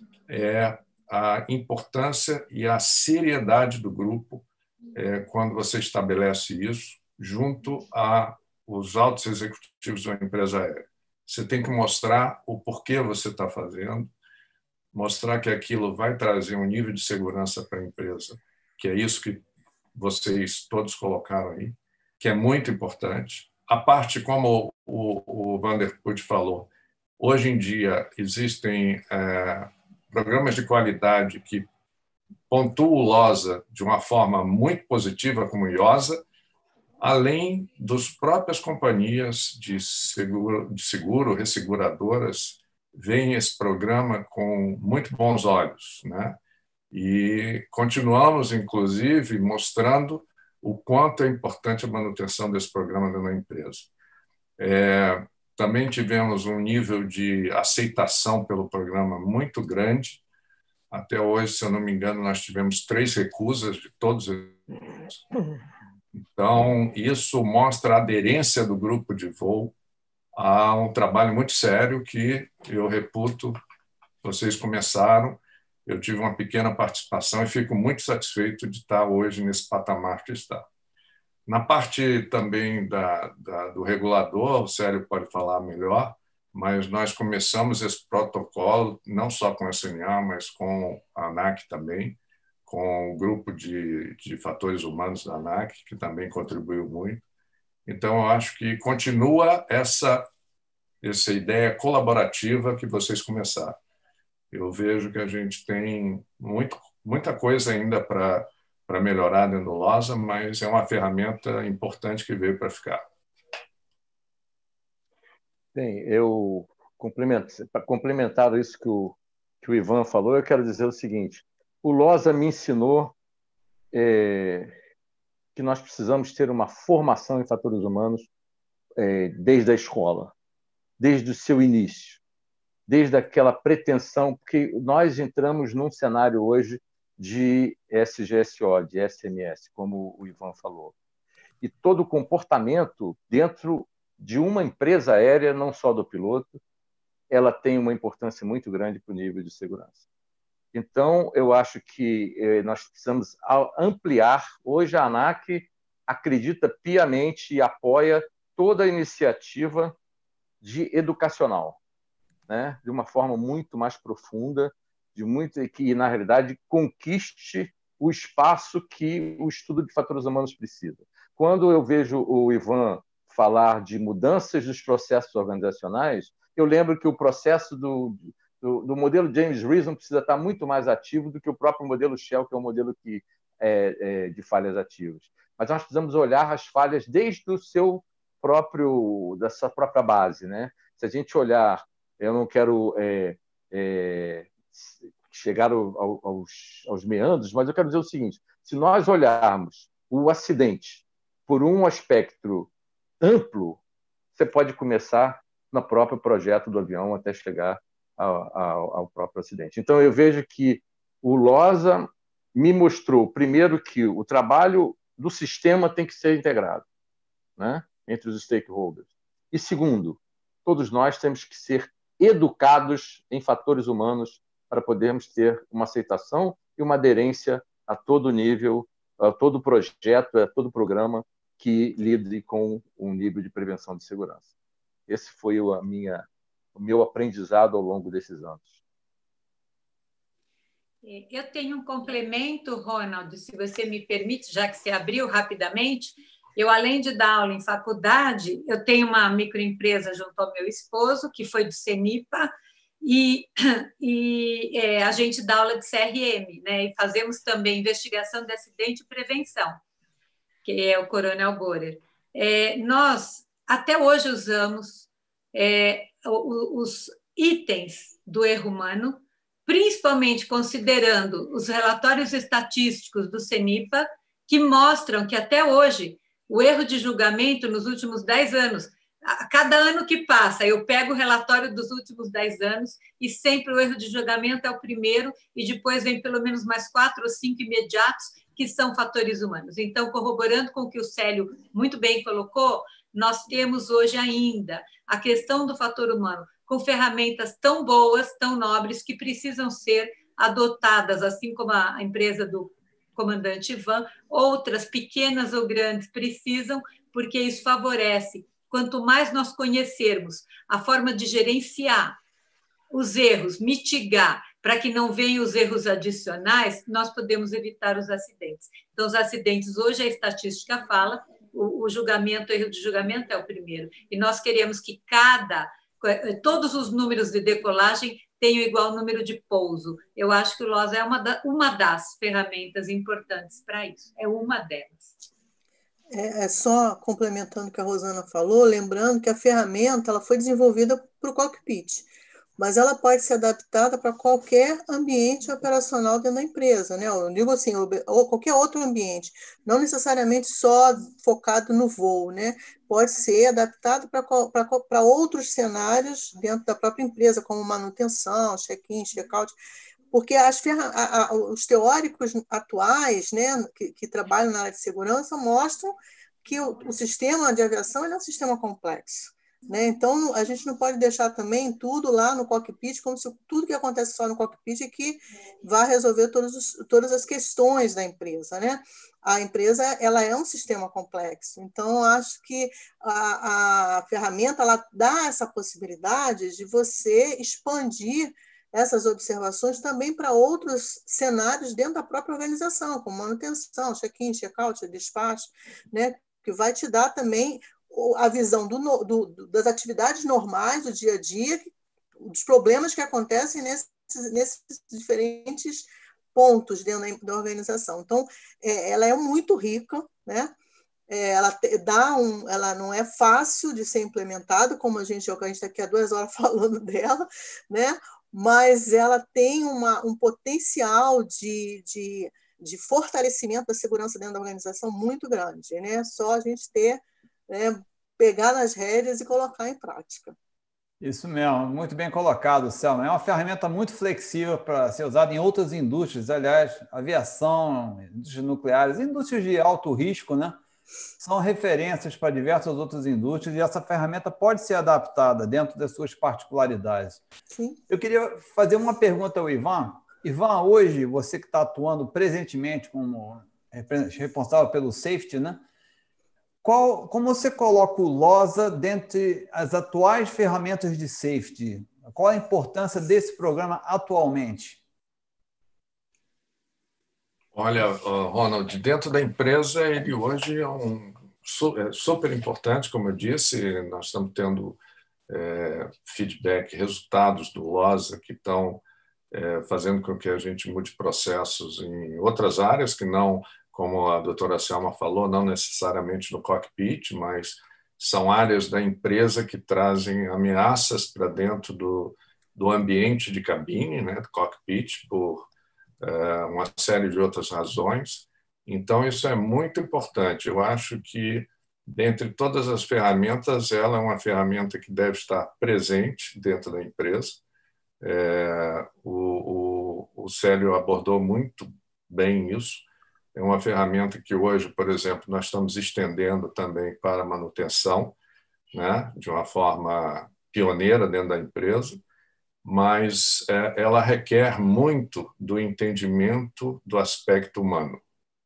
é a importância e a seriedade do grupo é, quando você estabelece isso junto aos altos executivos de uma empresa aérea. Você tem que mostrar o porquê você está fazendo, mostrar que aquilo vai trazer um nível de segurança para a empresa, que é isso que vocês todos colocaram aí, que é muito importante. A parte, como o, o Vanderput falou, hoje em dia existem é, programas de qualidade que pontuam o LOSA de uma forma muito positiva, como o IOSA, além das próprias companhias de seguro, de seguro resseguradoras, veem esse programa com muito bons olhos, né? E continuamos, inclusive, mostrando o quanto é importante a manutenção desse programa dentro da empresa. É, também tivemos um nível de aceitação pelo programa muito grande. Até hoje, se eu não me engano, nós tivemos três recusas de todos eles. Então, isso mostra a aderência do grupo de voo a um trabalho muito sério que eu reputo, vocês começaram, eu tive uma pequena participação e fico muito satisfeito de estar hoje nesse patamar que está. Na parte também da, da, do regulador, o Célio pode falar melhor, mas nós começamos esse protocolo, não só com a S N A, mas com a ANAC também, com o grupo de, de fatores humanos da ANAC, que também contribuiu muito. Então, eu acho que continua essa, essa ideia colaborativa que vocês começaram. Eu vejo que a gente tem muito, muita coisa ainda para para melhorar dentro do LOSA, mas é uma ferramenta importante que veio para ficar. Bem, eu complemento, para complementar isso que o, que o Ivan falou, eu quero dizer o seguinte: o LOSA me ensinou é, que nós precisamos ter uma formação em fatores humanos é, desde a escola, desde o seu início, desde aquela pretensão, porque nós entramos num cenário hoje de S G S O, de S M S, como o Ivan falou. E todo o comportamento dentro de uma empresa aérea, não só do piloto, ela tem uma importância muito grande para o nível de segurança. Então, eu acho que nós precisamos ampliar. Hoje, a ANAC acredita piamente e apoia toda a iniciativa de educacional, né? De uma forma muito mais profunda, de muito que, na realidade, conquiste o espaço que o estudo de fatores humanos precisa. Quando eu vejo o Ivan falar de mudanças dos processos organizacionais, eu lembro que o processo do, do, do modelo James Reason precisa estar muito mais ativo do que o próprio modelo Shell, que é um modelo que, é, é, de falhas ativas. Mas nós precisamos olhar as falhas desde o seu próprio, da sua própria base, né? Se a gente olhar, eu não quero... É, é, chegar ao, aos, aos meandros, mas eu quero dizer o seguinte: se nós olharmos o acidente por um aspecto amplo, você pode começar no próprio projeto do avião até chegar ao, ao, ao próprio acidente. Então, eu vejo que o LOSA me mostrou, primeiro, que o trabalho do sistema tem que ser integrado, né, entre os stakeholders. E, segundo, todos nós temos que ser educados em fatores humanos para podermos ter uma aceitação e uma aderência a todo nível, a todo projeto, a todo programa que lide com um nível de prevenção de segurança. Esse foi a minha, o meu aprendizado ao longo desses anos. Eu tenho um complemento, Ronald, se você me permite, já que você abriu rapidamente. Eu, além de dar aula em faculdade, eu tenho uma microempresa junto ao meu esposo, que foi do CENIPA, e, e é, a gente dá aula de C R M, né? E fazemos também investigação de acidente e prevenção, que é o Coronel Borer. É, nós, até hoje, usamos é, os itens do erro humano, principalmente considerando os relatórios estatísticos do CENIPA, que mostram que, até hoje, o erro de julgamento nos últimos dez anos, a cada ano que passa, eu pego o relatório dos últimos dez anos e sempre o erro de julgamento é o primeiro e depois vem pelo menos mais quatro ou cinco imediatos, que são fatores humanos. Então, corroborando com o que o Célio muito bem colocou, nós temos hoje ainda a questão do fator humano com ferramentas tão boas, tão nobres, que precisam ser adotadas, assim como a empresa do comandante Ivan, outras pequenas ou grandes precisam, porque isso favorece. Quanto mais nós conhecermos a forma de gerenciar os erros, mitigar, para que não venham os erros adicionais, nós podemos evitar os acidentes. Então, os acidentes, hoje a estatística fala, o, o julgamento, o erro de julgamento é o primeiro. E nós queremos que cada, todos os números de decolagem tenham igual número de pouso. Eu acho que o LOSA é uma, da, uma das ferramentas importantes para isso, é uma delas. É, é só complementando o que a Rosana falou, lembrando que a ferramenta ela foi desenvolvida para o cockpit, mas ela pode ser adaptada para qualquer ambiente operacional dentro da empresa, né? Eu digo assim, ou qualquer outro ambiente, não necessariamente só focado no voo, né? Pode ser adaptado para outros cenários dentro da própria empresa, como manutenção, check-in, check-out, porque as ferra- a, a, os teóricos atuais, né, que, que trabalham na área de segurança mostram que o, o sistema de aviação ele é um sistema complexo, né? Então, a gente não pode deixar também tudo lá no cockpit, como se tudo que acontece só no cockpit é que vai resolver todos os, todas as questões da empresa, né? A empresa ela é um sistema complexo, então acho que a, a ferramenta ela dá essa possibilidade de você expandir essas observações também para outros cenários dentro da própria organização, como manutenção, check-in, check-out, despacho, né? Que vai te dar também a visão do, do, das atividades normais do dia a dia, dos problemas que acontecem nesses, nesses diferentes pontos dentro da organização. Então, é, ela é muito rica, né? É, ela, dá um, ela não é fácil de ser implementada, como a gente a gente está aqui há duas horas falando dela, né? Mas ela tem uma, um potencial de, de, de fortalecimento da segurança dentro da organização muito grande, né? Só a gente ter, né, pegar nas rédeas e colocar em prática. Isso mesmo, muito bem colocado, Selma. É uma ferramenta muito flexível para ser usada em outras indústrias, aliás, aviação, indústrias nucleares, indústrias de alto risco, né? São referências para diversas outras indústrias e essa ferramenta pode ser adaptada dentro das suas particularidades. Sim. Eu queria fazer uma pergunta ao Ivan. Ivan, hoje, você que está atuando presentemente como responsável pelo safety, né? Qual, como você coloca o LOSA dentre as atuais ferramentas de safety? Qual a importância desse programa atualmente? Olha, Ronald, dentro da empresa, ele hoje é um é super importante, como eu disse, nós estamos tendo é, feedback, resultados do LOSA que estão é, fazendo com que a gente mude processos em outras áreas que não, como a doutora Selma falou, não necessariamente no cockpit, mas são áreas da empresa que trazem ameaças para dentro do, do ambiente de cabine, né, do cockpit, por é, uma série de outras razões. Então, isso é muito importante. Eu acho que, dentre todas as ferramentas, ela é uma ferramenta que deve estar presente dentro da empresa. É, o, o, o Célio abordou muito bem isso. É uma ferramenta que hoje, por exemplo, nós estamos estendendo também para manutenção, né, de uma forma pioneira dentro da empresa, mas é, ela requer muito do entendimento do aspecto humano.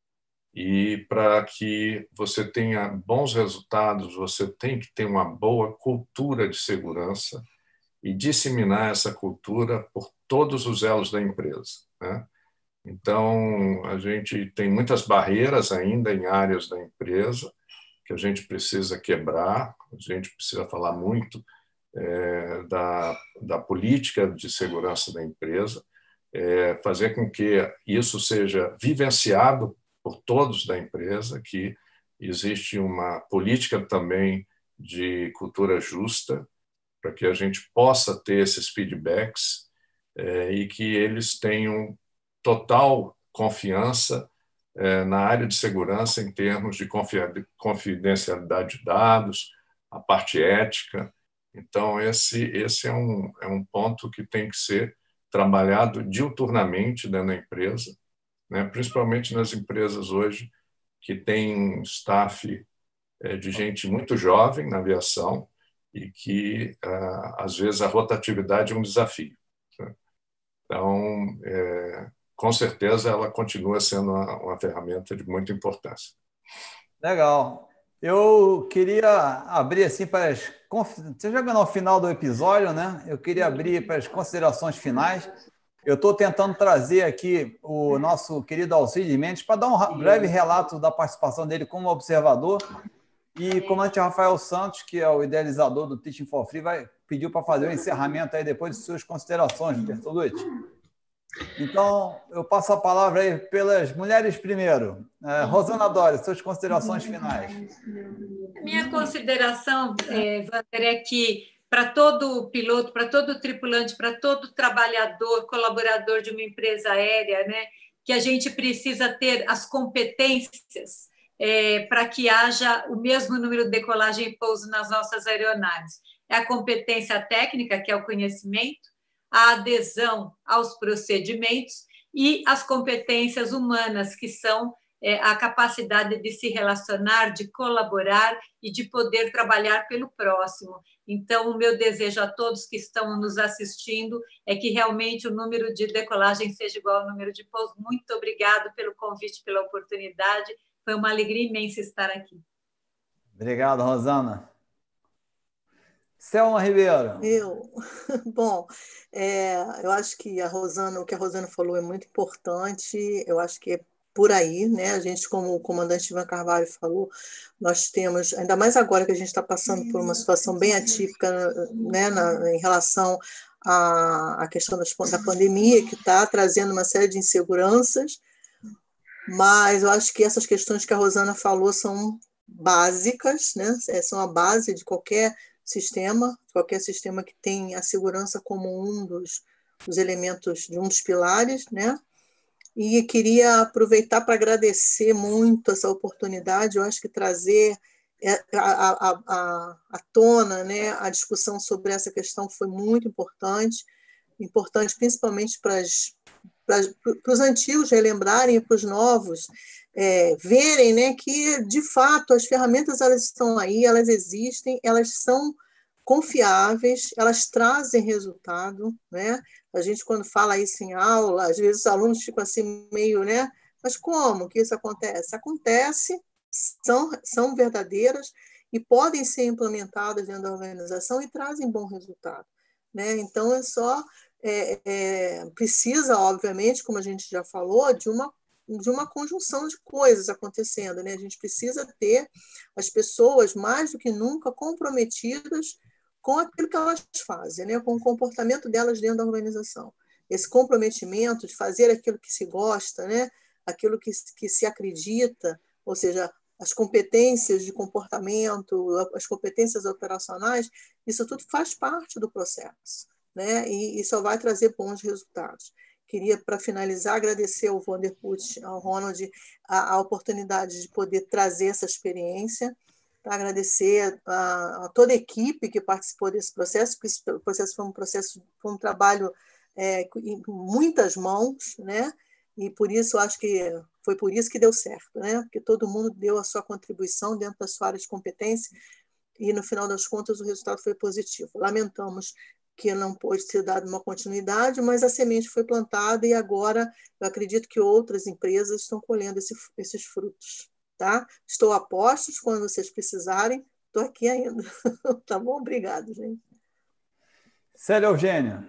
E para que você tenha bons resultados, você tem que ter uma boa cultura de segurança e disseminar essa cultura por todos os elos da empresa, né? Então, a gente tem muitas barreiras ainda em áreas da empresa que a gente precisa quebrar, a gente precisa falar muito é, da, da política de segurança da empresa, é, fazer com que isso seja vivenciado por todos da empresa, que existe uma política também de cultura justa, para que a gente possa ter esses feedbacks é, e que eles tenham total confiança é, na área de segurança em termos de confidencialidade de dados, a parte ética. Então, esse, esse é, um, é um ponto que tem que ser trabalhado diuturnamente dentro da empresa, né? Principalmente nas empresas hoje que têm staff é, de gente muito jovem na aviação e que, às vezes, a rotatividade é um desafio. Então, é, com certeza, ela continua sendo uma, uma ferramenta de muita importância. Legal. Eu queria abrir assim para as... Você já viu no final do episódio, né? Eu queria abrir para as considerações finais. Eu estou tentando trazer aqui o nosso querido Alcides Mendes para dar um breve relato da participação dele como observador. E o comandante Rafael Santos, que é o idealizador do Teaching for Free, vai, pediu para fazer o encerramento aí depois de suas considerações, Bertolucci. Então, eu passo a palavra aí pelas mulheres primeiro. É, Rosana Dória, suas considerações finais. A minha consideração, é, Wander, é que para todo piloto, para todo tripulante, para todo trabalhador, colaborador de uma empresa aérea, né, que a gente precisa ter as competências É, para que haja o mesmo número de decolagem e pouso nas nossas aeronaves. É a competência técnica, que é o conhecimento, a adesão aos procedimentos e as competências humanas, que são é, a capacidade de se relacionar, de colaborar e de poder trabalhar pelo próximo. Então, o meu desejo a todos que estão nos assistindo é que realmente o número de decolagem seja igual ao número de pouso. Muito obrigado pelo convite, pela oportunidade. Foi uma alegria imensa estar aqui. Obrigado, Rosana. Selma Ribeiro. Eu, bom, é, eu acho que a Rosana, o que a Rosana falou é muito importante. Eu acho que é por aí, né? A gente, como o comandante Ivan Carvalho falou, nós temos, ainda mais agora que a gente está passando por uma situação bem atípica, né, na, em relação à, à questão das, da pandemia, que está trazendo uma série de inseguranças. Mas eu acho que essas questões que a Rosana falou são básicas, né? São a base de qualquer sistema, qualquer sistema que tem a segurança como um dos, dos elementos, de um dos pilares, né? E queria aproveitar para agradecer muito essa oportunidade. Eu acho que trazer a, a, a, a tona, né, a discussão sobre essa questão foi muito importante, importante principalmente para as para os antigos relembrarem e para os novos é, verem, né, que, de fato, as ferramentas elas estão aí, elas existem, elas são confiáveis, elas trazem resultado, né? A gente, quando fala isso em aula, às vezes os alunos ficam assim meio, né? Mas como que isso acontece? Acontece, são, são verdadeiras e podem ser implementadas dentro da organização e trazem bom resultado, né? Então, é só... É, é, precisa, obviamente, como a gente já falou, de uma, de uma conjunção de coisas acontecendo, né? A gente precisa ter as pessoas, mais do que nunca, comprometidas com aquilo que elas fazem, né? Com o comportamento delas dentro da organização. Esse comprometimento de fazer aquilo que se gosta, né? Aquilo que, que se acredita, ou seja, as competências de comportamento, as competências operacionais, isso tudo faz parte do processo. né? E, e só vai trazer bons resultados. Queria, para finalizar, agradecer ao Vanderput, ao Ronald, a, a oportunidade de poder trazer essa experiência, para agradecer a, a toda a equipe que participou desse processo, porque esse processo foi um processo, foi um trabalho é, em muitas mãos, né? E por isso acho que foi por isso que deu certo, né? Porque todo mundo deu a sua contribuição dentro da sua área de competência e no final das contas o resultado foi positivo. Lamentamos que não pôde ser dado uma continuidade, mas a semente foi plantada e agora eu acredito que outras empresas estão colhendo esse, esses frutos. Tá? Estou a postos, quando vocês precisarem, estou aqui ainda. Tá bom? Obrigado, gente. Célia Eugênia.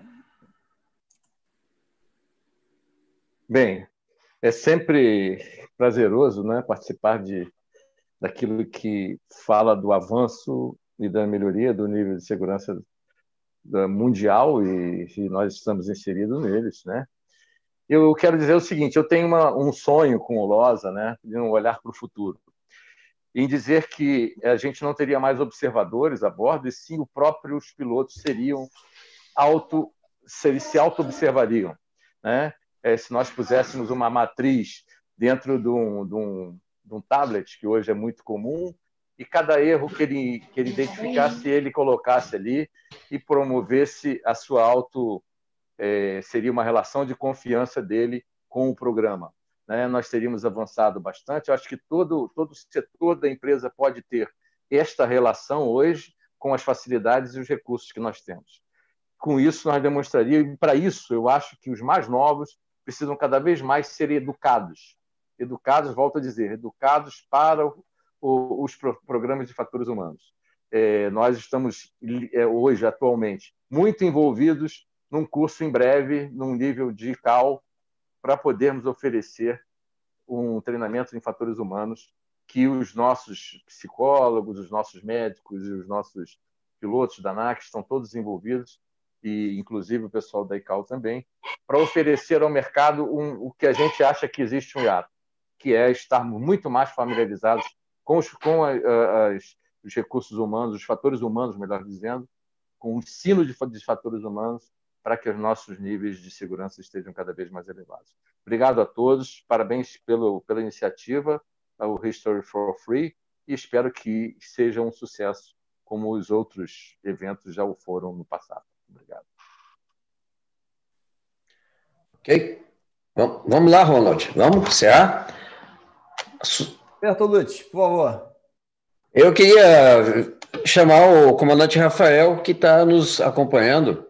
Bem, é sempre prazeroso, né, participar de, daquilo que fala do avanço e da melhoria do nível de segurança mundial e, e nós estamos inseridos neles, né? Eu quero dizer o seguinte, eu tenho uma, um sonho com o LOSA, né, de um olhar para o futuro, em dizer que a gente não teria mais observadores a bordo, e sim os próprios pilotos seriam auto, se auto-observariam, né? É, se nós puséssemos uma matriz dentro de um, de, um, de um tablet, que hoje é muito comum, e cada erro que ele, que ele identificasse, ele colocasse ali e promovesse a sua auto É, seria uma relação de confiança dele com o programa, né? Nós teríamos avançado bastante. Eu acho que todo, todo setor da empresa pode ter esta relação hoje com as facilidades e os recursos que nós temos. Com isso, nós demonstraríamos, e para isso, eu acho que os mais novos precisam cada vez mais ser educados. Educados, volto a dizer, educados para o, o, os pro, programas de fatores humanos. É, nós estamos, é, hoje, atualmente, muito envolvidos num curso em breve, num nível de C A L, para podermos oferecer um treinamento em fatores humanos que os nossos psicólogos, os nossos médicos e os nossos pilotos da ANAC estão todos envolvidos, e inclusive o pessoal da I C A L também, para oferecer ao mercado um, o que a gente acha que existe um hiato, que é estarmos muito mais familiarizados com, os, com a, a, as, os recursos humanos, os fatores humanos, melhor dizendo, com o ensino de, de fatores humanos, para que os nossos níveis de segurança estejam cada vez mais elevados. Obrigado a todos, parabéns pelo, pela iniciativa, o History for Free, e espero que seja um sucesso, como os outros eventos já o foram no passado. Obrigado. Ok. Bom, vamos lá, Ronald. Vamos encerrar? Bertolucci, por favor. Eu queria chamar o comandante Rafael, que está nos acompanhando.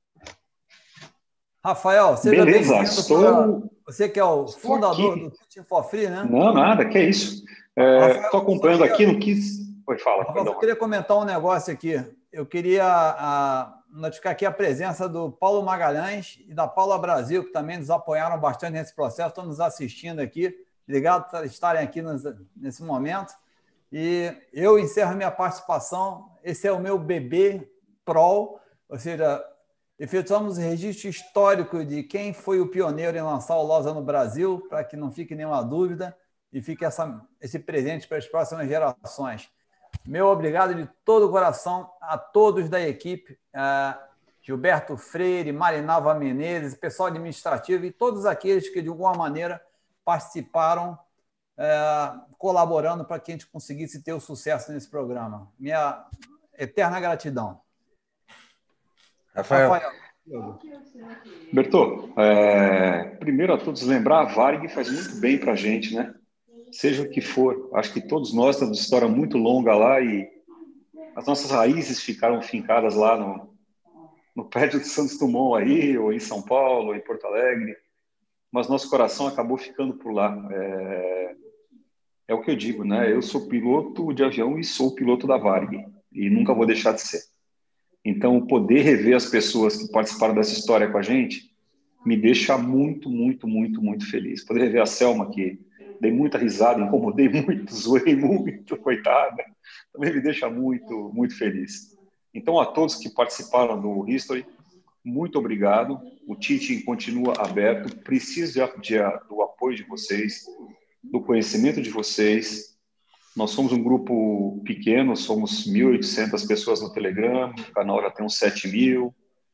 Rafael, seja Beleza, bem-vindo. estou... Você que é o estou fundador aqui. do Teaching for Free, né? Não, nada, que é isso. Estou é, acompanhando queria... aqui, não quis... Oi, fala. Rafael, eu queria comentar um negócio aqui. Eu queria a, notificar aqui a presença do Paulo Magalhães e da Paula Brasil, que também nos apoiaram bastante nesse processo, estão nos assistindo aqui. Obrigado por estarem aqui nesse momento. E eu encerro minha participação. Esse é o meu bebê Prol, ou seja... Efetuamos o registro histórico de quem foi o pioneiro em lançar o LOSA no Brasil, para que não fique nenhuma dúvida e fique essa, esse presente para as próximas gerações. Meu obrigado de todo o coração a todos da equipe, uh, Gilberto Freire, Marinalva Menezes, pessoal administrativo e todos aqueles que, de alguma maneira, participaram, uh, colaborando para que a gente conseguisse ter o sucesso nesse programa. Minha eterna gratidão. Rafael. Rafael. Bertô, é, primeiro a todos lembrar, a Varig faz muito bem para a gente, né? Seja o que for. Acho que todos nós temos uma história muito longa lá e as nossas raízes ficaram fincadas lá no, no prédio de Santos Dumont aí, ou em São Paulo, ou em Porto Alegre, mas nosso coração acabou ficando por lá. É, é o que eu digo, né? Eu sou piloto de avião e sou piloto da Varig e nunca vou deixar de ser. Então, poder rever as pessoas que participaram dessa história com a gente me deixa muito, muito, muito, muito feliz. Poder rever a Selma, que dei muita risada, incomodei muito, zoei muito, coitada, também me deixa muito, muito feliz. Então, a todos que participaram do History, muito obrigado. O Teaching continua aberto. Preciso de, de, do apoio de vocês, do conhecimento de vocês. Nós somos um grupo pequeno, somos mil e oitocentas pessoas no Telegram, o canal já tem uns sete mil.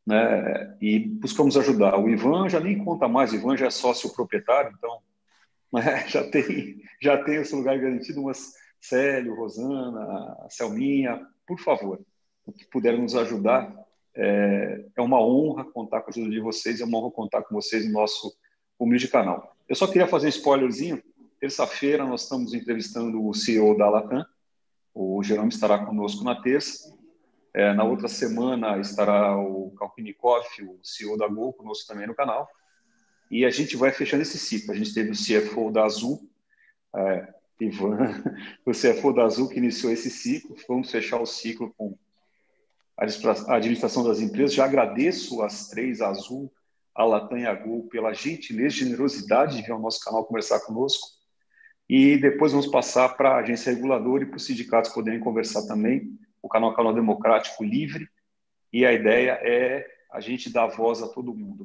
né? E buscamos ajudar. O Ivan já nem conta mais, o Ivan já é sócio proprietário, então, né? já, tem, já tem esse lugar garantido, mas Célio, Rosana, Selminha, por favor, o que puderem nos ajudar, é, é uma honra contar com a ajuda de vocês, é uma honra contar com vocês no nosso humilde canal. Eu só queria fazer um spoilerzinho. Terça-feira nós estamos entrevistando o C E O da Latam, o Jerome estará conosco na terça. É, na outra semana estará o Kalpinikov, o C E O da Gol, conosco também no canal. E a gente vai fechando esse ciclo. A gente teve o C F O da Azul, é, Ivan, o C F O da Azul, que iniciou esse ciclo. Vamos fechar o ciclo com a administração das empresas. Já agradeço as três, a Azul, a Latam e a Gol, pela gentileza e generosidade de vir ao nosso canal conversar conosco. E depois vamos passar para a agência reguladora e para os sindicatos poderem conversar também. O canal é um canal democrático, livre, e a ideia é a gente dar voz a todo mundo.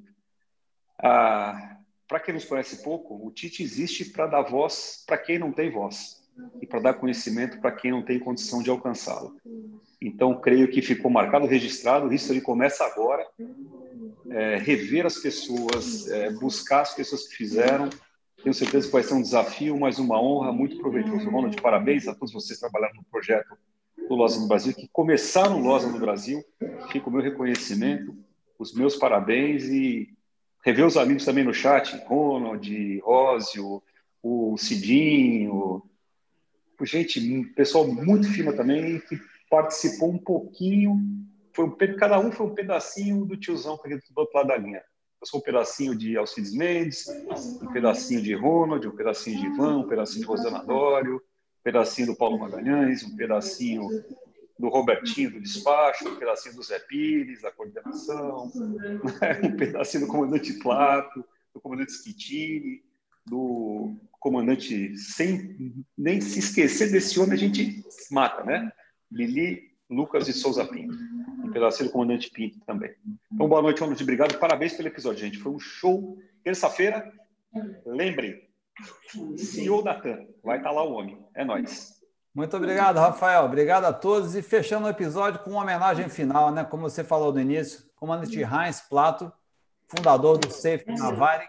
Ah, para quem nos conhece pouco, o Tite existe para dar voz para quem não tem voz e para dar conhecimento para quem não tem condição de alcançá-lo. Então, creio que ficou marcado, registrado, o History começa agora, é, rever as pessoas, é, buscar as pessoas que fizeram. Tenho certeza que vai ser um desafio, mas uma honra, muito proveitoso. Ronald, parabéns a todos vocês que trabalharam no projeto do Losa no Brasil, que começaram o Losa no Brasil. Fica o meu reconhecimento, os meus parabéns e rever os amigos também no chat, Ronald, Rósio, o Cidinho, gente, pessoal muito fino também, que participou um pouquinho, foi um, cada um foi um pedacinho do tiozão que do outro lado da linha. Eu sou um pedacinho de Alcides Mendes, um pedacinho de Ronald, um pedacinho de Ivan, um pedacinho de Rosana Dório, um pedacinho do Paulo Magalhães, um pedacinho do Robertinho do despacho, um pedacinho do Zé Pires, da coordenação, um pedacinho do comandante Plato, do comandante Schittini, do comandante, sem nem se esquecer desse homem, a gente mata, né? Lili Lucas de Souza Pinto, um pedacinho do comandante Pinto também. Então, boa noite, Ronald, obrigado, parabéns pelo episódio, gente. Foi um show. Terça-feira, lembrem, C E O da TAM, vai estar lá o homem. É nóis. Muito obrigado, Rafael. Obrigado a todos. E fechando o episódio com uma homenagem final, né? Como você falou no início, comandante Heinz Plato, fundador do Safety na Varig,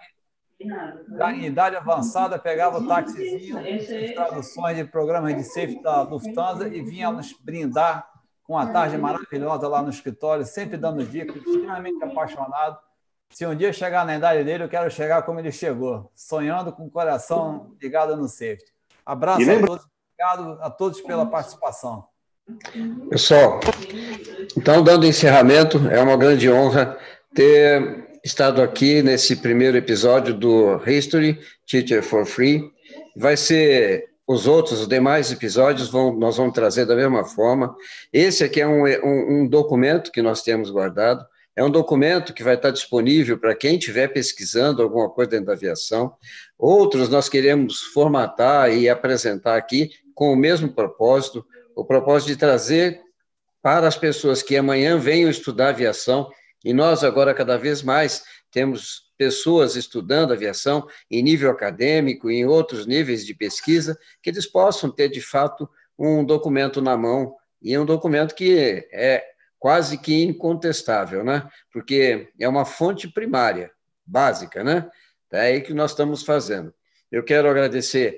em idade avançada, pegava o taxizinho, as traduções de programas de safety da Lufthansa e vinha nos brindar com uma tarde maravilhosa lá no escritório, sempre dando dicas, extremamente apaixonado. Se um dia chegar na idade dele, eu quero chegar como ele chegou, sonhando com o coração ligado no safety. Abraço a todos, obrigado a todos pela participação. Pessoal, então, dando encerramento, é uma grande honra ter estado aqui nesse primeiro episódio do History Teacher for Free. Vai ser os outros, os demais episódios, vão, nós vamos trazer da mesma forma. Esse aqui é um, um, um documento que nós temos guardado, é um documento que vai estar disponível para quem estiver pesquisando alguma coisa dentro da aviação. Outros nós queremos formatar e apresentar aqui com o mesmo propósito, o propósito de trazer para as pessoas que amanhã venham estudar aviação. E nós agora, cada vez mais, temos pessoas estudando aviação em nível acadêmico e em outros níveis de pesquisa, que eles possam ter, de fato, um documento na mão, e um documento que é quase que incontestável, né? Porque é uma fonte primária, básica, né? É aí que nós estamos fazendo. Eu quero agradecer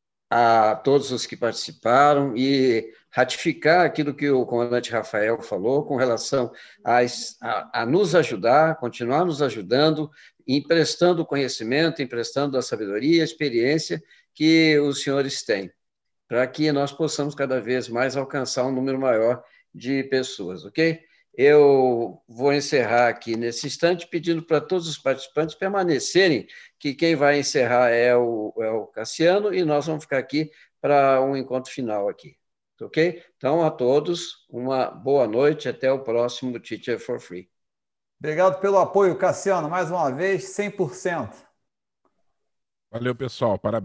a todos os que participaram e ratificar aquilo que o comandante Rafael falou com relação a, a, a nos ajudar, continuar nos ajudando, emprestando conhecimento, emprestando a sabedoria, a experiência que os senhores têm, para que nós possamos cada vez mais alcançar um número maior de pessoas, ok? Eu vou encerrar aqui nesse instante pedindo para todos os participantes permanecerem, que quem vai encerrar é o, é o Cassiano e nós vamos ficar aqui para um encontro final aqui, ok? Então, a todos, uma boa noite, até o próximo Teacher for Free. Obrigado pelo apoio, Cassiano, mais uma vez, cem por cento. Valeu, pessoal, parabéns.